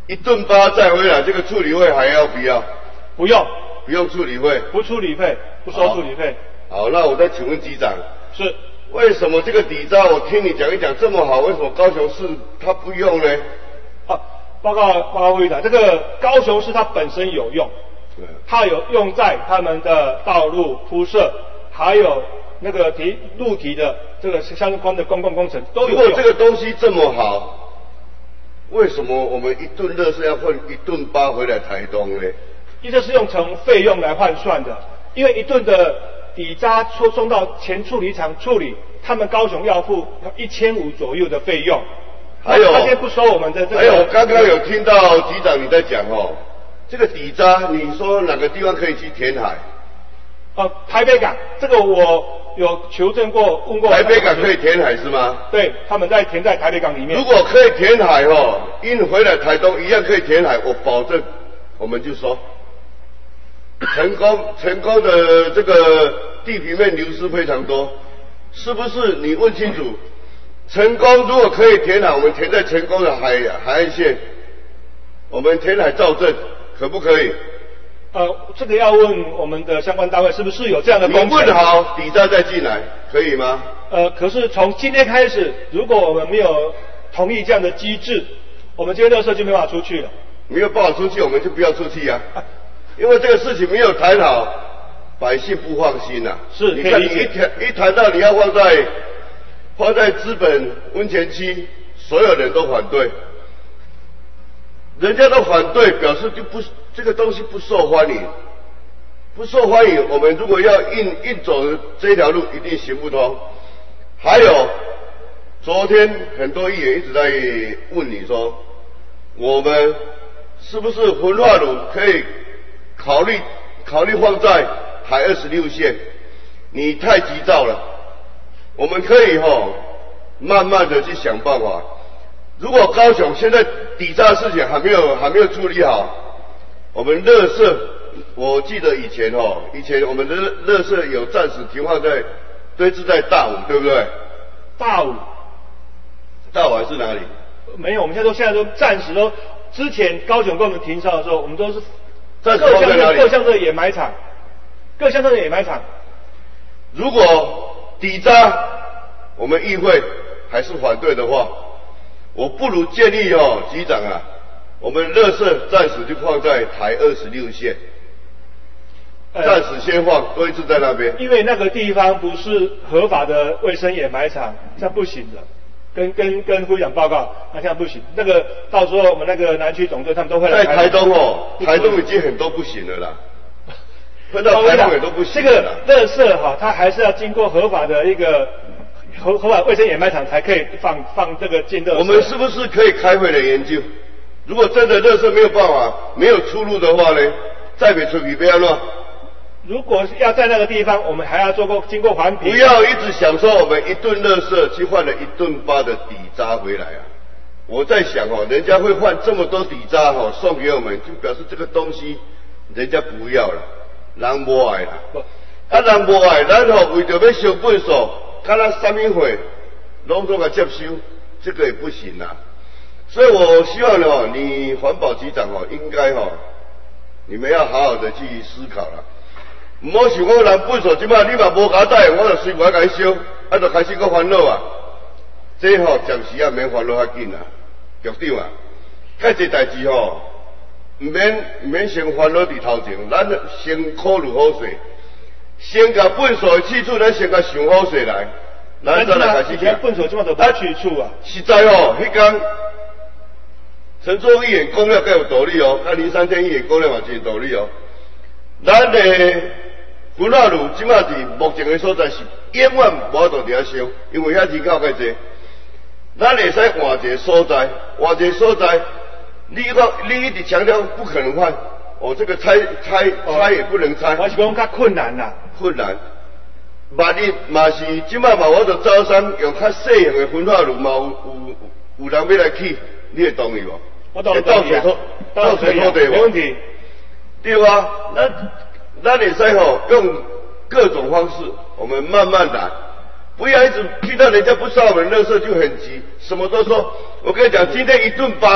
Speaker 8: 一顿八再回来，这个处理费还要不要？
Speaker 3: 不用，
Speaker 8: 不用处理费，
Speaker 3: 不处理费，不收处理费。
Speaker 8: 好，那我再请问局长，
Speaker 3: 是
Speaker 8: 为什么这个底渣我听你讲一讲这么好，为什么高雄市它不用呢？
Speaker 3: 啊，报告报告会长，这个高雄市它本身有用，它有用在他们的道路铺设，还有那个提路体的这个相关的公共工程都有用。
Speaker 8: 如果这个东西这么好，为什么我们一吨垃圾要换一吨八回来台东呢？
Speaker 3: 因为这是用成费用来换算的，因为一吨的底渣送送到前处理厂处理，他们高雄要付一千五左右的费用。
Speaker 8: 还有，
Speaker 3: 他先不收我们的这个。
Speaker 8: 还有，刚刚有听到局长你在讲哦，这个底渣，你说哪个地方可以去填海？
Speaker 3: 哦，台北港，这个我有求证过，问过。
Speaker 8: 台北港可以填海是吗？
Speaker 3: 对，他们在填在台北港里面。
Speaker 8: 如果可以填海哦，运回来台东一样可以填海，我保证我们就收。成功成功的这个地平面流失非常多，是不是？你问清楚。成功如果可以填海，我们填在成功的海海岸线，我们填海造镇可不可以？
Speaker 3: 呃，这个要问我们的相关单位是不是有这样的工程。
Speaker 8: 你问好，底渣再进来，可以吗？
Speaker 3: 呃，可是从今天开始，如果我们没有同意这样的机制，我们这些垃圾就没办法出去了。
Speaker 8: 没有办法出去，我们就不要出去啊，因为这个事情没有谈好，百姓不放心呐、啊。
Speaker 3: 是，
Speaker 8: 你看你一谈一谈到你要放在。放在资本温泉区，所有人都反对，人家都反对，表示就不这个东西不受欢迎，不受欢迎。我们如果要硬硬走这条路，一定行不通。还有，昨天很多议员一直在问你说，我们是不是焚化炉可以考虑考虑放在台二十六线？你太急躁了。我们可以哈、哦，慢慢的去想办法。如果高雄现在底渣事情还没有还没有处理好，我们垃圾，我记得以前哦，以前我们的垃圾有暂时停放在堆置在大武，对不对？
Speaker 3: 大武，
Speaker 8: 大武还是哪里？
Speaker 3: 没有，我们现在都现在都暂时都，之前高雄跟我们停烧的时候，我们都是
Speaker 8: 暂时放在哪里？
Speaker 3: 各项的掩埋场，各项的掩埋场。
Speaker 8: 如果底渣，我们议会还是反对的话，我不如建议哦，局长啊，我们垃圾暂时就放在台二十六线，暂时先放，堆置在那边。
Speaker 3: 因为那个地方不是合法的卫生掩埋场，这样不行的。跟跟跟会长报告，那这样不行。那个到时候我们那个南区总队他们都会来。
Speaker 8: 在台东哦，台东已经很多不行了啦。分到台东也都不行。
Speaker 3: 这个垃圾哈，它还是要经过合法的一个合合法卫生掩埋场才可以放放这个进垃圾。
Speaker 8: 我们是不是可以开会来研究？如果真的垃圾没有办法、没有出路的话呢，再别出去不要乱。
Speaker 3: 如果要在那个地方，我们还要做过经过环评。
Speaker 8: 不要一直想说我们一吨垃圾去换了一吨八的底渣回来啊！我在想哦，人家会换这么多底渣哦送给我们，就表示这个东西人家不要了。人无爱啦，啊人无爱，咱吼为着要收本数，看咱什么会，拢都甲接收，这个也不行啦。所以我希望哦，你环保局长哦，应该哦，你们要好好的去思考啦。唔好想讲人本数即摆你嘛无交代，我就随便甲伊收，啊就开始搁烦恼啊。这吼暂时也免烦恼较紧啊，局长啊，介济代志吼。唔免唔免先烦恼伫头前，咱先考虑好势，先甲本数的去处，咱先甲想好势来，咱再来开始讲。
Speaker 3: 本数即马都无去处啊！
Speaker 8: 实在哦，迄天陈卓议员讲了更有道理哦，啊林三天议员讲了嘛真有道理哦。咱的焚化炉即马伫目前的所在是永远无法度伫遐烧，因为遐人口介济。咱会使换一个所在，换一个所在。你讲你一直强调不可能换，哦，这个拆拆拆也不能拆。
Speaker 3: 我是讲较困难啦，
Speaker 8: 困难。万一嘛是即摆嘛，我就招商用较细型的焚化炉嘛，有有有人要来起，你会同意无？
Speaker 3: 我当然同意啊，
Speaker 8: 到处土地
Speaker 3: 没问题。
Speaker 8: 对啊，咱咱会使吼用各种方式，我们慢慢来。不要一直听到人家不收我们垃圾就很急，什么都说。我跟你讲，今天一顿八啊，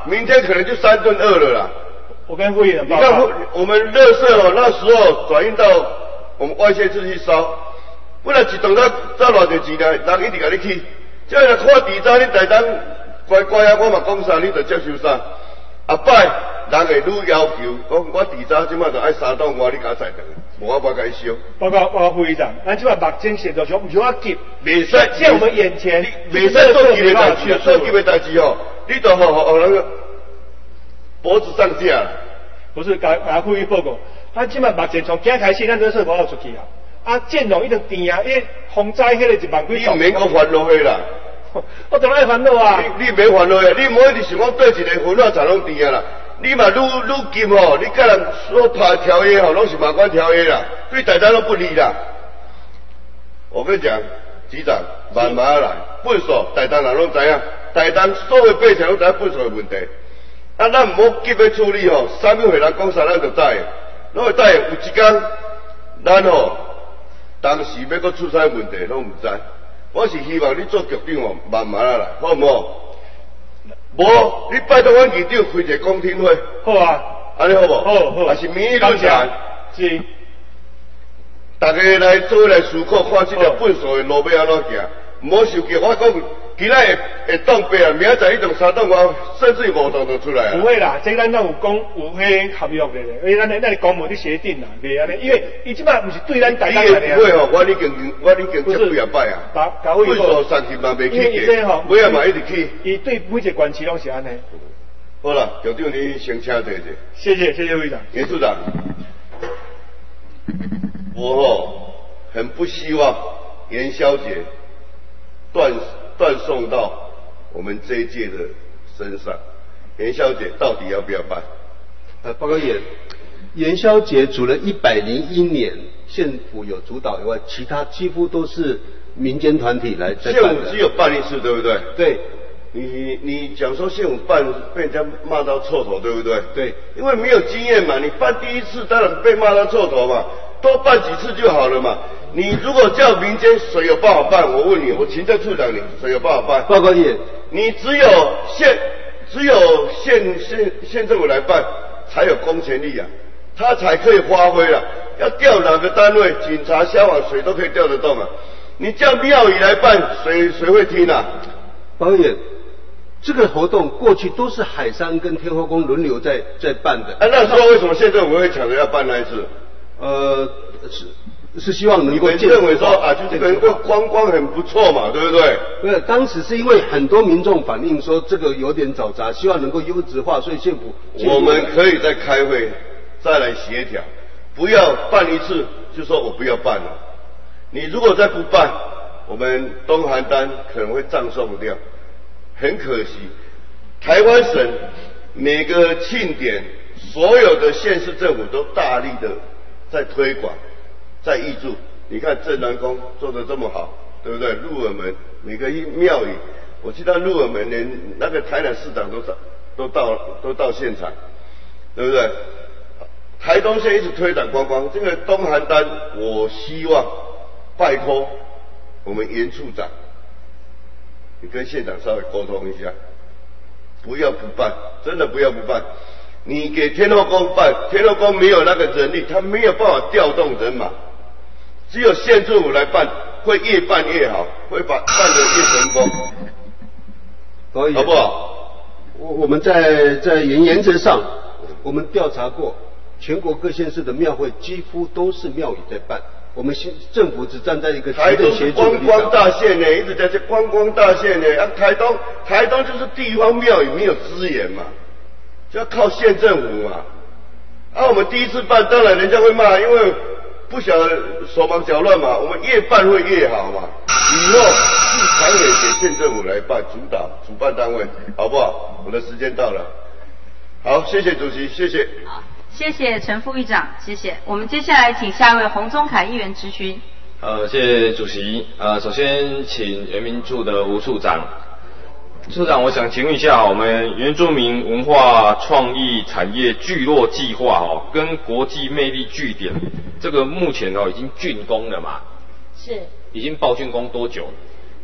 Speaker 8: 明天可能就三吨二了啦。
Speaker 3: 我跟副议长
Speaker 8: 你看我们垃圾哦，那时候转运到我们外县市去烧，本来一吨才才偌侪钱呢，人一直甲你去，这样看地渣，你台当乖乖啊，我嘛讲啥，你就接受啥。后摆人会愈要求，讲我地渣即摆就爱三档外，你甲我载回，无我无甲伊收。
Speaker 3: 报告报告副议长，咱即摆目前现在上唔像我急，
Speaker 8: 袂使
Speaker 3: 在我们眼前，
Speaker 8: 袂使做急的代志，做急的代志哦，你都好好那个脖子上架。
Speaker 3: 不是，甲甲副议报告，咱即摆目前从今开始，咱这事无好出去啊。啊，建龙一定甜啊，因为洪灾迄个一万几。
Speaker 8: 你毋免讲烦恼迄啦。
Speaker 3: 我当然爱烦恼啊！
Speaker 8: 你你免烦恼呀，你无一直想讲对一个分啊才拢甜啊啦。你嘛愈愈急吼，你甲人所拍条约吼，拢是马关条约啦，对大家都不利啦。我跟你讲，局长慢慢来，粪扫大当人拢知影，大当所有百姓拢知影粪扫的问题。啊，咱毋好急要处理吼，啥物会人讲啥，咱就知。拢会知，有一天咱吼当时要搁出啥问题，拢毋知。我是希望你做局长哦，慢慢啊来，好唔好？无，你拜托阮局长开一个公听会。
Speaker 3: 好啊，
Speaker 8: 安尼好无？
Speaker 3: 好好。
Speaker 8: 也是民意论坛。
Speaker 3: 是。
Speaker 8: 大家来做来思考，看这条粪扫的路要安怎行，唔好受惊。我讲，今仔会会当八啊，明仔载一栋三栋外，甚至五栋就出来啊。
Speaker 3: 不会啦，这咱都有讲有迄合约的咧，因为咱咱咱公务的协定啦，袂安尼，因为伊即摆毋是对咱大家来的。
Speaker 8: 不会吼，我已经我已经接几啊摆啊。
Speaker 3: 把把会
Speaker 8: 粪扫三天嘛袂去过，尾啊嘛一直去。
Speaker 3: 伊对每一个县市拢是安尼。
Speaker 8: 好啦，局长你先请坐坐。
Speaker 3: 谢谢谢谢会长。
Speaker 8: 严处长，我吼很不希望元宵节断断送到我们这一届的身上。元宵节到底要不要办？
Speaker 1: 呃，报告员，元宵节除了一百零一年县府有主导以外，其他几乎都是民间团体来在办的。
Speaker 8: 县府只有办一次，对不对？
Speaker 1: 对。
Speaker 8: 你你讲说县府办被人家骂到臭头，对不对？
Speaker 1: 对。
Speaker 8: 因为没有经验嘛，你办第一次当然被骂到臭头嘛，多办几次就好了嘛。你如果叫民间谁有办法办？我问你，我行政处长你谁有办法办？
Speaker 1: 报告员，
Speaker 8: 你只有县只有县县县政府来办，才有公权力啊，他才可以发挥了。要调哪个单位，警察、消防谁都可以调得动啊。你叫庙宇来办，谁谁会听啊？
Speaker 1: 报告员，这个活动过去都是海山跟天后宫轮流在在办的。
Speaker 8: 啊，那时候为什么县政府会抢着要办那一次？
Speaker 1: 呃，是。是希望能够
Speaker 8: 你们认为说啊，就这个这个观光很不错嘛，对不对？
Speaker 1: 不是，当时是因为很多民众反映说这个有点嘈杂，希望能够优质化，所以县府
Speaker 8: 我们可以再开会，再来协调，不要办一次就说我不要办了。你如果再不办，我们东邯郸可能会葬送掉，很可惜。台湾省每个庆典，所有的县市政府都大力的在推广。在挹注，你看镇南宫做得这么好，对不对？鹿耳门每个庙宇，我记得鹿耳门连那个台南市长都到都到都到现场，对不对？台东县一直推展观光，这个东邯郸，我希望拜托我们严处长，你跟县长稍微沟通一下，不要不办，真的不要不办。你给天后宫办，天后宫没有那个人力，他没有办法调动人马。只有县政府来办，会越办越好，会把办得越成功，
Speaker 1: 可以，
Speaker 8: 好不好？
Speaker 1: 我我们在在原原则上，我们调查过，全国各县市的庙会几乎都是庙宇在办，我们县政府只站在一个
Speaker 8: 台东是观光大县呢，一直在这观光大县呢，啊，台东台东就是地方庙宇没有资源嘛，就要靠县政府嘛。啊，我们第一次办，当然人家会骂，因为不晓得手忙脚乱嘛，我们越办会越好嘛。以后是常委给县政府来办主导主办单位，好不好？我的时间到了，好，谢谢主席，谢谢。
Speaker 5: 好，谢谢陈副议长，谢谢。我们接下来请下一位洪宗凯议员质询。
Speaker 13: 呃，谢谢主席。呃，首先请原民处的吴处长。处长，我想请问一下，我们原住民文化创意产业聚落计划哦，跟国际魅力据点，这个目前哦已经竣工了嘛？
Speaker 6: 是。
Speaker 13: 已经报竣工多久了？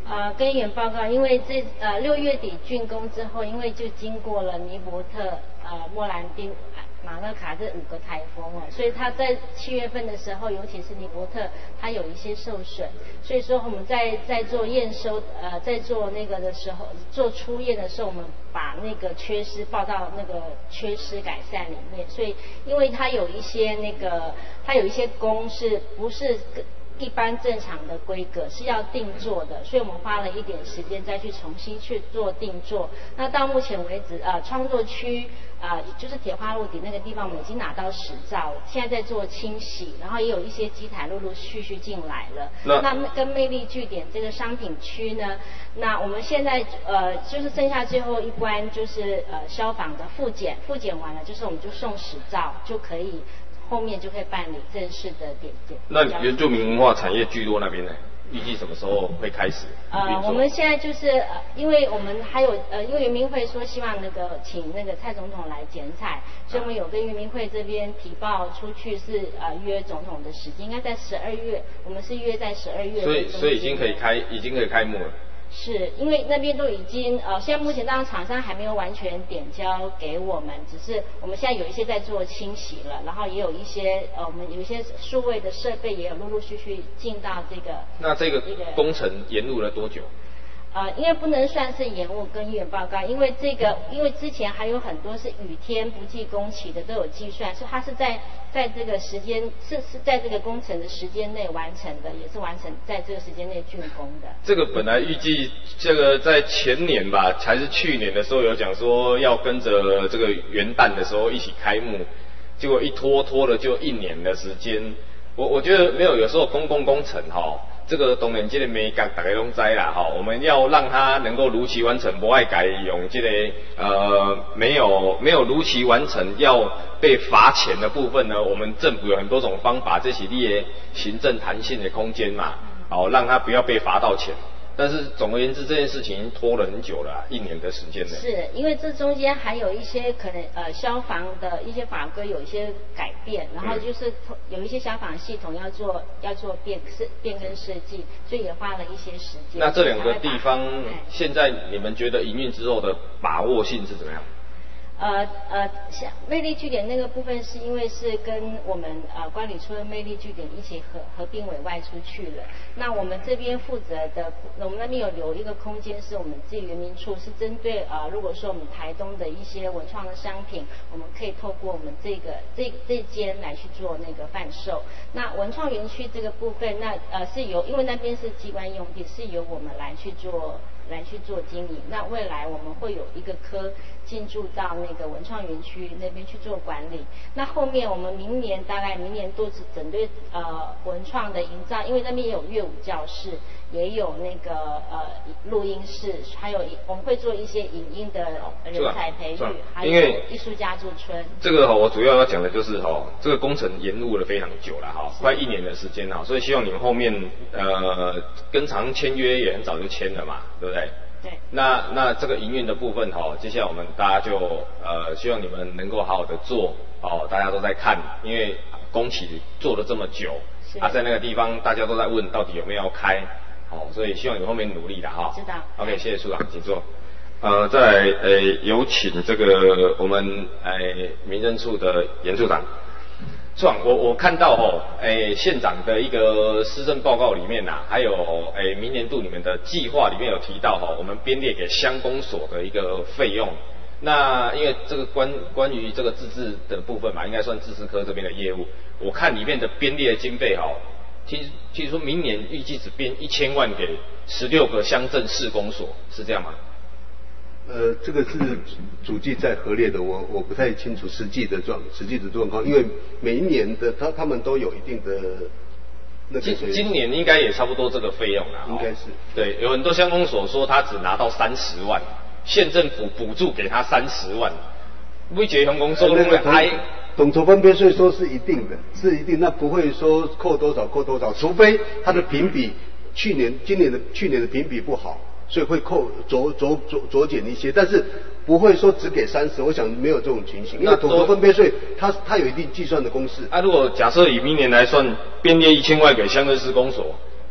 Speaker 6: 呃，跟议员报告，因为这呃六月底竣工之后，因为就经过了尼伯特、呃莫兰丁、马勒卡这五个台风哦，所以它在七月份的时候，尤其是尼伯特，它有一些受损，所以说我们在在做验收，呃，在做那个的时候，做初验的时候，我们把那个缺失报到那个缺失改善里面，所以因为它有一些那个，它有一些工是不是一般正常的规格是要定做的，所以我们花了一点时间再去重新去做定做。那到目前为止，呃，创作区啊、呃，就是铁花路底那个地方，我们已经拿到实照了，现在在做清洗，然后也有一些机台陆陆续续进来了。那, 那跟魅力据点这个商品区呢，那我们现在呃就是剩下最后一关，就是呃消防的复检，复检完了就是我们就送实照就可以。后面就可以办理正式的点点。
Speaker 13: 那原住民文化产业聚落那边呢？预计什么时候会开始？
Speaker 6: 呃，我们现在就是呃，因为我们还有呃，因为原民会说希望那个请那个蔡总统来剪彩，所以我们有跟原民会这边提报出去是呃约总统的时间，应该在十二月，我们是约在十二月。
Speaker 13: 所以所以已经可以开，已经可以开幕了。
Speaker 6: 是因为那边都已经呃，现在目前当然厂商还没有完全点交给我们，只是我们现在有一些在做清洗了，然后也有一些呃，我们有一些数位的设备也有陆陆续续进到这个。
Speaker 13: 那这个工程延误了多久？
Speaker 6: 呃，因为不能算是延误跟议员报告，因为这个，因为之前还有很多是雨天不计工期的都有计算，所以它是在在这个时间是是在这个工程的时间内完成的，也是完成在这个时间内竣工的。
Speaker 13: 这个本来预计这个在前年吧，还是去年的时候有讲说要跟着这个元旦的时候一起开幕，结果一拖拖了就一年的时间。我我觉得没有，有时候公共工程哈。这个当然，这个美感大家都知啦，哈，我们要让它能够如期完成，不爱改用这个呃没有没有如期完成要被罚钱的部分呢，我们政府有很多种方法，这是你的行政弹性的空间嘛，好，让它不要被罚到钱。但是总而言之，这件事情已经拖了很久了、啊，一年的时间呢。
Speaker 6: 是因为这中间还有一些可能呃消防的一些法规有一些改变，然后就是有一些消防系统要做要做变设变更设计，所以也花了一些时间。
Speaker 13: 那这两个地方现在你们觉得营运之后的把握性是怎么样？
Speaker 6: 呃呃，像魅力据点那个部分，是因为是跟我们呃观理处的魅力据点一起合合并委外出去了。那我们这边负责的，我们那边有留一个空间，是我们自己原民处，是针对呃，如果说我们台东的一些文创的商品，我们可以透过我们这个这这间来去做那个贩售。那文创园区这个部分，那呃是由因为那边是机关用地，是由我们来去做。来去做经营，那未来我们会有一个科进驻到那个文创园区那边去做管理。那后面我们明年大概明年都是针对呃文创的营造，因为那边也有乐舞教室，也有那个呃录音室，还有我们会做一些影音的人才培育，还有艺术家驻村。
Speaker 13: 这个哈，我主要要讲的就是哈，这个工程延误了非常久了哈，快一年的时间哈，所以希望你们后面呃跟厂商签约也很早就签了嘛，对不对？
Speaker 6: 对。
Speaker 13: 那那这个营运的部分哈，接下来我们大家就呃希望你们能够好好的做哦，大家都在看，因为工期做了这么久，啊在那个地方大家都在问到底有没有要开，好，所以希望你们后面努力的哈。
Speaker 6: 知道。
Speaker 13: OK， 谢谢处长，请坐。呃，再来呃有请这个我们呃民政处的严处长。处长，我我看到哦，诶，县长的一个施政报告里面呐、啊，还有诶明年度你们的计划里面有提到哈、哦，我们编列给乡公所的一个费用。那因为这个关关于这个自治的部分嘛，应该算自治科这边的业务。我看里面的编列经费哈、哦，听听说明年预计只编一千万给十六个乡镇市公所，是这样吗？
Speaker 1: 呃，这个是主计在核列的，我我不太清楚实际的状实际的状况，因为每一年的他他们都有一定的那个。
Speaker 13: 今今年应该也差不多这个费用啦。
Speaker 1: 应该是。
Speaker 13: 对，有很多乡公所说他只拿到三十万，县政府补助给他三十万，每一个乡公所都会挨。
Speaker 1: 统筹分配税说是一定的，是一定，那不会说扣多少扣多少，除非它的评比去年今年的去年的评比不好。所以会扣酌酌酌酌减一些，但是不会说只给三十，我想没有这种情形，因为统筹分配税它它有一定计算的公式。
Speaker 13: 啊，如果假设以明年来算，编列一千万给乡镇市公所，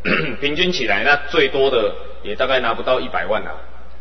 Speaker 13: 平均起来，那最多的也大概拿不到一百万啊。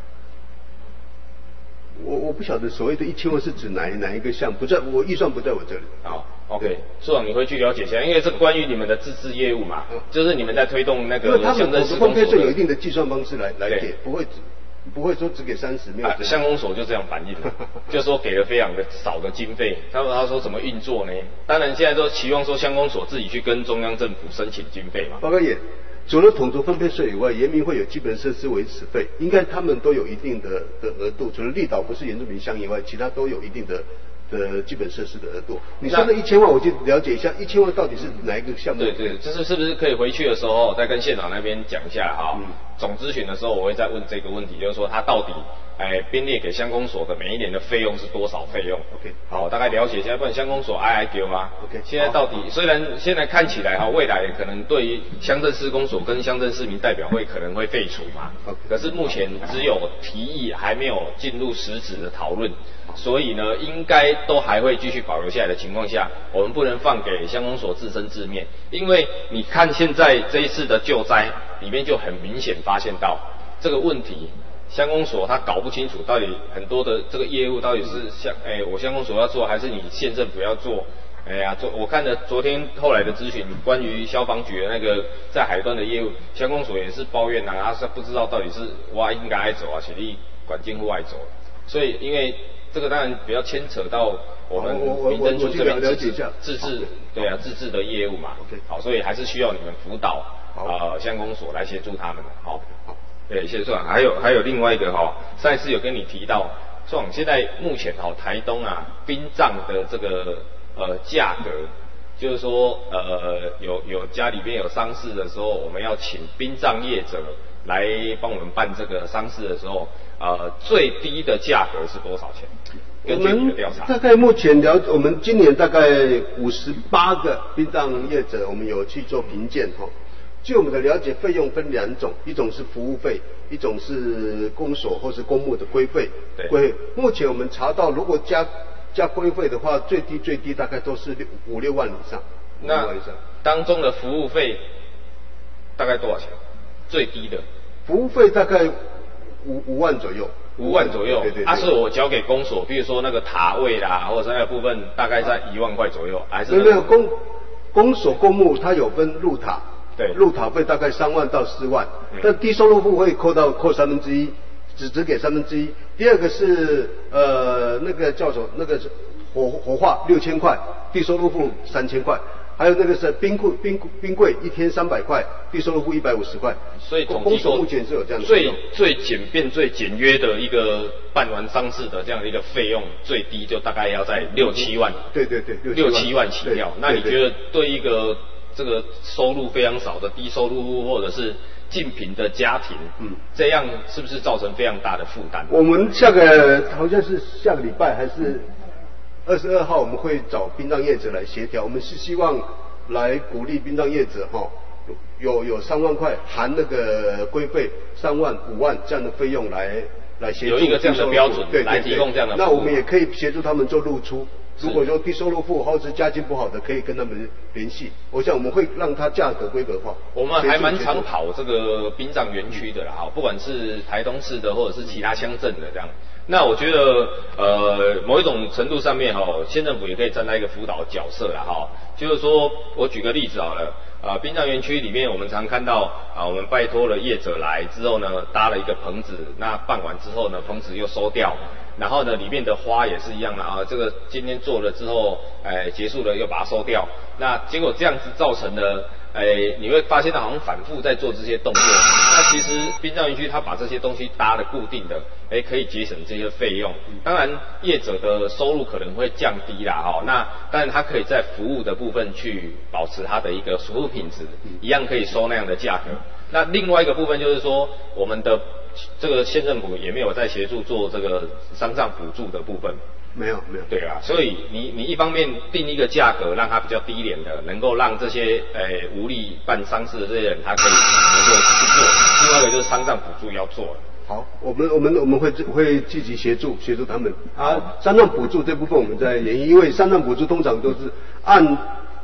Speaker 1: 我我不晓得所谓的一千万是指哪哪一个项，不在我预算不在我这里。
Speaker 13: 好 ，OK， 处长你会去了解一下，因为这关于你们的自治业务嘛，嗯、就是你们在推动那个乡镇施工所的。
Speaker 1: 有一定的计算方式来来给，不会不会说只给三十，没有。
Speaker 13: 啊，乡公所就这样反映了，就说给了非常的少的经费，他们他说怎么运作呢？当然现在都期望说乡公所自己去跟中央政府申请经费嘛。
Speaker 1: 报告也。除了统筹分配税以外，原民会有基本设施维持费，应该他们都有一定的的额度。除了立岛不是原住民乡以外，其他都有一定的的基本设施的额度。你说的一千万，我就了解一下，一千万到底是哪一个项目？
Speaker 13: 对对，就是是不是可以回去的时候再跟县长那边讲一下哈？嗯、总咨询的时候我会再问这个问题，就是说他到底哎编列给乡公所的每一年的费用是多少费用
Speaker 1: ？OK，
Speaker 13: 好，大概了解一下，不然乡公所挨挨丢吗
Speaker 1: ？OK，
Speaker 13: 现在到底虽然现在看起来哈，未来可能对于乡镇施工所跟乡镇市民代表会可能会废除嘛，
Speaker 1: okay,
Speaker 13: 可是目前只有提议还没有进入实质的讨论，所以呢，应该都还会继续保留下来的情况下，我们不能放给乡公所自生自灭，因为你看现在这一次的救灾里面就很明显发现到这个问题。乡公所他搞不清楚到底很多的这个业务到底是乡哎我乡公所要做还是你县政府要做，哎呀，昨我看了昨天后来的咨询，关于消防局的那个在海端的业务，乡公所也是抱怨呐、啊，他是不知道到底是我应该爱走啊，还是管进户外走，所以因为这个当然比较牵扯到我们民政处这边自治自治对啊自治的业务嘛，
Speaker 1: okay,
Speaker 13: 好，所以还是需要你们辅导呃乡公所来协助他们的，好。好对，谢谢处长。还有还有另外一个哈、哦，上一次有跟你提到，处长现在目前哈、哦、台东啊殡葬的这个呃价格，就是说呃有有家里边有丧事的时候，我们要请殡葬业者来帮我们办这个丧事的时候，呃最低的价格是多少钱？根据你的调查，
Speaker 1: 大概目前了，我们今年大概五十八个殡葬业者，我们有去做评鉴哈。据我们的了解，费用分两种，一种是服务费，一种是公所或是公墓的规费。
Speaker 13: 对。
Speaker 1: 规目前我们查到，如果加加规费的话，最低最低大概都是六五六万以上。
Speaker 13: 那当中的服务费大概多少钱？最低的
Speaker 1: 服务费大概五五万左右。
Speaker 13: 五万左右。
Speaker 1: 对对对。
Speaker 13: 啊，是我交给公所，比如说那个塔位啦，或者是那个部分，大概在一万块左右，还是、那个？
Speaker 1: 没有公公所公墓它有分入塔。
Speaker 13: 对，
Speaker 1: 入塔费大概三万到四万，嗯、但低收入户会扣到扣三分之一，只只给三分之一。第二个是呃那个叫什么？那个火火化六千块，低收入户三千块。还有那个是冰库冰冰柜一天三百块，低收入户一百五十块。
Speaker 13: 所以统计说，
Speaker 1: 目前是有这样的
Speaker 13: 最最简便、最简约的一个办完丧事的这样的一个费用，最低就大概要在六七万。
Speaker 1: 对对对，
Speaker 13: 六七万起跳。那你觉得对一个这个收入非常少的低收入户或者是近贫的家庭，嗯，这样是不是造成非常大的负担？
Speaker 1: 我们下个好像是下个礼拜还是二十二号，我们会找殡葬业者来协调。我们是希望来鼓励殡葬业者哈，有有三万块含那个规费，三万五万这样的费用来来协助。
Speaker 13: 有一个这样的标准，
Speaker 1: 对，
Speaker 13: 来提供这样的服务。
Speaker 1: 那我们也可以协助他们做露出。如果说低收入户或是家境不好的，可以跟他们联系。我想我们会让它价格规格化。
Speaker 13: 我们还蛮常跑这个殡葬园区的啦，哈，不管是台东市的或者是其他乡镇的这样。那我觉得，呃，某一种程度上面哈，县政府也可以站在一个辅导角色啦，哈。就是说我举个例子好了，啊，殡葬园区里面我们常看到啊，我们拜托了业者来之后呢，搭了一个棚子，那办完之后呢，棚子又收掉。然后呢，里面的花也是一样的啊，这个今天做了之后，哎，结束了又把它收掉。那结果这样子造成的，哎，你会发现它好像反复在做这些动作。那其实殡葬园区它把这些东西搭的固定的，哎，可以节省这些费用。当然，业者的收入可能会降低啦，哈。那当然它可以在服务的部分去保持它的一个服务品质，一样可以收那样的价格。那另外一个部分就是说，我们的这个县政府也没有在协助做这个丧葬补助的部分。
Speaker 1: 没有没有。
Speaker 13: 对啊，所以你你一方面定一个价格，让它比较低廉的，能够让这些诶、呃、无力办丧事的这些人，他可以能够去做。另外一个就是丧葬补助要做了。
Speaker 1: 好，我们我们我们会会积极协助协助他们啊。丧葬补助这部分我们在研议，因为丧葬补助通常都是按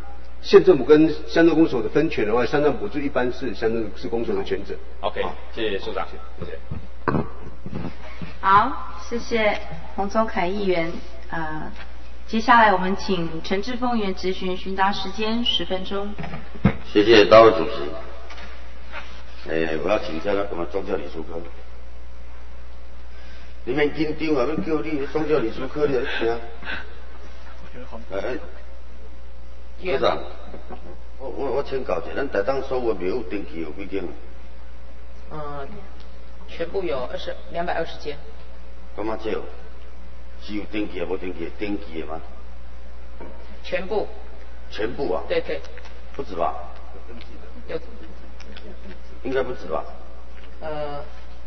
Speaker 1: 县政府跟乡镇公所的分权的话，山上补助一般是乡镇市公所的权责。
Speaker 13: OK， 谢谢处长，谢谢。
Speaker 14: 好，谢谢洪宗凯议员。呃，接下来我们请陈志峰议员质询，询答时间十分钟。
Speaker 15: 谢谢大会主席。诶、欸，我要请教咱我们宗教理事科。你免紧张啊，要叫你宗教理事科你来听。诶，科长，我我我请教一下，咱台东所有庙宇登记有几间？
Speaker 16: 嗯，全部有二十两百二十间。
Speaker 15: 干嘛少？是有登记啊，无登记？登记的吗？
Speaker 16: 全部。
Speaker 15: 全部啊？
Speaker 16: 对对。
Speaker 15: 不止吧？
Speaker 16: 有。
Speaker 15: 应该不止吧？
Speaker 16: 呃。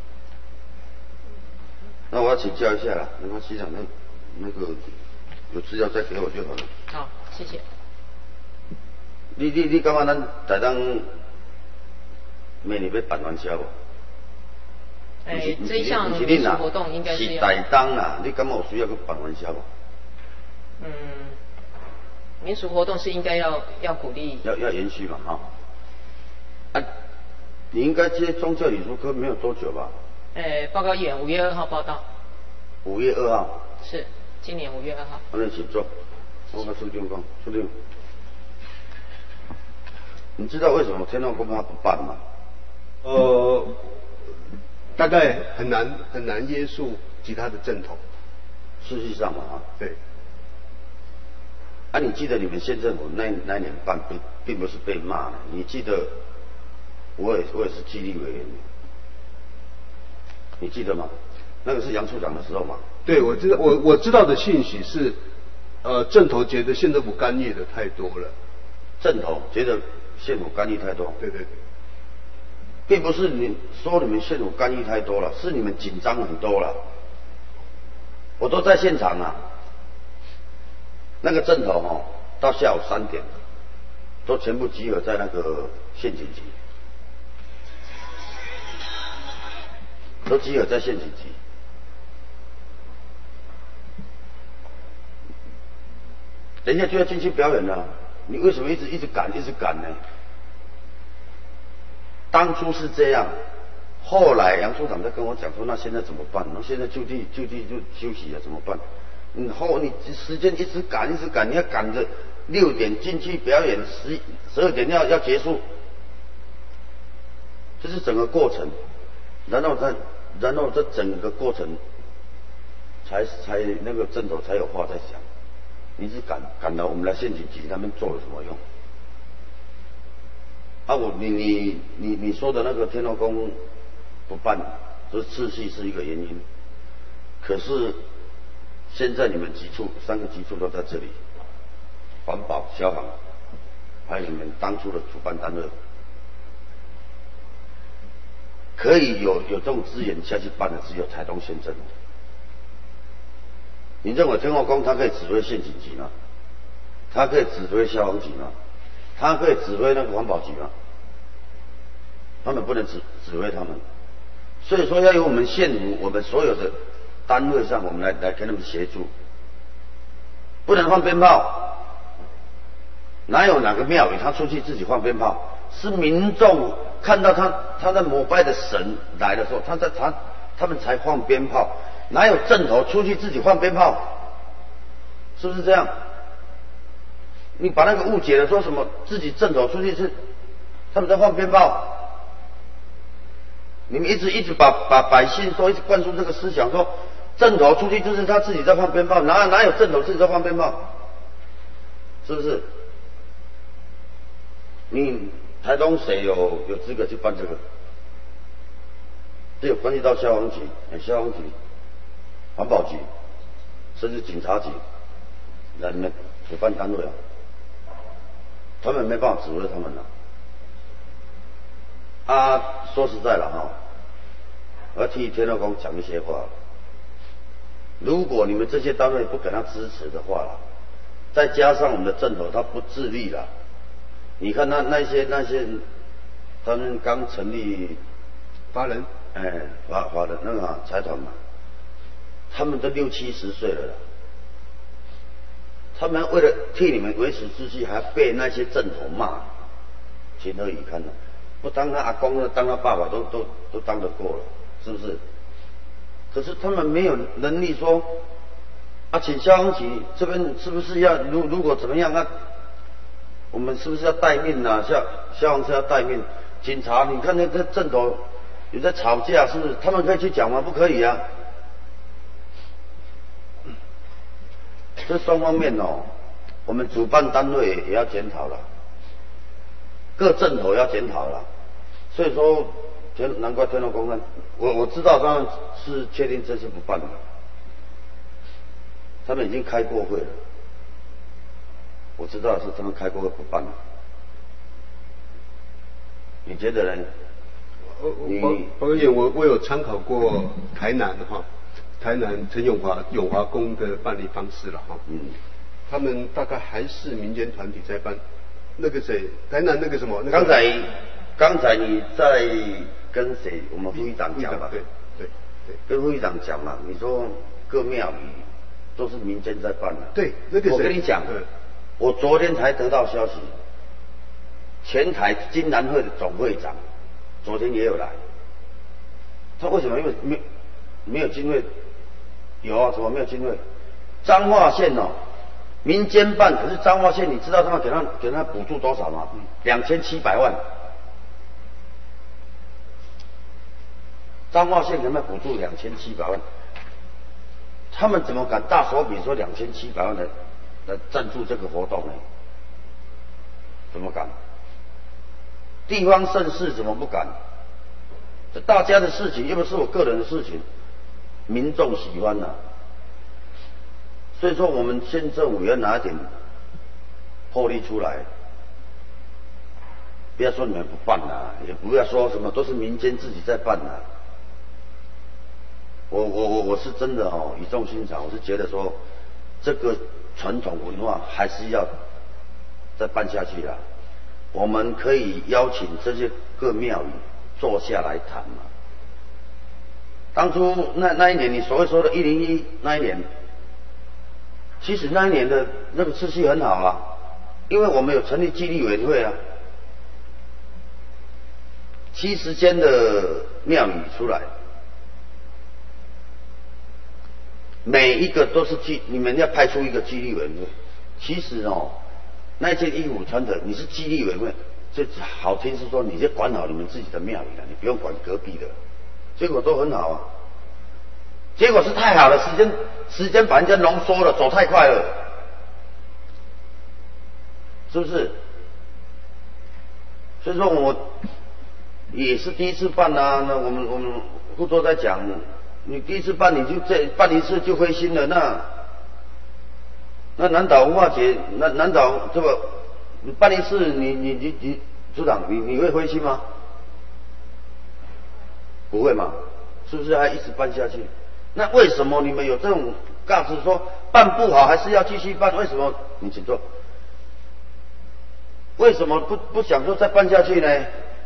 Speaker 15: 那我要请教一下啦，没关系啦，那那个有资料再给我就好了。
Speaker 16: 好，谢谢。
Speaker 15: 你你你感觉咱台东明年要办元宵无？
Speaker 16: 诶，这一项民俗活动应该是要。
Speaker 15: 是台东啦，你感觉有需要去办元宵无？
Speaker 16: 嗯，民俗活动是应该要要鼓励。
Speaker 15: 要要延续嘛，哈、哦。啊，你应该接宗教理事科没有多久吧？
Speaker 16: 诶，报告议员，五月二号报道。
Speaker 15: 五月二号。
Speaker 16: 是，今年五月二号。
Speaker 15: 那请坐。我跟苏军讲，苏军，你知道为什么天后宫他不办吗？
Speaker 1: 呃，大概很难很难约束其他的正统。
Speaker 15: 事实上嘛，啊，
Speaker 1: 对。
Speaker 15: 啊，你记得你们县政府那那年办并并不是被骂的，你记得我也我也是纪律委员。你记得吗？那个是杨处长的时候嘛？
Speaker 1: 对，我知道，我我知道的信息是，呃，镇头觉得县政府干预的太多了。
Speaker 15: 镇头觉得县府干预太多？
Speaker 1: 对对对。
Speaker 15: 并不是你说你们县府干预太多了，是你们紧张很多了。我都在现场啊。那个镇头哦，到下午三点，都全部集合在那个县警局。都集合在县警局，人家就要进去表演了，你为什么一直一直赶一直赶呢？当初是这样，后来杨处长在跟我讲说，那现在怎么办？那现在就地就地就休息了，怎么办？你后你时间一直赶一直赶，你要赶着六点进去表演，十十二点要要结束，这是整个过程，然后再。然后这整个过程才才那个镇头才有话在讲，你是赶赶到我们来县警局，他们做了什么用？啊，我你你你你说的那个天后宫不办，这次序是一个原因。可是现在你们局处三个局处都在这里，环保、消防，还有你们当初的主办单位。可以有有这种资源下去办的只有台东县政府。你认为天后宫他可以指挥县警局吗？他可以指挥消防局吗？他可以指挥那个环保局吗？他们不能指指挥他们。所以说要由我们县府，我们所有的单位上，我们来来跟他们协助。不能放鞭炮，哪有哪个庙宇他出去自己放鞭炮？是民众看到他他在膜拜的神来的时候，他在他他们才放鞭炮，哪有镇头出去自己放鞭炮？是不是这样？你把那个误解了，说什么自己镇头出去是他们在放鞭炮？你们一直一直把把百姓说一直灌输这个思想，说镇头出去就是他自己在放鞭炮，哪哪有镇头自己在放鞭炮？是不是？你台东谁有有资格去办这个？这有关系到消防局、消防局、环保局，甚至警察局，人们主办单位啊，他们没办法指挥他们了。啊，说实在了哈，我要替天后宫讲一些话。如果你们这些单位不给他支持的话，再加上我们的镇头他不自立了。你看那那些那些，他们刚成立
Speaker 1: 华人，
Speaker 15: 哎，华华人那个、啊、财团嘛，他们都六七十岁了啦， 他们为了替你们维持秩序，还被那些阵头骂，情何以堪呢？不当他阿公，当他爸爸都都都当得过了，是不是？可是他们没有能力说，啊，请消防局这边是不是要如如果怎么样啊？我们是不是要待命啊？消消防车要待命，警察你看那个阵头有在吵架，是不是？他们可以去讲吗？不可以啊。这双方面哦，我们主办单位也要检讨了，各阵头要检讨了。所以说，天难怪天龙公安，我我知道他们是确定这次不办了，他们已经开过会了。我知道是他们开过会不办了。你觉得呢？
Speaker 1: 你包括我我有参考过台南哈。台南陈永华永华宫的办理方式了哈，嗯，他们大概还是民间团体在办。那个谁，台南那个什么，那个、
Speaker 15: 刚才刚才你在跟谁？我们副议长讲嘛，
Speaker 1: 对对对，
Speaker 15: 跟副议长讲嘛，你说各庙宇都是民间在办的，
Speaker 1: 对，那个谁，
Speaker 15: 我跟你讲，我昨天才得到消息，全台金兰会的总会长昨天也有来，他为什么？因为没没有经费。有啊，怎么没有经费？彰化县哦，民间办，可是彰化县你知道他们给他给他补助多少吗？两千七百万。彰化县给他们补助两千七百万，他们怎么敢大手笔说两千七百万来来赞助这个活动呢？怎么敢？地方盛事怎么不敢？这大家的事情，又不是我个人的事情。民众喜欢呐、啊，所以说我们县政府要拿一点魄力出来，不要说你们不办啦、啊，也不要说什么都是民间自己在办啦、啊。我我我我是真的哦，语重心长，我是觉得说这个传统文化还是要再办下去啦。我们可以邀请这些各庙宇坐下来谈嘛。当初那那一年，你所谓说的一零一那一年，其实那一年的那个秩序很好啊，因为我们有成立纪律委员会啊，七十间的庙宇出来，每一个都是纪，你们要派出一个纪律委员会。其实哦，那件衣服穿的，你是纪律委员会，这好听是说你就管好你们自己的庙宇了，你不用管隔壁的。结果都很好啊，结果是太好了，时间时间把人家浓缩了，走太快了，是不是？所以说我也是第一次办啊，那我们我们副座在讲，你第一次办你就这办一次就灰心了，那那南岛文化节，那南岛这个你办一次，你你你你组长，你你会灰心吗？不会嘛？是不是还一直办下去？那为什么你们有这种尬子说办不好还是要继续办？为什么？你请坐。为什么不不想说再办下去呢？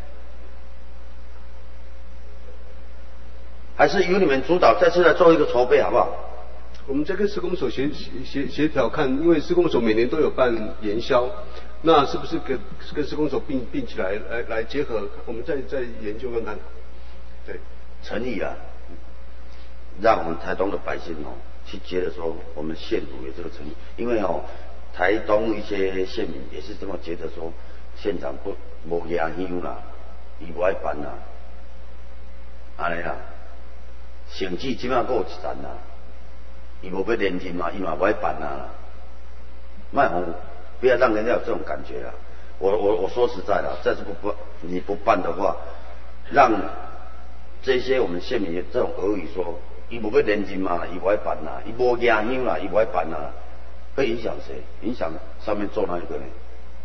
Speaker 15: 还是由你们主导再次来做一个筹备，好不好？
Speaker 1: 我们再跟施工所协协协调看，因为施工所每年都有办研销，那是不是跟跟施工所并并起来来来结合？我们再再研究看看。对，
Speaker 15: 诚意啊，让我们台东的百姓哦去觉得说我们县府有这个诚意，因为哦台东一些县民也是这么觉得说县长不无牙香啦，伊不爱办啦，安尼啦，甚至即马还有一站啦，伊无要连任嘛，伊嘛不爱办啦，卖红，不要让人家有这种感觉啦。我我我说实在的，再是不不你不办的话，让这些我们县民这种俄语说，伊无要连任嘛，伊不爱办啦，伊无牙香啦，伊不爱办啦，会影响谁？影响上面做那一个呢？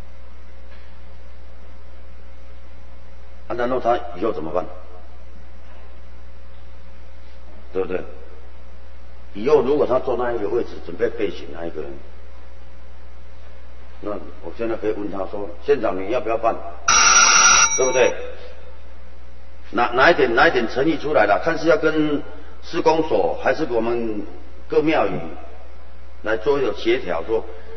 Speaker 15: 啊，然后他以后怎么办？对不对？以后如果他坐那一个位置，准备备选那一个人，那我现在可以问他说：县长你要不要办？对不对？哪哪一点哪一点诚意出来了？看是要跟施工所还是我们各庙宇来做一个协调，说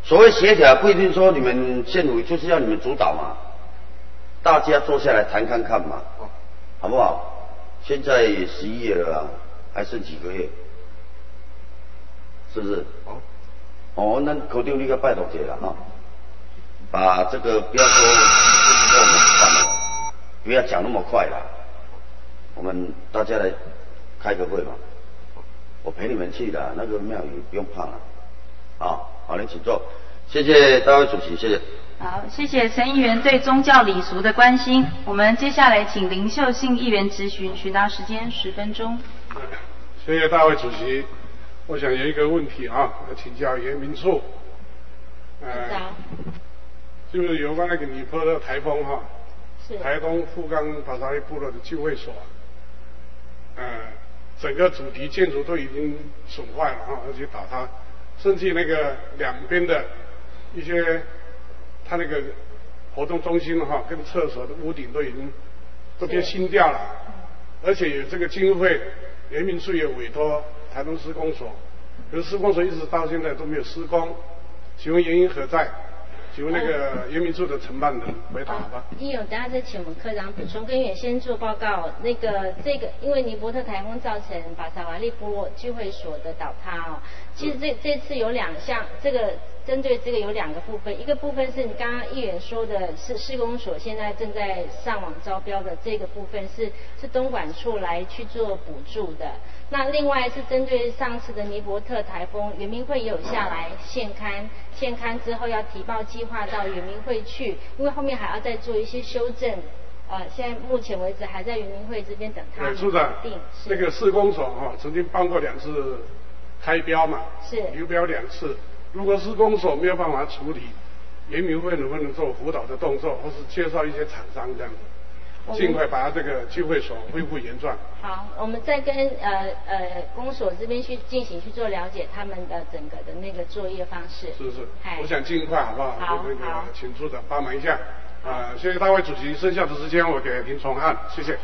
Speaker 15: 所谓协调，不一定说你们县府就是要你们主导嘛，大家坐下来谈看看嘛，好不好？现在十一月了啦，还剩几个月，是不是？哦，哦，那口丢你个拜托姐了哈，把这个不要说就是说我们办了，不要讲那么快啦，我们大家来开个会嘛，我陪你们去的，那个庙宇不用怕了，啊，好，您请坐，谢谢大会主席，谢谢。
Speaker 14: 好，谢谢陈议员对宗教礼俗的关心。我们接下来请林秀信议员质询，询答时间十分钟。
Speaker 2: 谢谢大会主席。我想有一个问题啊，要请教原民处。呃，就是有关那个尼泊的台风哈、啊，是台东富冈巴沙利部落的聚会所，呃，整个主题建筑都已经损坏了哈，而且倒塌，甚至那个两边的一些。他那个活动中心哈，跟厕所的屋顶都已经都变新掉了，而且有这个经费，原民处也委托台东施工所，可是施工所一直到现在都没有施工，请问原因何在？请问那个原民处的承办人回答吧。
Speaker 6: 议员，等下再请我们科长补充。跟原先做报告，那个这个因为尼伯特台风造成巴萨瓦利部落聚会所的倒塌哦，其实这这次有两项，这个针对这个有两个部分，一个部分是你刚刚议员说的是施工所现在正在上网招标的这个部分是是东莞处来去做补助的。那另外是针对上次的尼伯特台风，原民会也有下来现勘，现勘之后要提报计划到原民会去，因为后面还要再做一些修正。呃，现在目前为止还在原民会这边等他们
Speaker 2: 处长
Speaker 6: 定。
Speaker 2: 那个施工所哈、哦，曾经办过两次开标嘛，
Speaker 6: 是
Speaker 2: 流标两次。如果施工所没有办法处理，原民会能不能做辅导的动作，或是介绍一些厂商这样子？尽快把这个聚会所恢复原状。
Speaker 6: 好，我们再跟呃呃公所这边去进行去做了解他们的整个的那个作业方式。
Speaker 2: 是是，我想尽快好不好？
Speaker 6: 好，
Speaker 2: 那个请处长帮忙一下。啊、呃，谢谢大会主席，剩下的时间我给林崇汉，谢谢。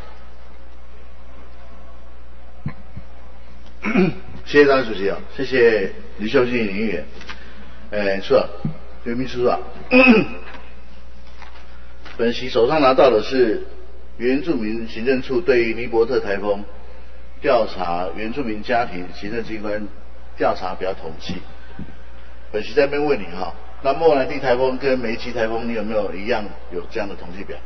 Speaker 12: 谢谢大会主席啊，谢谢李秀信林议员。呃，处长，原民处长，本席手上拿到的是原住民行政处对于尼伯特台风调查原住民家庭行政机关调查表统计。本席在这边问你哈，那莫兰蒂台风跟梅奇台风你有没有一样有这样的统计表？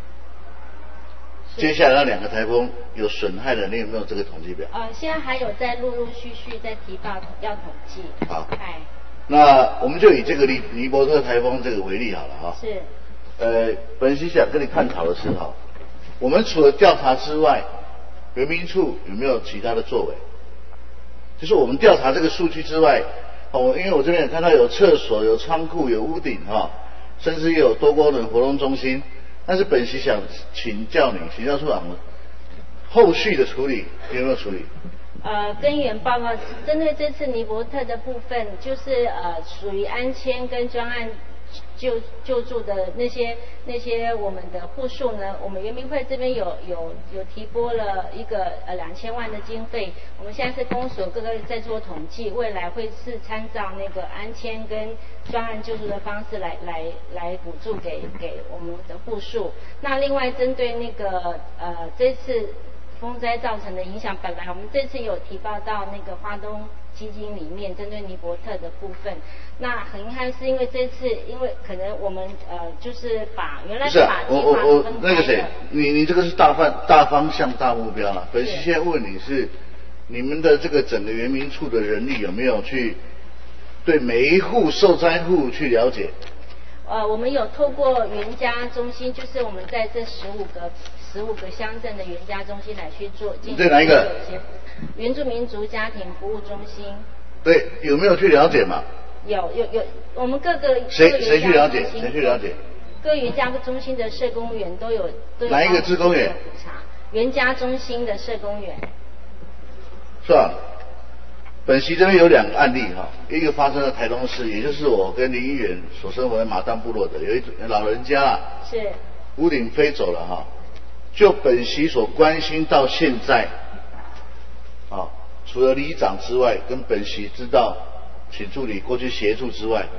Speaker 12: 接下来那两个台风有损害的，你有没有这个统计表？
Speaker 6: 呃，现在还有在陆陆续续在提报要统计。
Speaker 12: 好。
Speaker 6: 哎。
Speaker 12: 那我们就以这个尼尼伯特台风这个为例好了哈。
Speaker 6: 是。
Speaker 12: 呃，本席想跟你探讨的是哈，我们除了调查之外，原民处有没有其他的作为？就是我们调查这个数据之外，哦，因为我这边也看到有厕所、有仓库、有屋顶哈，甚至也有多功能活动中心。但是本席想请教你，请教处长，后续的处理有没有处理？
Speaker 6: 呃，跟议员报告，针对这次尼伯特的部分，就是呃属于安迁跟专案救救助的那些那些我们的户数呢，我们原民会这边有有有提拨了一个呃两千万的经费，我们现在是公所各个在做统计，未来会是参照那个安迁跟专案救助的方式来来来补助给给我们的户数。那另外针对那个呃这次风灾造成的影响，本来我们这次有提报到那个花东基金里面，针对尼伯特的部分。那很遗憾是因为这次，因为可能我们呃就是把原来
Speaker 12: 是
Speaker 6: 把计划
Speaker 12: 我我我
Speaker 6: 分开
Speaker 12: 那个谁，你你这个是大范大方向大目标了。本席
Speaker 6: 是
Speaker 12: 现在问你是，你们的这个整个原民处的人力有没有去对每一户受灾户去了解？
Speaker 6: 呃，我们有透过原家中心，就是我们在这十五个十五个乡镇的原家中心来去做进行。
Speaker 12: 对哪一个？
Speaker 6: 原住民族家庭服务中心。
Speaker 12: 对，有没有去了解嘛？
Speaker 6: 有有有，我们各个
Speaker 12: 谁谁去了解？谁去了解？
Speaker 6: 各原家中心的社工员都有都有。
Speaker 12: 哪一个志工员？
Speaker 6: 原家中心的社工员。
Speaker 12: 是吧？本席这边有两个案例哈，一个发生在台东市，也就是我跟林议员所生活的马当部落的，有一老人家啊，
Speaker 6: 是
Speaker 12: 屋顶飞走了哈。就本席所关心到现在，啊，除了里长之外，跟本席知道请助理过去协助之外，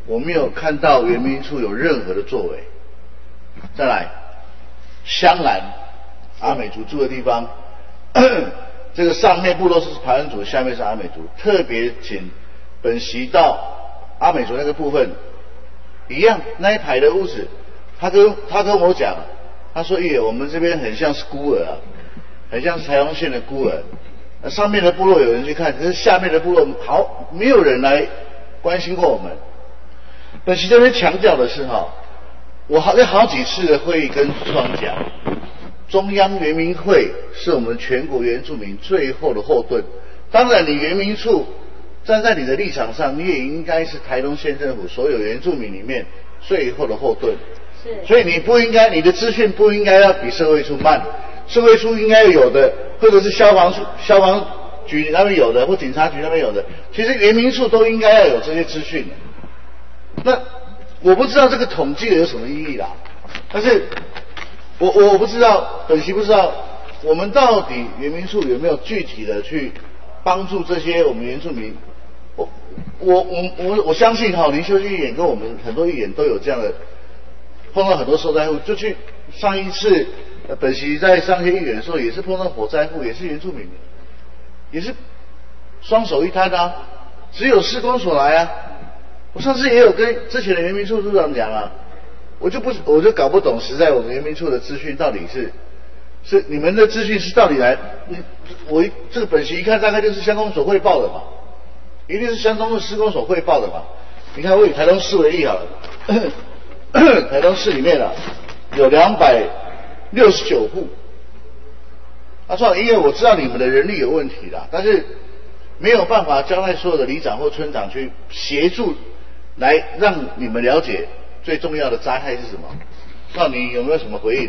Speaker 12: 我没有看到原民处有任何的作为。再来，香兰阿美族住的地方，这个上面部落是排湾族，下面是阿美族，特别请本席到阿美族那个部分，一样那一排的屋子，他跟他跟我讲，他说耶，我们这边很像是孤儿啊，很像是台东县的孤儿。那上面的部落有人去看，可是下面的部落好没有人来关心过我们。本席这边强调的是哈，我好在好几次的会议跟处长讲，中央原民会是我们全国原住民最后的后盾。当然，你原民处站在你的立场上，你也应该是台东县政府所有原住民里面最后的后盾。
Speaker 6: 是。
Speaker 12: 所以你不应该，你的资讯不应该要比社会处慢，社会处应该有的，或者是消防消防局那边有的，或警察局那边有的，其实原民处都应该要有这些资讯的。那我不知道这个统计的有什么意义啦，但是我我不知道，本席不知道，我们到底原民处有没有具体的去帮助这些我们原住民？我我我我我相信哈，林秀熙议员跟我们很多议员都有这样的，碰到很多受灾户，就去上一次呃本席在上一些议员的时候，也是碰到火灾户，也是原住民的，也是双手一摊啊，只有市公所来啊。我上次也有跟之前的原民处处长讲啊，我就不我就搞不懂，实在我们原民处的资讯到底是是你们的资讯是到底来，你我这个本席一看大概就是乡公所汇报的嘛，一定是乡公市公所汇报的嘛。你看我以台东市为例好了，台东市里面啊有两百六十九户，啊算了，因为我知道你们的人力有问题啦，但是没有办法交代所有的里长或村长去协助。来让你们了解最重要的灾害是什么？那你有没有什么回应？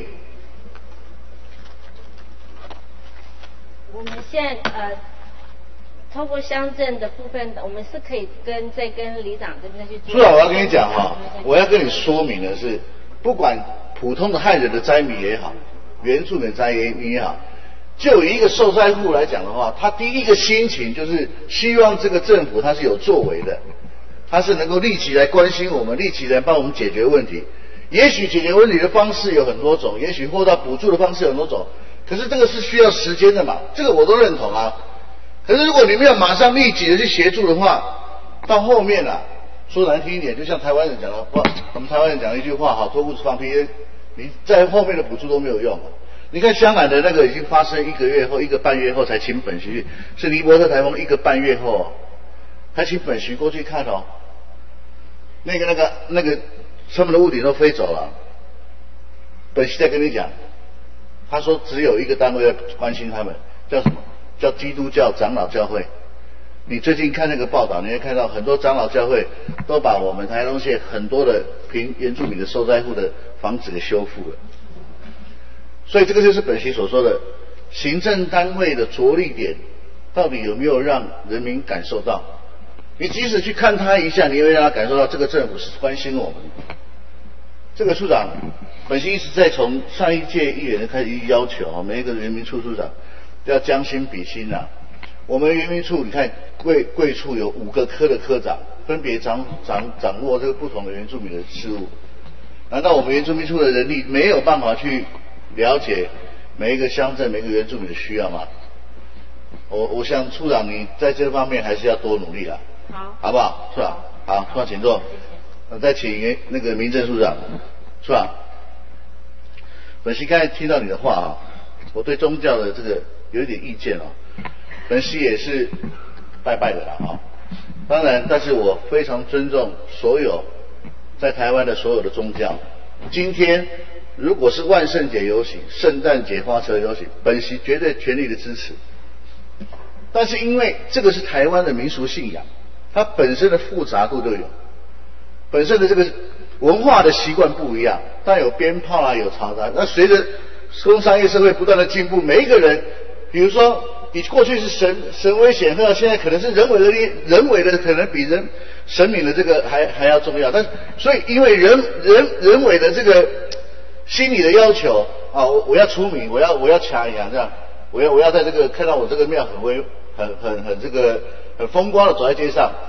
Speaker 6: 我们现在呃，透过乡镇的部分，我们是可以跟再跟里长这边去做。处长，
Speaker 12: 我要跟你讲哈，我要跟你说明的是，不管普通的汉人的灾民也好，原住民的灾民也好，就以一个受灾户来讲的话，他第一个心情就是希望这个政府他是有作为的。他是能够立即来关心我们，立即来帮我们解决问题。也许解决问题的方式有很多种，也许获到补助的方式有很多种，可是这个是需要时间的嘛，这个我都认同啊。可是如果你没有马上立即的去协助的话，到后面啊，说难听一点，就像台湾人讲的，我们台湾人讲一句话，好，脱裤子放屁，你在后面的补助都没有用。你看香港的那个已经发生一个月后、一个半月后才请本席，是尼伯特台风一个半月后，还请本席过去看哦。那个、那个、那个，他们的屋顶都飞走了。本席在跟你讲，他说只有一个单位要关心他们，叫什么？叫基督教长老教会。你最近看那个报道，你会看到很多长老教会都把我们台东县很多的平原住民的受灾户的房子给修复了。所以这个就是本席所说的，行政单位的着力点到底有没有让人民感受到？你即使去看他一下，你也会让他感受到这个政府是关心我们。这个处长，本席一直在从上一届议员开始要求，每一个原民处处长要将心比心啊。我们原民处，你看贵贵处有五个科的科长，分别掌掌掌握这个不同的原住民的事务。难道我们原住民处的人力没有办法去了解每一个乡镇、每一个原住民的需要吗？我我想处长你在这方面还是要多努力啦。
Speaker 6: 好，
Speaker 12: 好不好？处长，好，处长请坐。我再请那个民政处长，处长。本席刚才听到你的话啊，我对宗教的这个有一点意见哦。本席也是拜拜的啦啊，当然，但是我非常尊重所有在台湾的所有的宗教。今天如果是万圣节游行、圣诞节花车游行，本席绝对全力的支持。但是因为这个是台湾的民俗信仰。它本身的复杂度就有，本身的这个文化的习惯不一样，但有鞭炮啊，有嘈杂。那随着工商业社会不断的进步，每一个人，比如说你过去是神神威显赫，现在可能是人为的人为的可能比人神明的这个还还要重要。但是所以因为人人人为的这个心理的要求啊，我我要出名，我要我要抢一样这样，我要我要在这个看到我这个庙很威很很很这个。很风光的走在街上，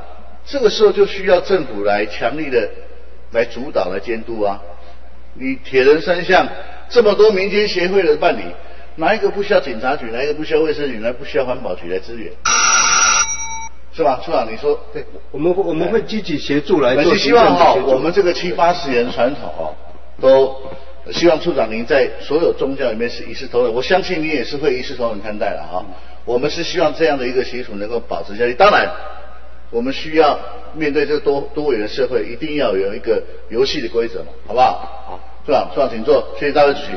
Speaker 12: 这个时候就需要政府来强力的来主导、来监督啊。你铁人三项这么多民间协会的办理，哪一个不需要警察局？哪一个不需要卫生局？哪不需要环保局来支援？是吧，处长？你说
Speaker 1: 对，我们我们会积极协助来做。
Speaker 12: 我是希望哈，我们这个七八十年传统哦，都希望处长您在所有宗教里面是一视同仁。我相信你也是会一视同仁看待了哈。我们是希望这样的一个习俗能够保持下去。当然，我们需要面对这个多多元的社会，一定要有一个游戏的规则嘛，好不好？好，处长，处长请坐，谢谢大会主席。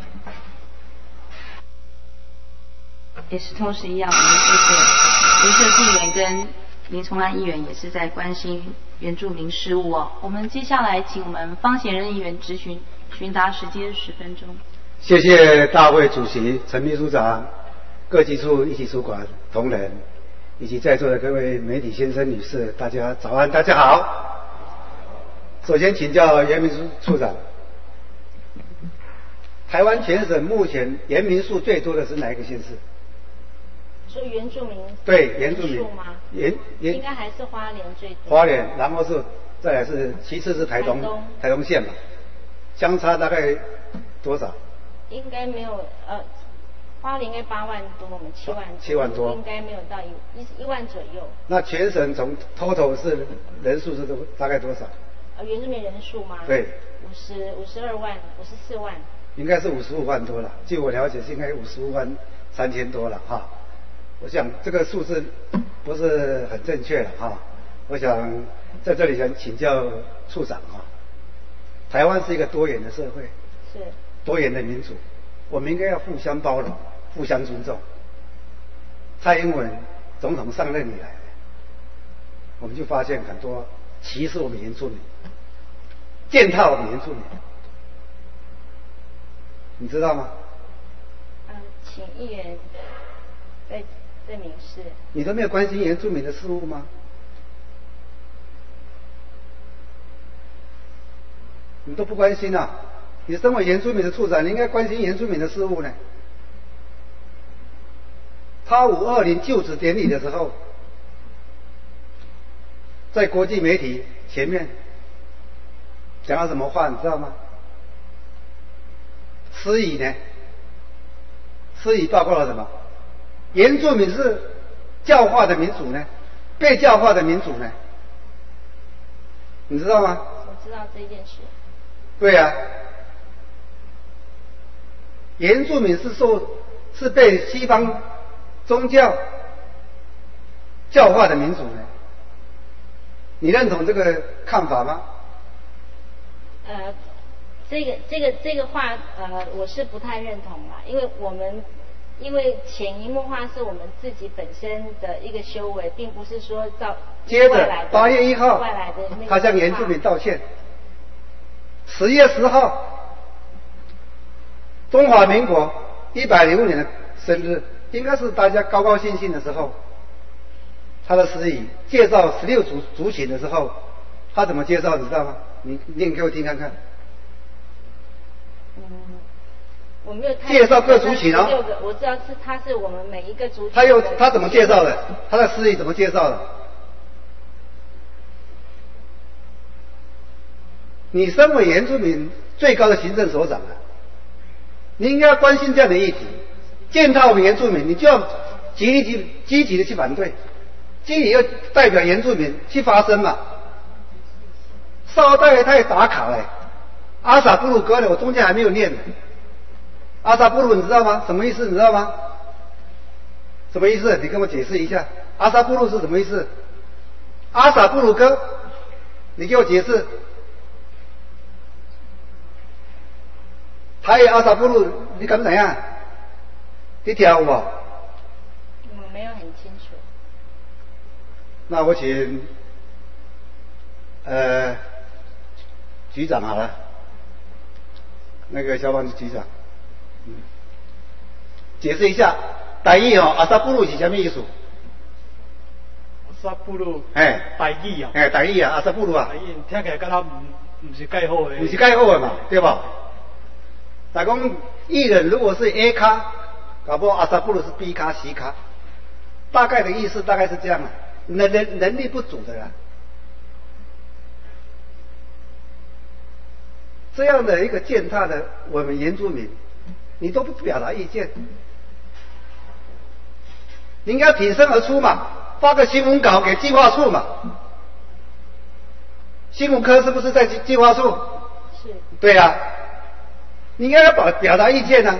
Speaker 14: 也是同时一样，我们谢谢林社议员跟林崇安议员也是在关心原住民事务哦。我们接下来请我们方贤任议员质询，询答时间十分钟。
Speaker 17: 谢谢大会主席、陈秘书长、各级处一级主管同仁，以及在座的各位媒体先生女士，大家早安，大家好。首先请教原民处长，台湾全省目前原民数最多的是哪一个县市？
Speaker 6: 说原住民
Speaker 17: 对原住民
Speaker 6: 吗？
Speaker 17: 原原
Speaker 6: 应该还是花莲最多。
Speaker 17: 花莲，然后是再来是其次是台东，台东, 台东县嘛，相差大概多少？
Speaker 6: 应该没有呃，花莲应该八万多，我们七万多，
Speaker 17: 七万多，
Speaker 6: 应该没有到一一一万左右。
Speaker 17: 那全省总 total 是人数是多大概多少？
Speaker 6: 呃，原住民人数吗？
Speaker 17: 对，
Speaker 6: 五十五十二万，五十四万。
Speaker 17: 应该是五十五万多了，据我了解是应该五十五万三千多了哈。我想这个数字不是很正确了哈。我想在这里想请教处长哈，台湾是一个多元的社会，
Speaker 6: 是
Speaker 17: 多元的民主，我们应该要互相包容、互相尊重。蔡英文总统上任以来，我们就发现很多歧视我们原住民、践踏我们原住民，你知道吗？
Speaker 6: 嗯，请议员再再明示。
Speaker 17: 你都没有关心原住民的事务吗？你都不关心啊？你身为原住民的处长，你应该关心原住民的事务呢。他五二零就职典礼的时候，在国际媒体前面讲了什么话，你知道吗？司仪呢？司仪报告了什么？原住民是教化的民族呢，被教化的民族呢？你知道吗？
Speaker 6: 我知道这件事。
Speaker 17: 对呀、啊，原住民是受是被西方宗教教化的民族呢？你认同这个看法吗？
Speaker 6: 呃，这个这个这个话呃，我是不太认同啦，因为我们因为潜移默化是我们自己本身的一个修为，并不是说到
Speaker 17: 接着八月一号
Speaker 6: 外来的那个
Speaker 17: 他向原住民道歉。十月十号，中华民国一百零五年的生日，应该是大家高高兴兴的时候。他的司仪介绍十六族族群的时候，他怎么介绍你知道吗？你念给我听看看。
Speaker 6: 嗯，我没有太
Speaker 17: 介绍各族群哦。
Speaker 6: 六个，我知道是他是我们每一个族群。
Speaker 17: 他又他怎么介绍的？他的司仪怎么介绍的？你身为原住民最高的行政首长啊，你应该要关心这样的议题。践踏我们原住民，你就要积极积极的去反对，积极要代表原住民去发声嘛。少代太打卡了，阿萨布鲁歌呢，我中间还没有念呢。阿萨布鲁你知道吗？什么意思？你知道吗？什么意思？你跟我解释一下。阿萨布鲁是什么意思？阿萨布鲁歌，你给我解释。台语阿萨布鲁，你敢怎样？你听有无？
Speaker 6: 我没有很清楚。
Speaker 17: 那我请呃局长好了，那个消防局局长，嗯，解释一下台语哦，阿萨布鲁是什么意思？
Speaker 4: 阿萨布鲁，
Speaker 17: 哎，
Speaker 4: 台语啊，
Speaker 17: 哎，台语啊，阿萨布鲁啊，
Speaker 4: 台语听起来敢若唔唔是介好的，
Speaker 17: 唔是介好的嘛，对吧？但讲艺人如果是 A 咖，搞不好阿萨布鲁是 B 咖、C 咖，大概的意思大概是这样啊。能能能力不足的啦， 这样的一个践踏的我们原住民，你都不表达意见，你应该挺身而出嘛，发个新闻稿给计划处嘛。新闻科是不是在计划处？
Speaker 6: 是。
Speaker 17: 对呀、啊，你应该要表表达意见啊。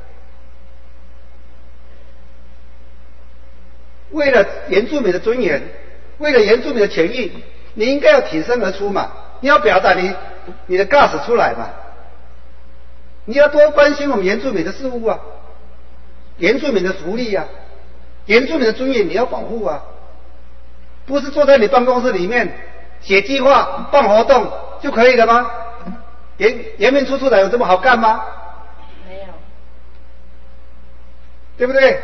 Speaker 17: 为了原住民的尊严，为了原住民的权益，你应该要挺身而出嘛。你要表达你你的 gas 出来嘛。你要多关心我们原住民的事务啊，原住民的福利啊，原住民的尊严你要保护啊，不是坐在你办公室里面写计划、办活动就可以了吗？原原民处处长有这么好干吗？
Speaker 6: 没有，
Speaker 17: 对不对？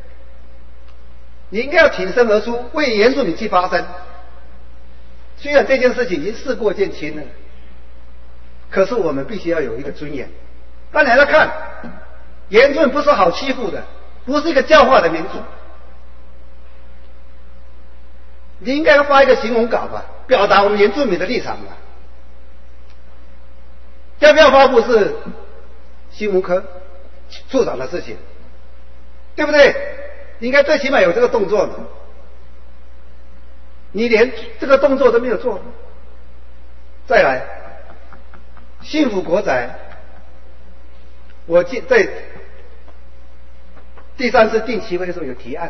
Speaker 17: 你应该要挺身而出，为原住民去发声。虽然这件事情已经事过境迁了，可是我们必须要有一个尊严。那你来看，原住民不是好欺负的，不是一个教化的民族。你应该要发一个新闻稿吧，表达我们原住民的立场吧。要不要发布是新闻科处长的事情，对不对？应该最起码有这个动作嘛。你连这个动作都没有做。再来，幸福国宅，我记在第三次定期会的时候有提案，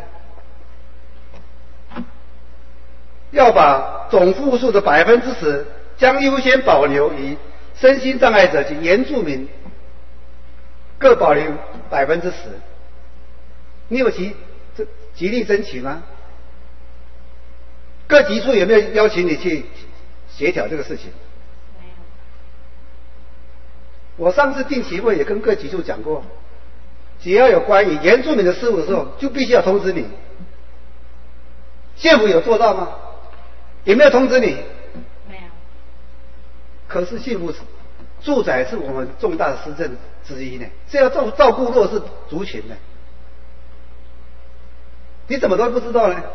Speaker 17: 要把总户数的百分之十将优先保留于身心障碍者及原住民，各保留百分之十。你有极这极力争取吗？各级处有没有邀请你去协调这个事情？
Speaker 6: 没有。
Speaker 17: 我上次定期会也跟各级处讲过，只要有关于原住民的事务的时候，就必须要通知你。县府有做到吗？有没有通知你？
Speaker 6: 没有。
Speaker 17: 可是幸福住宅是我们重大的施政之一呢，是要照照顾弱势族群的。你怎么都不知道呢？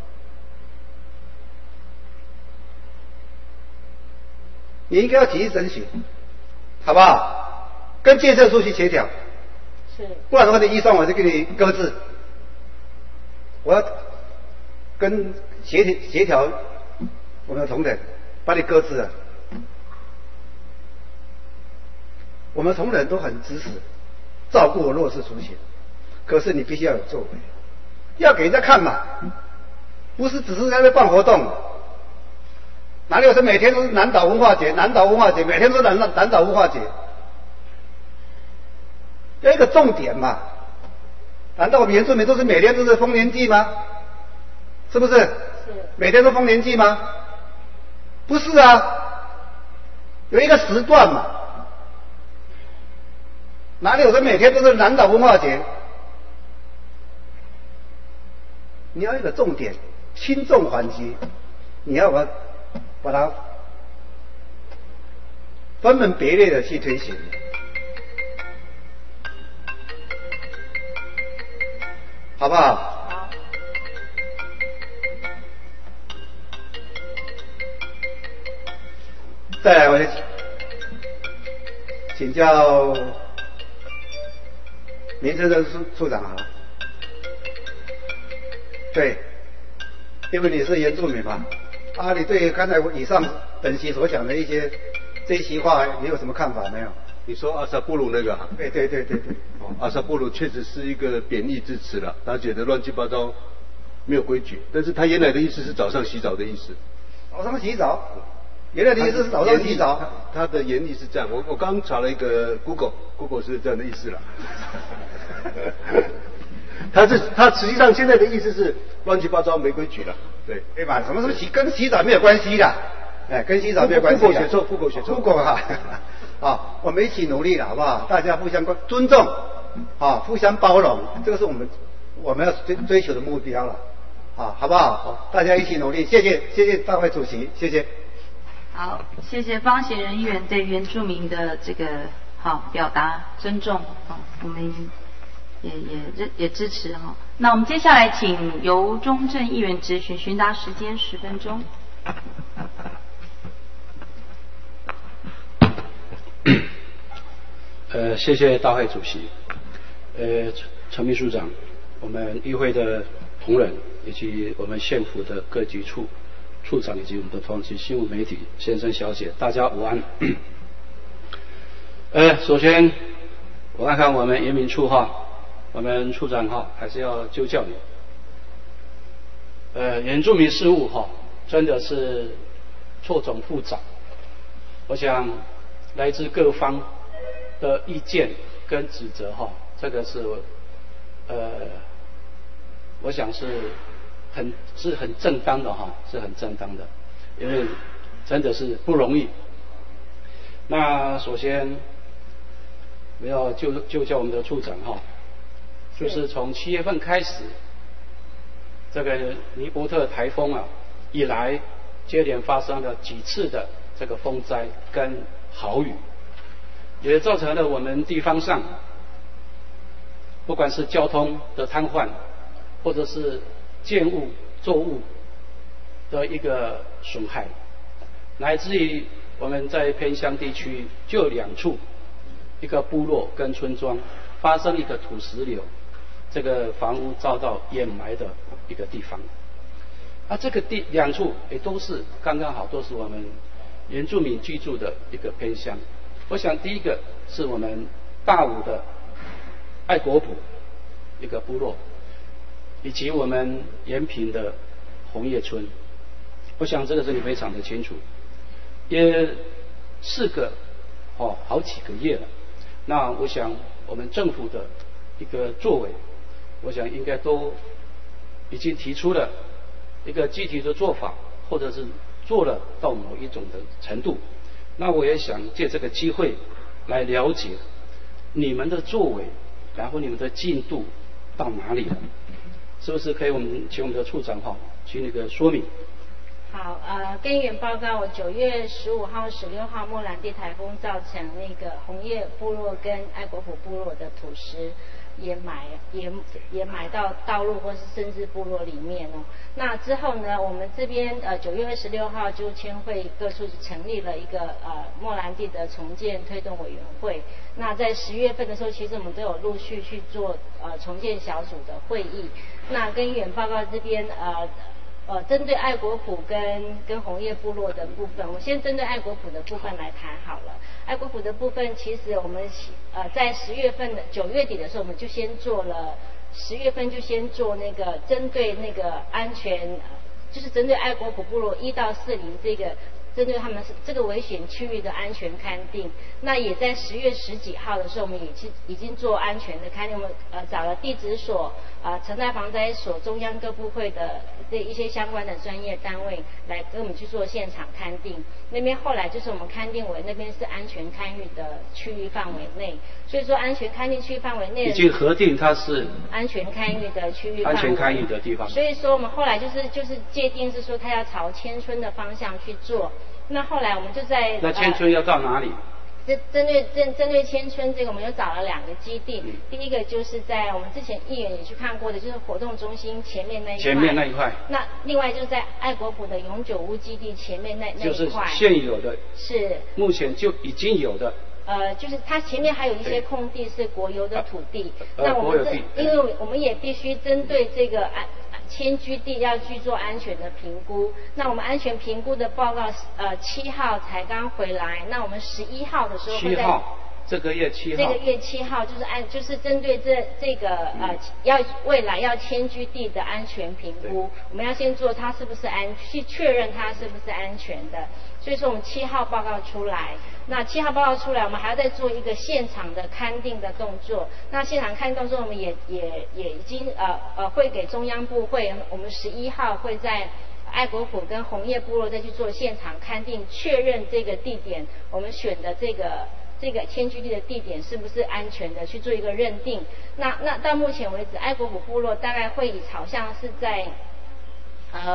Speaker 17: 你应该要提议争取，好不好？跟建设处去协调。
Speaker 6: 是。
Speaker 17: 不然的话，你预算我就给你搁置。我要跟协调协调我们的同仁，把你搁置了。我们同仁都很支持照顾弱势族群，可是你必须要有作为，要给人家看嘛，不是只是在那办活动。哪里有是每天都是南岛文化节，南岛文化节，每天都是南南岛文化节，要一个重点嘛。难道我们原住民都是每天都是丰年祭吗？是不是？
Speaker 6: 是。
Speaker 17: 每天都丰年祭吗？不是啊，有一个时段嘛。哪里有人每天都是南岛文化节？你要一个重点，轻重缓急，你要把把它分门别类的去推行，好不好？
Speaker 6: 好。
Speaker 17: 再来，我就请教民政处处长好了。对，因为你是原住民嘛，啊，你对刚才我以上本席所讲的一些这一席话，你有什么看法没有？
Speaker 1: 你说阿萨布鲁那个、啊？
Speaker 17: 对对对对对。
Speaker 1: 哦，阿萨布鲁确实是一个贬义之词了，他觉得乱七八糟，没有规矩。但是他原来的意思是早上洗澡的意思。
Speaker 17: 早上洗澡？原来的意思是早上洗澡？
Speaker 1: 他, 他的原意是这样。我我刚查了一个 Google，Google 是这样的意思了。他是他实际上现在的意思是乱七八糟没规矩了，对
Speaker 17: 对吧？什么什么洗跟洗澡没有关系的，哎，跟洗澡没有关系的。
Speaker 1: Google 写错 ，Google 写错
Speaker 17: ，Google 哈，啊，我们一起努力了，好不好？大家互相尊重，啊，互相包容，这个是我们我们要追追求的目标了，啊，好不好？好，大家一起努力，谢谢谢谢大会主席，谢谢。
Speaker 14: 好，谢谢方贤仁议员对原住民的这个好表达尊重，好，我们也也也支持哈。那我们接下来请由中正议员质询，询答时间十分钟。
Speaker 18: 呃，谢谢大会主席，呃，陈秘书长，我们议会的同仁，以及我们县府的各局处处长，以及我们的同级新闻媒体先生小姐，大家午安。呃，首先我看看我们移民处哈，我们处长哈，还是要就教你。呃，原住民事务哈，真的是错综复杂。我想来自各方的意见跟指责哈，这个是呃，我想是很是很正当的哈，是很正当的，因为真的是不容易。那首先我要就就叫我们的处长哈，就是从七月份开始。这个尼伯特台风啊以来，接连发生了几次的这个风灾跟豪雨，也造成了我们地方上，不管是交通的瘫痪，或者是建物作物的一个损害，乃至于我们在偏乡地区就有两处，一个部落跟村庄发生一个土石流，这个房屋遭到掩埋的一个地方，啊，这个地两处也都是刚刚好，都是我们原住民居住的一个偏乡。我想第一个是我们大武的爱国埔一个部落，以及我们延平的红叶村。我想这个是你非常的清楚，也事隔哦好几个月了。那我想我们政府的一个作为，我想应该都已经提出了一个具体的做法，或者是做了到某一种的程度。那我也想借这个机会来了解你们的作为，然后你们的进度到哪里了？是不是可以我们请我们的处长哈去那个说明？
Speaker 6: 好，呃，根源报告，我九月十五号、十六号莫兰蒂台风造成那个红叶部落跟爱国埔部落的土石掩埋，掩掩埋到道路或是甚至部落里面哦。那之后呢，我们这边呃九月二十六号就签会各处成立了一个呃莫兰蒂的重建推动委员会。那在十月份的时候，其实我们都有陆续去做呃重建小组的会议。那根源报告这边呃。呃，针对爱国埔跟跟红叶部落的部分，我先针对爱国埔的部分来谈好了。爱国埔的部分，其实我们呃在十月份的九月底的时候，我们就先做了，十月份就先做那个针对那个安全，就是针对爱国埔部落一到四零这个。针对他们这个危险区域的安全勘定，那也在十月十几号的时候，我们已经已经做安全的勘定，我们呃找了地质所、啊、呃、成大防灾所、中央各部会的这一些相关的专业单位来跟我们去做现场勘定。那边后来就是我们勘定为那边是安全勘域的区域范围内，所以说安全勘定区域范围内
Speaker 18: 已经核定它是
Speaker 6: 安全勘域的区域范围，
Speaker 18: 安全勘域的地方。
Speaker 6: 所以说我们后来就是就是界定是说，它要朝千村的方向去做。那后来我们就在
Speaker 18: 那千村要到哪里？
Speaker 6: 针针对针针对千村这个，我们又找了两个基地。嗯、第一个就是在我们之前议员也去看过的，就是活动中心前面那一块。
Speaker 18: 前面那一块。
Speaker 6: 那另外就是在爱国埔的永久屋基地前面那那一块。
Speaker 18: 就是现有的。
Speaker 6: 是。
Speaker 18: 目前就已经有的。
Speaker 6: 呃，就是它前面还有一些空地是国有的土地。
Speaker 18: 呃、
Speaker 6: 那我们
Speaker 18: 这
Speaker 6: 因为我们也必须针对这个安。迁居地要去做安全的评估，那我们安全评估的报告，呃，七号才刚回来，那我们十一号的时候会在。
Speaker 18: 七号，这个月七号。
Speaker 6: 这个月七号就是按就是针对这这个呃要未来要迁居地的安全评估，我们要先做它是不是安，去确认它是不是安全的。所以说我们七号报告出来，那七号报告出来，我们还要再做一个现场的勘定的动作。那现场勘定动作，我们也也也已经呃呃会给中央部会，我们十一号会在爱国埔跟红叶部落再去做现场勘定，确认这个地点我们选的这个这个迁居地的地点是不是安全的，去做一个认定。那那到目前为止，爱国埔部落大概会以朝向是在呃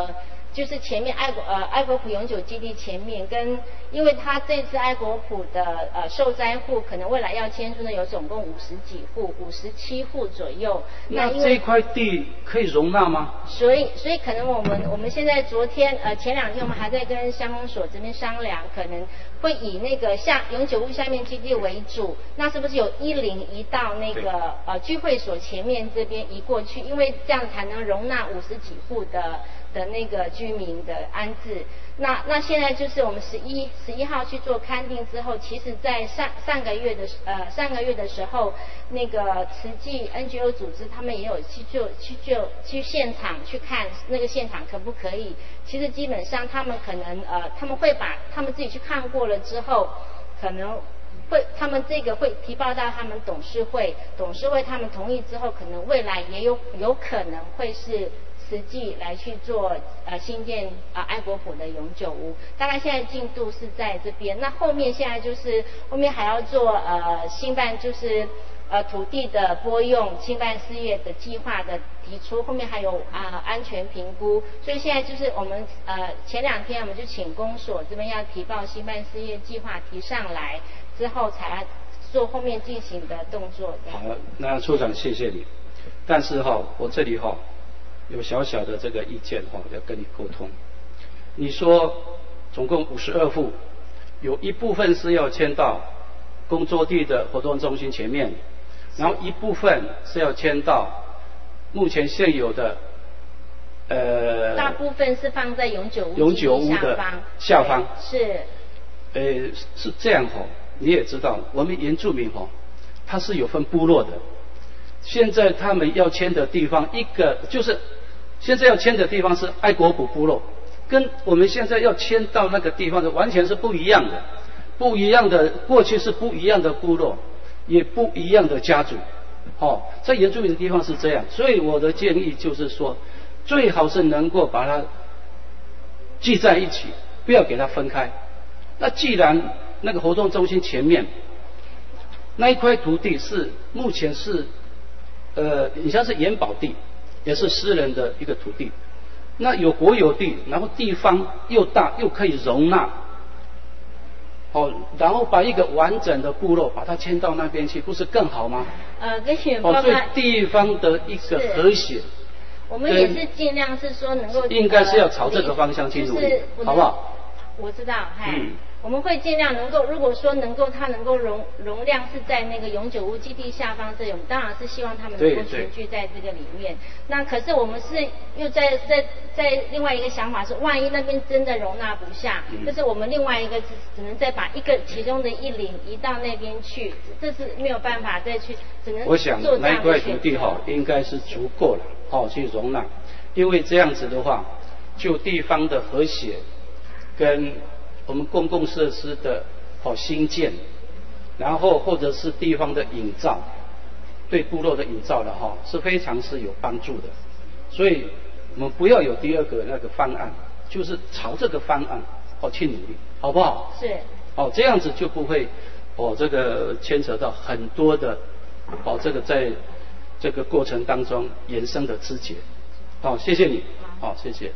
Speaker 6: 就是前面爱国呃爱国埔永久基地前面跟，因为他这次爱国埔的呃受灾户可能未来要迁出呢有总共五十几户，五十七户左右。
Speaker 18: 那这一块地可以容纳吗？
Speaker 6: 所以所以可能我们我们现在昨天呃前两天我们还在跟乡公所这边商量，可能会以那个下永久屋下面基地为主，那是不是有一零移到那个呃聚会所前面这边移过去，因为这样才能容纳五十几户的。的那个居民的安置，那那现在就是我们十一十一号去做勘定之后，其实在上上个月的呃上个月的时候，那个慈济 N G O 组织他们也有去就去就去现场去看那个现场可不可以，其实基本上他们可能呃他们会把他们自己去看过了之后，可能会他们这个会提报到他们董事会，董事会他们同意之后，可能未来也有有可能会是。实际来去做呃新建啊、呃、爱国埔的永久屋，大概现在进度是在这边。那后面现在就是后面还要做呃新办就是呃土地的拨用、新办事业的计划的提出，后面还有啊、呃、安全评估。所以现在就是我们呃前两天我们就请公所这边要提报新办事业计划提上来之后，才做后面进行的动作的。
Speaker 18: 好，那处长谢谢你。但是哈，我这里哈。有小小的这个意见哈，要跟你沟通。你说总共五十二户，有一部分是要迁到工作地的活动中心前面，然后一部分是要迁到目前现有的呃。
Speaker 6: 大部分是放在永久屋
Speaker 18: 永久屋的下方。
Speaker 6: 是。
Speaker 18: 呃，是这样哈，你也知道，我们原住民哈，它是有分部落的。现在他们要迁的地方，一个就是现在要迁的地方是爱国埔部落，跟我们现在要迁到那个地方的完全是不一样的，不一样的过去是不一样的部落，也不一样的家族。哦，在原住民的地方是这样，所以我的建议就是说，最好是能够把它聚在一起，不要给它分开。那既然那个活动中心前面那一块土地是目前是。呃，你像是延保地，也是私人的一个土地，那有国有地，然后地方又大又可以容纳，哦，然后把一个完整的部落把它迁到那边去，不是更好吗？
Speaker 6: 呃，跟选报告。
Speaker 18: 哦，所以地方的一个和谐，
Speaker 6: 我们也是尽量是说能够。
Speaker 18: 应该是要朝这个方向去努力，就是、好不好？
Speaker 6: 我知道，嗨。
Speaker 18: 嗯
Speaker 6: 我们会尽量能够，如果说能够它能够容容量是在那个永久屋基地下方这里，我们当然是希望他们能够群聚在这个里面。那可是我们是又在在在另外一个想法是，万一那边真的容纳不下，嗯、就是我们另外一个只只能再把一个其中的一岭移到那边去，这是没有办法再去，只能
Speaker 18: 我想那一块土地哈应该是足够了，好去容纳，因为这样子的话，就地方的和谐跟。我们公共设施的好新建，然后或者是地方的营造，对部落的营造的哈是非常是有帮助的。所以我们不要有第二个那个方案，就是朝这个方案哦去努力，好不好？
Speaker 6: 是。
Speaker 18: 哦，这样子就不会哦这个牵扯到很多的哦这个在这个过程当中衍生的枝节。好，谢谢你。好，谢谢。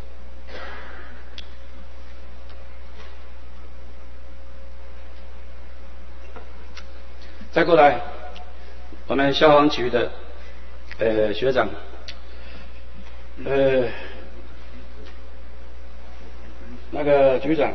Speaker 18: 再过来，我们消防局的呃学长，呃那个局长，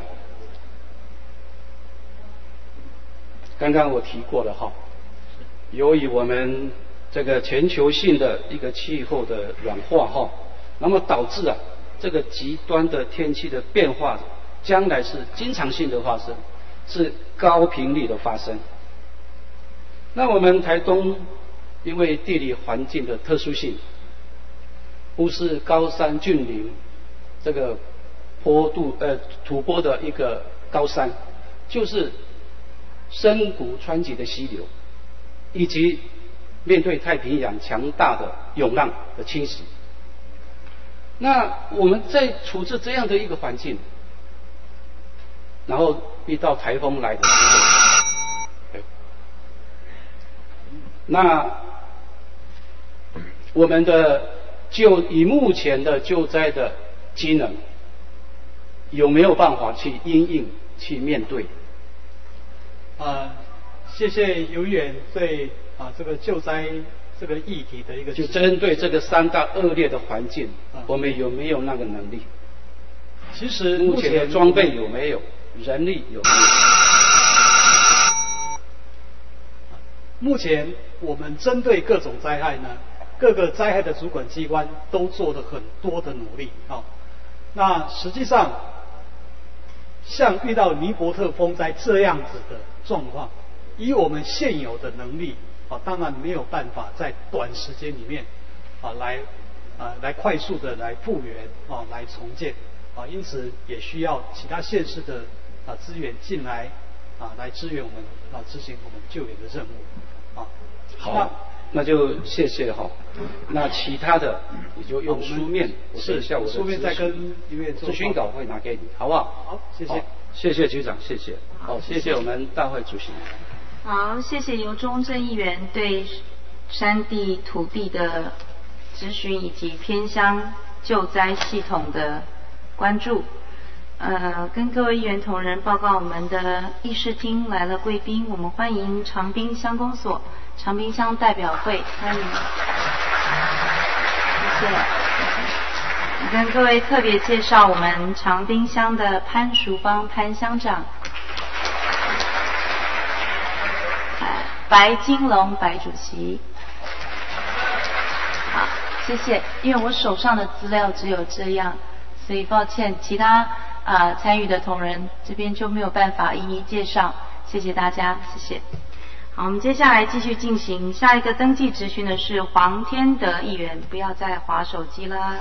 Speaker 18: 刚刚我提过了哈，由于我们这个全球性的一个气候的软化哈，那么导致啊这个极端的天气的变化，将来是经常性的发生，是高频率的发生。那我们台东因为地理环境的特殊性，不是高山峻岭，这个坡度呃土坡的一个高山，就是深谷湍急的溪流，以及面对太平洋强大的涌浪的侵袭。那我们在处置这样的一个环境，然后遇到台风来的时候，那我们的就以目前的救灾的机能， 有没有办法去因应、去面对？
Speaker 4: 啊，谢谢游议员对啊这个救灾这个议题的一个
Speaker 18: 就针对这个三大恶劣的环境，啊、我们有没有那个能力？
Speaker 4: 其实
Speaker 18: 目前的装备有没有？人力有没有？
Speaker 4: 目前我们针对各种灾害呢，各个灾害的主管机关都做了很多的努力啊。那实际上，像遇到尼伯特风灾这样子的状况，以我们现有的能力啊，当然没有办法在短时间里面啊来啊来快速的来复原啊来重建啊，因此也需要其他县市的啊资源进来啊来支援我们啊执行我们救援的任务啊。
Speaker 18: 好，那就谢谢哈。那其他的你就用书面，我等一下我的
Speaker 4: 书面再跟医院做
Speaker 18: 咨询稿会拿给你，好不好？
Speaker 4: 好，谢谢，
Speaker 18: 谢谢局长，谢谢。好，谢谢我们大会主席。
Speaker 14: 好，谢谢游忠正议员对山地土地的咨询以及偏乡救灾系统的关注。呃，跟各位议员同仁报告，我们的议事厅来了贵宾，我们欢迎长滨乡公所长滨乡代表会，欢迎。谢谢。跟各位特别介绍我们长滨乡的潘淑芳潘乡长。白金龙白主席，好，谢谢。因为我手上的资料只有这样，所以抱歉，其他啊、呃、参与的同仁这边就没有办法一一介绍。谢谢大家，谢谢。好，我们接下来继续进行下一个登记质询的是黄天德议员，不要再滑手机啦。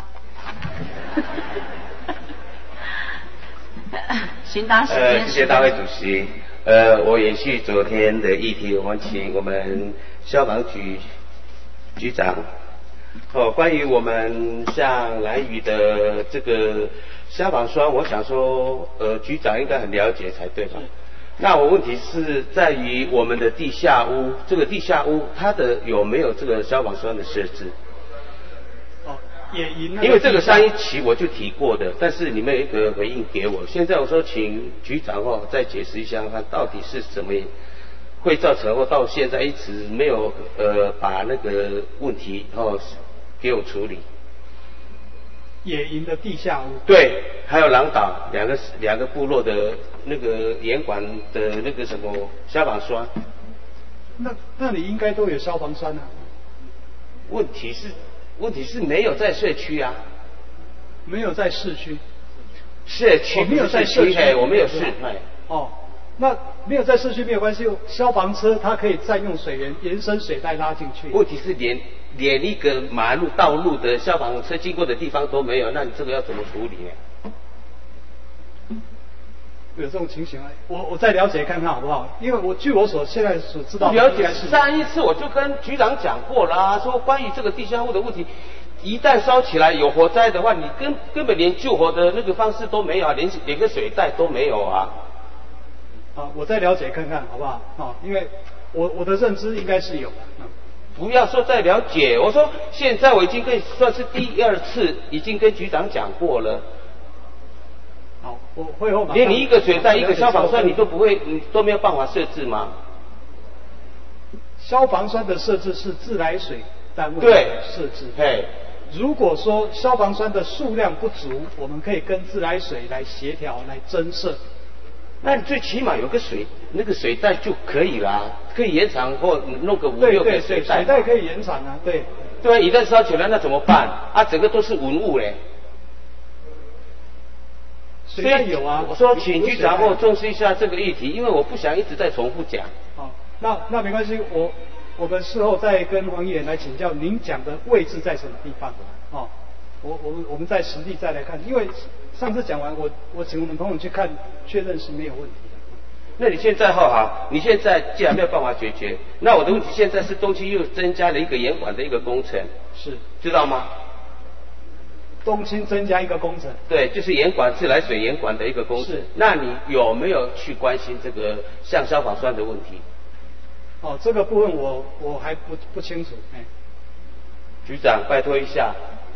Speaker 14: 询答时间。
Speaker 19: 呃，谢谢大会主席。呃，我延续昨天的议题，我们请我们消防局局长，哦，关于我们像兰屿的这个消防栓，我想说，呃，局长应该很了解才对吧？那我问题是在于我们的地下屋，这个地下屋它的有没有这个消防栓的设置？
Speaker 4: 也因
Speaker 19: 为这个上一期我就提过的，但是你们有一个回应给我。现在我说请局长哦再解释一下，看到底是怎么会造成或到现在一直没有呃把那个问题哦给我处理。
Speaker 4: 野营的地下屋。
Speaker 19: 对，还有狼岛两个两个部落的那个严管的那个什么消防栓。
Speaker 4: 那那里应该都有消防栓啊。
Speaker 19: 问题是。问题是没有在社区啊，
Speaker 4: 没有在市区，
Speaker 19: 社区、
Speaker 4: 哦、没有在社区，
Speaker 19: 我没有市，
Speaker 4: 哦，那没有在市区没有关系，消防车它可以占用水源，延伸水带拉进去。
Speaker 19: 问题是连连一个马路道路的消防车经过的地方都没有，那你这个要怎么处理呢？
Speaker 4: 有这种情形啊，我我再了解看看好不好？因为我据我所现在所知道，
Speaker 19: 了解上一次我就跟局长讲过了啊，说关于这个地下物的问题，一旦烧起来有火灾的话，你根根本连救火的那个方式都没有啊，连连个水袋都没有啊。
Speaker 4: 啊，我再了解看看好不好？啊，因为我我的认知应该是有的。嗯，
Speaker 19: 不要说再了解，我说现在我已经跟算是第二次，已经跟局长讲过了。
Speaker 4: 好，我会后
Speaker 19: 连你一个水袋、一个消防栓，你都不会，你都没有办法设置吗？
Speaker 4: 消防栓的设置是自来水单位的设置。
Speaker 19: 对。
Speaker 4: 如果说消防栓的数量不足，我们可以跟自来水来协调、来增设。
Speaker 19: 那你最起码有个水，那个水袋就可以啦，可以延长或弄个五六个水袋。
Speaker 4: 水袋可以延长啊，对。
Speaker 19: 对啊，一旦烧起来那怎么办？啊，整个都是文物嘞。
Speaker 4: 水袋有啊。
Speaker 19: 我说请局长或重视一下这个议题，因为我不想一直在重复讲。
Speaker 4: 好，那那没关系，我我们事后再跟黄议员来请教，您讲的位置在什么地方？哦，我我们我们再实地再来看，因为上次讲完，我我请我们同仁去看，确认是没有问题的。
Speaker 19: 那你现在哈哈，你现在既然没有办法解决，那我的问题现在是东区又增加了一个严管的一个工程，
Speaker 4: 是
Speaker 19: 知道吗？
Speaker 4: 东青增加一个工程，
Speaker 19: 对，就是严管自来水严管的一个工程。那你有没有去关心这个像消防栓的问题？
Speaker 4: 哦，这个部分我我还不不清楚，哎。
Speaker 19: 局长，拜托一下。
Speaker 4: 好，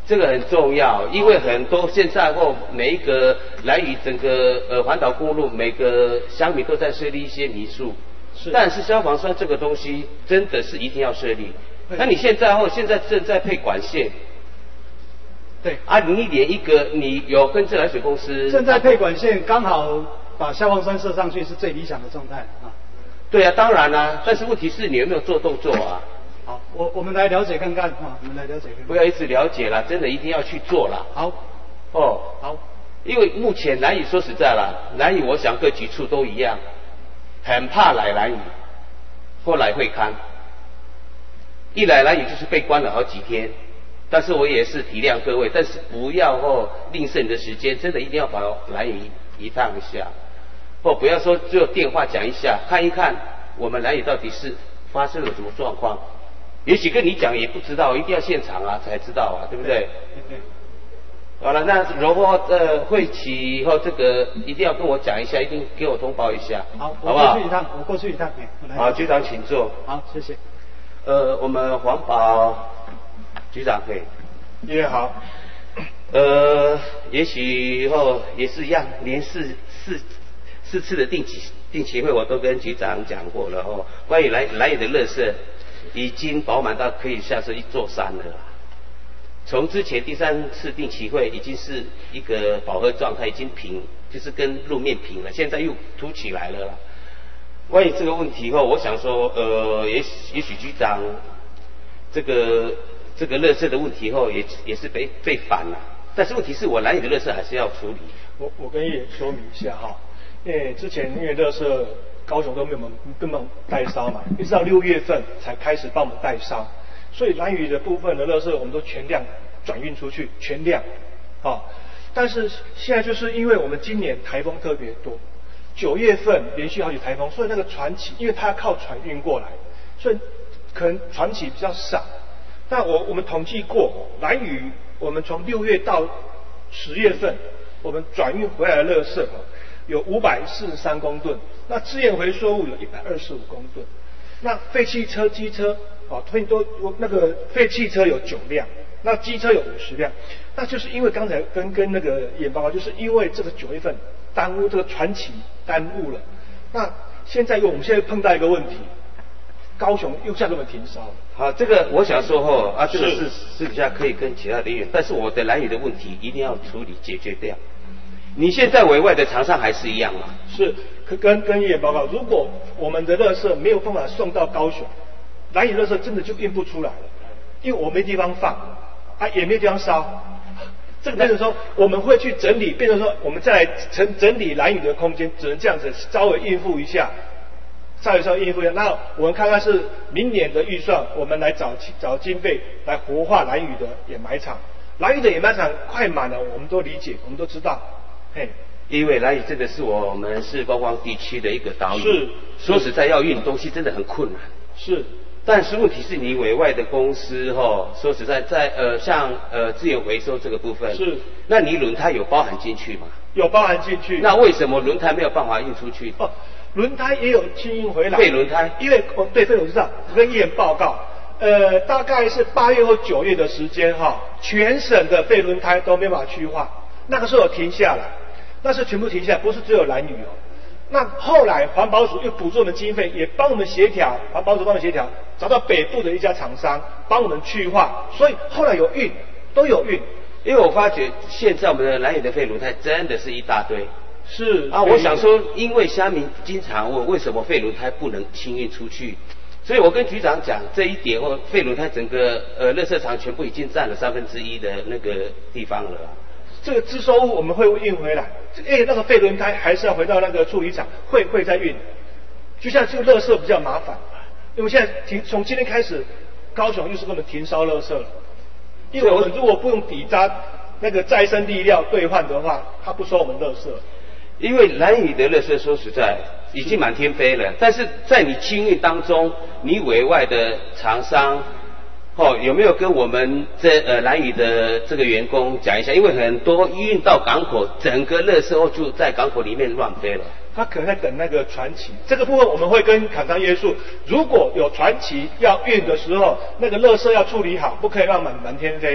Speaker 19: 这个很重要，因为很多现在或每一个兰屿整个呃环岛公路，每个乡民都在设立一些民宿。是。但是消防栓这个东西真的是一定要设立。那你现在或现在正在配管线。
Speaker 4: 对。
Speaker 19: 啊，你连一个你有跟自来水公司。
Speaker 4: 正在配管线，刚好把消防栓设上去是最理想的状态啊。
Speaker 19: 对啊，当然啦、啊，但是问题是你有没有做动作啊？
Speaker 4: 好，我我们来了解看看啊，我们来了解看看。
Speaker 19: 不要一直了解啦，真的一定要去做啦。
Speaker 4: 好。
Speaker 19: 哦。
Speaker 4: 好。
Speaker 19: 因为目前兰屿说实在啦，兰屿我想各局处都一样，很怕来兰屿，或来会勘。一来兰屿就是被关了好几天，但是我也是体谅各位，但是不要哦吝啬你的时间，真的一定要把兰屿一趟一下。或不要说只有电话讲一下，看一看我们兰屿到底是发生了什么状况。也许跟你讲也不知道，一定要现场啊才知道啊，对不对？
Speaker 4: 对。
Speaker 19: 好了，那如果呃会期以后这个一定要跟我讲一下，一定给我通报一下，
Speaker 4: 好，
Speaker 19: 好不好？
Speaker 4: 我过去一趟，我过去一趟。
Speaker 19: 好，局长请坐。
Speaker 4: 好，谢谢。
Speaker 19: 呃，我们环保局长可以。
Speaker 3: 也好。
Speaker 19: 呃，也许以后也是一样，连四四。四次的定期定期会我都跟局长讲过了哦。关于兰兰屿的垃圾已经饱满到可以像是一座山了啦。从之前第三次定期会已经是一个饱和状态，已经平，就是跟路面平了，现在又凸起来了啦。关于这个问题后，我想说，呃，也许也许局长这个这个垃圾的问题后也也是被被反了，但是问题是我兰屿的垃圾还是要处理。
Speaker 3: 我我跟叶说明一下哈。因为之前因为垃圾高雄都没有根本代烧嘛，一直到六月份才开始帮我们代烧，所以兰屿的部分的垃圾我们都全量转运出去，全量，啊，但是现在就是因为我们今年台风特别多，九月份连续好几台风，所以那个船期，因为它要靠船运过来，所以可能船期比较少。但我我们统计过，兰屿我们从六月到十月份，我们转运回来的垃圾有五百四十三公吨，那资源回收物有一百二十五公吨，那废汽车、机车，啊，推都那个废汽车有九辆，那机车有五十辆，那就是因为刚才跟跟那个演报告，就是因为这个九月份耽误这个船期耽误了，那现在又我们现在碰到一个问题，高雄又下这么停烧了。
Speaker 19: 好，这个我想说后啊，这个是私底下可以跟其他人员，但是我的兰屿的问题一定要处理解决掉。你现在委外的厂商还是一样吗？
Speaker 3: 是，跟跟议员报告，如果我们的垃圾没有办法送到高雄，兰屿垃圾真的就运不出来了，因为我没地方放，啊也没地方烧，这个变成说我们会去整理，变成说我们再来整整理兰屿的空间，只能这样子稍微应付一下，稍微稍微应付一下。那我们看看是明年的预算，我们来找找经费来活化兰屿的掩埋场。兰屿的掩埋场快满了，我们都理解，我们都知道。嘿，
Speaker 19: 因为兰屿真的是我们是观光地区的一个岛屿，
Speaker 3: 是
Speaker 19: 说实在要运东西真的很困难。
Speaker 3: 是，
Speaker 19: 但是问题是你委外的公司哈，说实在在呃像呃资源回收这个部分，
Speaker 3: 是，
Speaker 19: 那你轮胎有包含进去吗？
Speaker 3: 有包含进去。
Speaker 19: 那为什么轮胎没有办法运出去？
Speaker 3: 哦，轮胎也有清运回来。
Speaker 19: 废轮胎，
Speaker 3: 因为哦对废轮胎，我跟议员报告。呃，大概是八月或九月的时间哈，全省的废轮胎都没办法去化，那个时候有停下来，那是全部停下来，不是只有兰屿哦。那后来环保署又补助我们经费，也帮我们协调，环保署帮我们协调，找到北部的一家厂商帮我们去化，所以后来有运，都有运。
Speaker 19: 因为我发觉现在我们的兰屿的废轮胎真的是一大堆。
Speaker 3: 是
Speaker 19: 啊，我想说，因为乡民经常问为什么废轮胎不能清运出去。所以我跟局长讲这一点后，废轮胎整个呃垃圾场全部已经占了三分之一的那个地方了。
Speaker 3: 这个支收物我们会运回来，因为那个废轮胎还是要回到那个处理厂，会会再运。就像这个垃圾比较麻烦，因为现在停从今天开始，高雄又是给我们停烧垃圾了。因为我们如果不用底渣那个再生地料兑换的话，他不收我们垃圾。
Speaker 19: 因为兰屿的垃圾说实在已经满天飞了，但是在你清运当中，你委外的厂商，哦，有没有跟我们这呃兰屿的这个员工讲一下？因为很多运到港口，整个垃圾后就在港口里面乱飞了。
Speaker 3: 他可能在等那个船期，这个部分我们会跟厂商约束，如果有船期要运的时候，那个垃圾要处理好，不可以让满满天飞。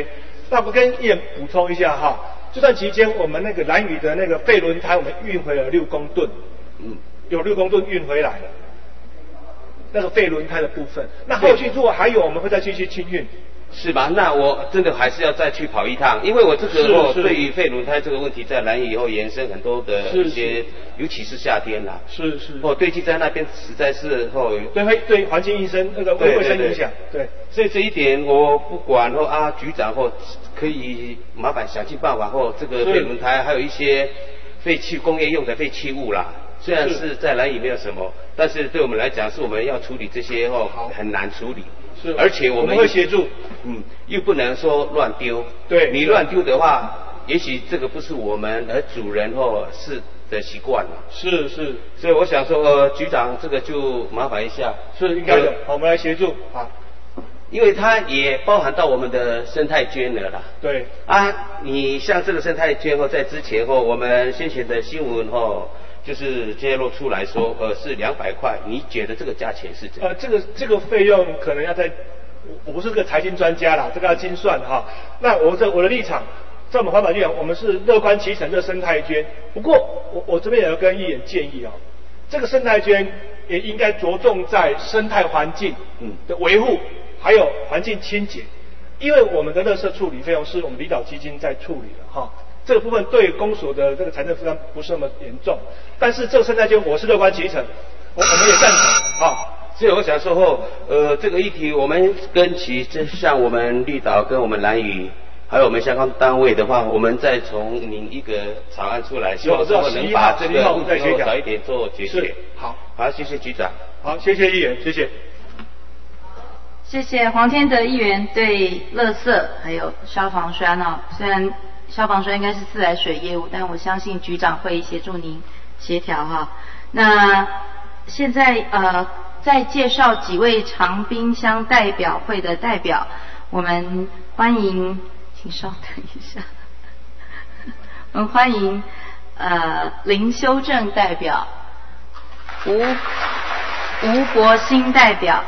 Speaker 3: 那我跟议员补充一下哈，这段期间我们那个兰屿的那个废轮胎，我们运回了六公吨，嗯，有六公吨运回来了，那个废轮胎的部分。那后续如果还有，我们会再继续清运。
Speaker 19: 是吧？那我真的还是要再去跑一趟，因为我这个哦，对于废轮胎这个问题，在兰屿以后延伸很多的一些，尤其是夏天啦，
Speaker 3: 是是，
Speaker 19: 哦，堆积在那边实在是哦，
Speaker 3: 对会对环境卫生那个卫生影响，对，
Speaker 19: 所以这一点我不管或啊局长或可以麻烦想尽办法或这个废轮胎，还有一些废弃工业用的废弃物啦。虽然是在兰屿没有什么，但是对我们来讲，是我们要处理这些哦，很难处理。
Speaker 3: 是，
Speaker 19: 而且我们
Speaker 3: 我们会协助，
Speaker 19: 嗯，又不能说乱丢。
Speaker 3: 对，
Speaker 19: 你乱丢的话，也许这个不是我们而主人或是的习惯了。
Speaker 3: 是是，
Speaker 19: 所以我想说，呃，局长这个就麻烦一下。
Speaker 3: 是应该的，好，我们来协助啊。
Speaker 19: 因为它也包含到我们的生态圈了啦。
Speaker 3: 对。
Speaker 19: 啊，你像这个生态圈哦，在之前哦，我们先前的新闻哦。就是揭露出来说，呃，是两百块，你觉得这个价钱是怎样？
Speaker 3: 呃，这个这个费用可能要在，我我不是个财经专家啦，这个要精算哈。那我这我的立场，在我们环保局讲，我们是乐观其成这生态圈。不过我我这边也要跟议员建议哦，这个生态圈也应该着重在生态环境的维护，还有环境清洁，因为我们的垃圾处理费用是我们离岛基金在处理的哈。这个部分对公所的这个财政负担不是那么严重，但是这个生态圈我是乐观其成，我我们也赞成啊。
Speaker 19: 所以我想说后，呃，这个议题我们跟其这像我们绿岛跟我们兰屿，还有我们相关单位的话，我们再从拟一个草案出来，希望说能把这个问题早一点做解决。
Speaker 3: 好，
Speaker 19: 好，谢谢局长。
Speaker 3: 好，谢谢议员，谢谢。
Speaker 14: 谢谢黄天德议员对垃圾还有消防栓哦，虽然消防栓应该是自来水业务，但我相信局长会协助您协调哈。那现在呃，再介绍几位长滨乡代表会的代表，我们欢迎，请稍等一下，我们欢迎呃林修正代表，吴吴国兴代表，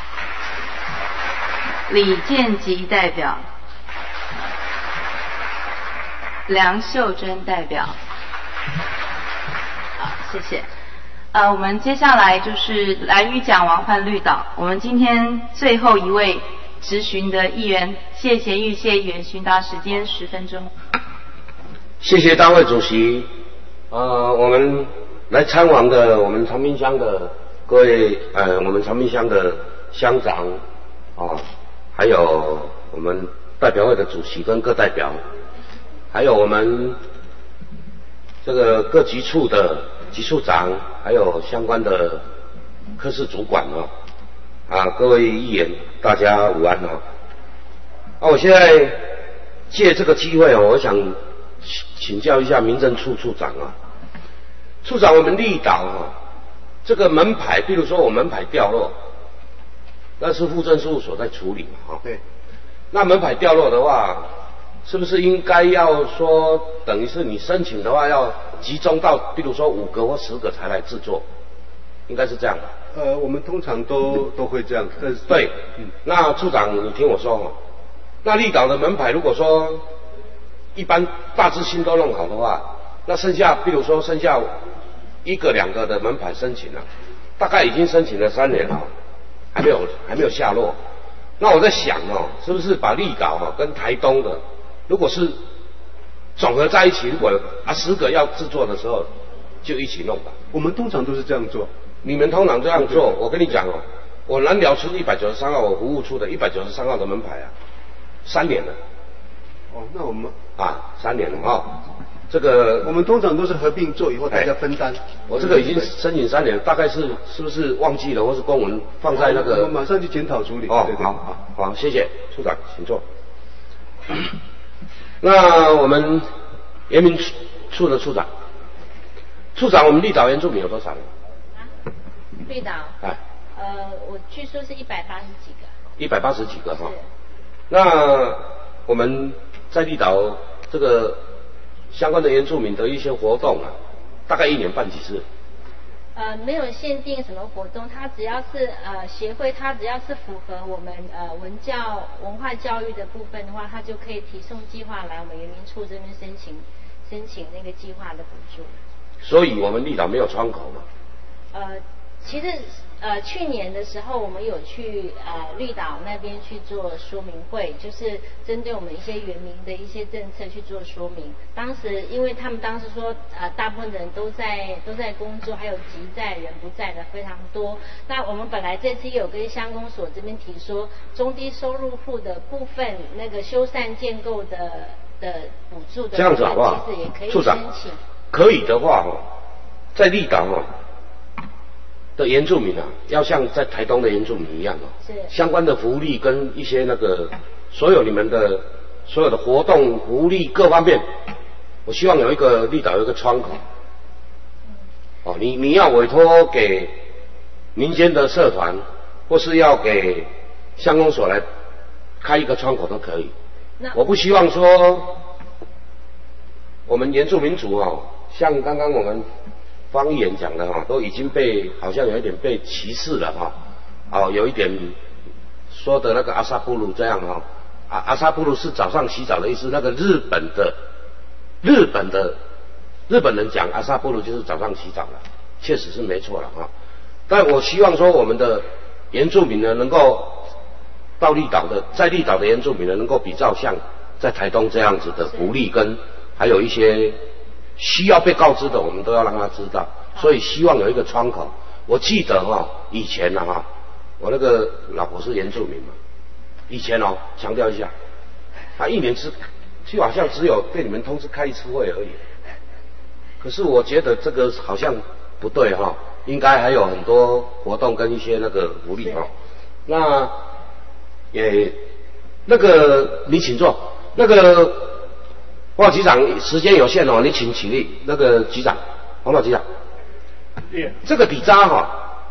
Speaker 14: 李建吉代表。梁秀珍代表，好，谢谢。呃，我们接下来就是兰屿奖王换绿岛，我们今天最后一位质询的议员谢贤玉谢议员，询答时间十分钟。
Speaker 9: 谢谢大会主席。呃，我们来参访的我们长滨乡的各位呃，我们长滨乡的乡长啊，还有我们代表会的主席跟各代表。还有我们这个各局处的局处长，还有相关的科室主管哦，啊，各位议员，大家午安哦。啊，我现在借这个机会哦，我想请教一下民政处处长啊，处长，我们绿岛啊，这个门牌，比如说我门牌掉落，那是户政事务所在处理嘛，哈、哦。
Speaker 1: 对。
Speaker 9: 那门牌掉落的话，是不是应该要说，等于是你申请的话，要集中到，比如说五个或十个才来制作，应该是这样吧？
Speaker 1: 呃，我们通常都都会这样，但是
Speaker 9: 对，嗯，那处长你听我说哦，那绿岛的门牌如果说一般大致性都弄好的话，那剩下，比如说剩下一个两个的门牌申请了，大概已经申请了三年了，还没有还没有下落。那我在想哦，是不是把绿岛哦跟台东的，如果是总合在一起，如果啊十个要制作的时候，就一起弄吧。
Speaker 1: 我们通常都是这样做。
Speaker 9: 你们通常这样做，我跟你讲哦，我南寮村一百九十三号我服务处的一百九十三号的门牌啊，三年了。
Speaker 1: 哦，那我们
Speaker 9: 啊三年了啊、哦，这个
Speaker 1: 我们通常都是合并做以后大家分担。
Speaker 9: 我这个已经申请三年，大概是是不是忘记了，或是公文放在那个？
Speaker 1: 我马上去检讨处理。
Speaker 9: 哦，对对好好好，谢谢处长，请坐。那我们原民处的处长，处长，我们绿岛原住民有多少人？
Speaker 6: 绿岛？
Speaker 9: 哎。
Speaker 6: 呃，我据说是一百八十几个。
Speaker 9: 一百八十几个哈。那我们在绿岛这个相关的原住民的一些活动啊，大概一年办几次？
Speaker 6: 呃，没有限定什么活动，它只要是呃协会，它只要是符合我们呃文教文化教育的部分的话，它就可以提送计划来我们原民处这边申请申请那个计划的补助。
Speaker 9: 所以我们绿岛没有窗口嘛？
Speaker 6: 呃，其实呃去年的时候，我们有去呃绿岛那边去做说明会，就是针对我们一些原民的一些政策去做说明。当时因为他们当时说呃大部分人都在都在工作，还有急在人不在的非常多。那我们本来这次也有跟乡公所这边提说，中低收入户的部分那个修缮建构的的补助的，
Speaker 9: 这样子好不好？
Speaker 6: 其实也可以
Speaker 9: 处长
Speaker 6: 申请。
Speaker 9: 可以的话哦，在绿岛哦的原住民啊，要像在台东的原住民一样哦，
Speaker 6: 是
Speaker 9: 相关的福利跟一些那个所有你们的所有的活动福利各方面，我希望有一个绿岛有一个窗口。哦，你你要委托给民间的社团，或是要给乡公所来开一个窗口都可以。我不希望说我们原住民族哦，像刚刚我们方议员讲的哈，都已经被好像有一点被歧视了哈，哦，有一点说的那个阿萨布鲁这样哈，阿阿萨布鲁是早上洗澡的意思，那个日本的日本的日本人讲阿萨布鲁就是早上洗澡了，确实是没错了哈。但我希望说我们的原住民呢，能够到绿岛的，在绿岛的原住民呢，能够比较像在台东这样子的福利跟还有一些需要被告知的，我们都要让他知道。所以希望有一个窗口。我记得哈、哦，以前呢、啊、哈，我那个老婆是原住民嘛，以前哦，强调一下，他一年只就好像只有被你们通知开一次会而已。可是我觉得这个好像不对哈、哦，应该还有很多活动跟一些那个福利哈、哦。那也那个你请坐，那个。黄局长，时间有限哦，你请起立。那个局长，黄宝局长，
Speaker 3: Yeah.
Speaker 9: 这个底渣哈、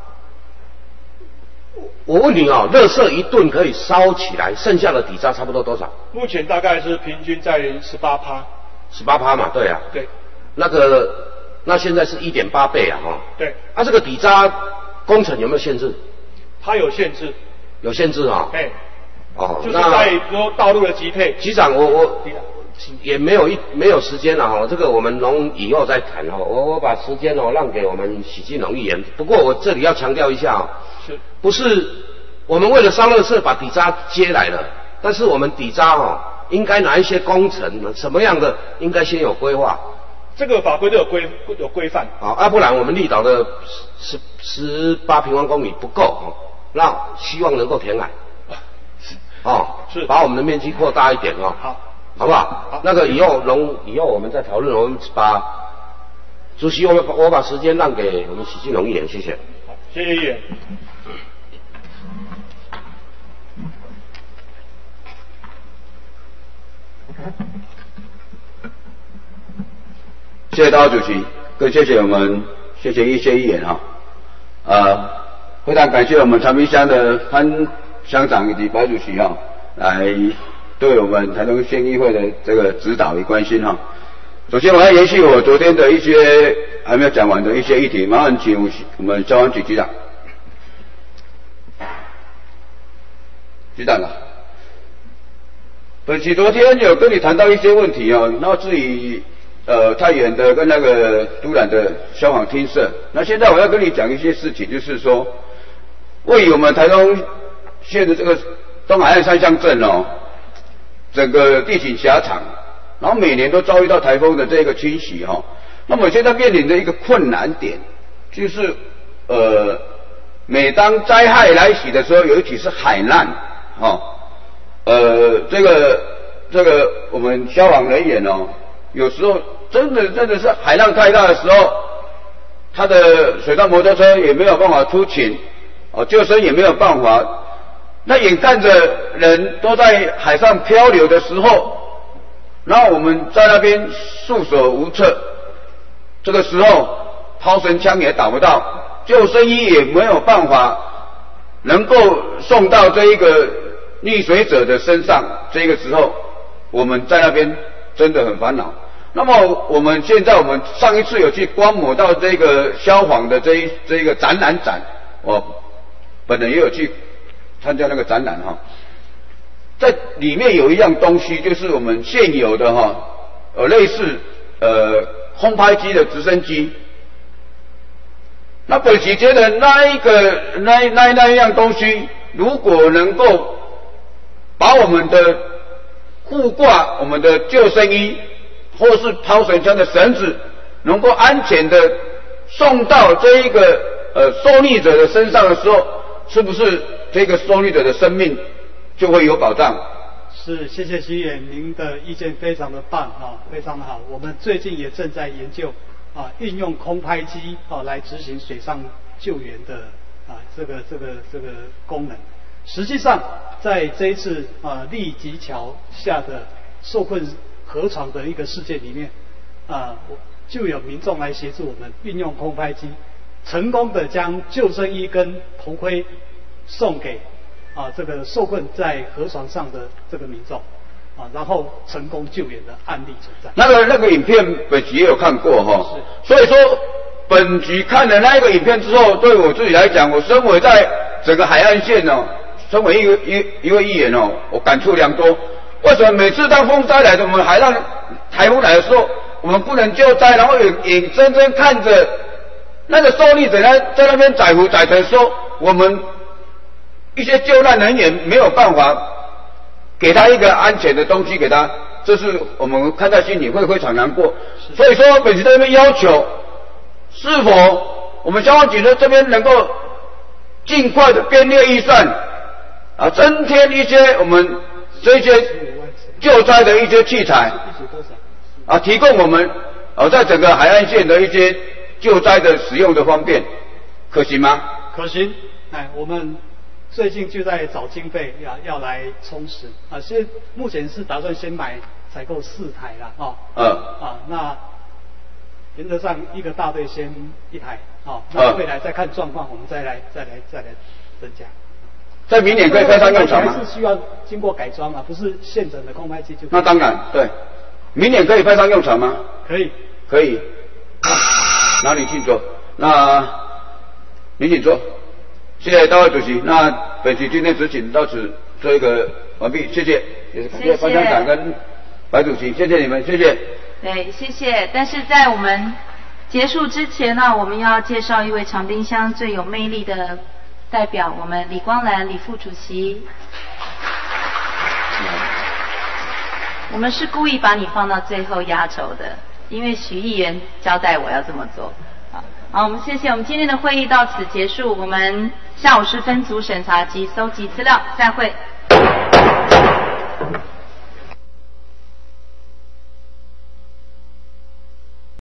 Speaker 9: 哦，我问你哦，垃圾一吨可以烧起来，剩下的底渣差不多多少？
Speaker 3: 目前大概是平均在十八趴。
Speaker 9: 十八趴嘛，对啊。
Speaker 3: 对。
Speaker 9: 那个，那现在是一点八倍啊，哈、哦。
Speaker 3: 对。
Speaker 9: 啊，这个底渣工程有没有限制？
Speaker 3: 它有限制。
Speaker 9: 有限制哈、哦。
Speaker 3: 哎。
Speaker 9: 哦，
Speaker 3: 就是在比如说道路的级配。
Speaker 9: 局长，我我。也没有一没有时间了哈，这个我们农以后再谈哈。我我把时间哦让给我们许进农议员。不过我这里要强调一下哦，是不是我们为了烧垃圾把底渣接来了？但是我们底渣哦应该哪一些工程什么样的应该先有规划。
Speaker 3: 这个法规都有规有规范。
Speaker 9: 好，要、啊、不然我们绿岛的十十八平方公里不够哦，那希望能够填海。哦，是把我们的面积扩大一点哦。
Speaker 3: 好。
Speaker 9: 好不好？好，那个以后容以后我们再讨论，我们把主席，我我把时间让给我们许金龙议员，谢谢。
Speaker 3: 好，谢谢议员。
Speaker 20: 谢谢大会主席，更谢谢我们谢谢一些议员哈，呃，非常感谢我们长滨乡的潘乡长以及白主席哈来。对我们台东县议会的这个指导与关心哈。首先我要延续我昨天的一些还没有讲完的一些议题，麻烦请我们消防局局长。局长啊，本席昨天有跟你谈到一些问题哦，那至于呃太远的跟那个都兰的消防厅舍，那现在我要跟你讲一些事情，就是说，位于我们台东县的这个东海岸三乡镇哦。整个地形狭长，然后每年都遭遇到台风的这个侵袭哈、哦。那么现在面临的一个困难点，就是呃，每当灾害来袭的时候，尤其是海难，哈、哦，呃，这个这个我们消防人员哦，有时候真的真的是海浪太大的时候，他的水上摩托车也没有办法出勤，哦，救生也没有办法。那眼看着人都在海上漂流的时候，然后我们在那边束手无策，这个时候抛绳枪也打不到，救生衣也没有办法能够送到这一个溺水者的身上，这个时候我们在那边真的很烦恼。 那么我们现在我们上一次有去观摩到这个消防的这一这一个展览展，我本人也有去参加那个展览哈，在里面有一样东西，就是我们现有的哈，呃类似呃空拍机的直升机。那本席觉得那一个那那那一样东西，如果能够把我们的护挂我们的救生衣或是抛绳枪的绳子，能够安全的送到这一个呃受溺者的身上的时候，是不是这个受溺者的生命就会有保障？
Speaker 4: 是，谢谢徐议员，您的意见非常的棒啊，非常的好。我们最近也正在研究啊，运用空拍机啊来执行水上救援的啊这个这个这个功能。实际上，在这一次啊立吉桥下的受困河床的一个事件里面，啊就有民众来协助我们运用空拍机，成功的将救生衣跟头盔送给啊这个受困在河床上的这个民众，啊然后成功救援的案例存在。
Speaker 20: 那个那个影片本局也有看过哈，所以说本局看了那个影片之后，对我自己来讲，我身为在整个海岸线哦。身为一个一一位议员哦，我感触良多。为什么每次当风灾来的，我们海浪台风来的时候，我们不能救灾，然后眼眼睁睁看着那个受溺者呢在那边载浮载沉的时候，我们一些救难人员没有办法给他一个安全的东西给他，这是我们看在心里会非常难过。所以说，本局在这边要求，是否我们消防局的这边能够尽快的编列预算。啊，增添一些我们这些救灾的一些器材，啊，提供我们啊在整个海岸线的一些救灾的使用的方便，可行吗？
Speaker 4: 可行，哎，我们最近就在找经费，要要来充实啊。现目前是打算先买采购四台啦，哦，
Speaker 20: 嗯，
Speaker 4: 啊，那原则上一个大队先一台，哦，那未来再看状况，我们再来再来再来增加。
Speaker 20: 在明年可以派上用场吗？
Speaker 4: 还是需要经过改装啊，不是现成的空拍机就。
Speaker 20: 那当然，对，明年可以派上用场吗？
Speaker 4: 可以，
Speaker 20: 可以。啊，哪里请坐？那您请坐。谢谢大会主席。那本席今天执行到此做一个完毕，谢谢，也是感谢潘乡长跟白主席，谢谢你们，谢谢。
Speaker 14: 对，谢谢。但是在我们结束之前呢，我们要介绍一位长滨乡最有魅力的代表，我们李光兰李副主席。我们是故意把你放到最后压轴的，因为许议员交代我要这么做。好，好，我们谢谢。我们今天的会议到此结束，我们下午是分组审查及搜集资料，再会。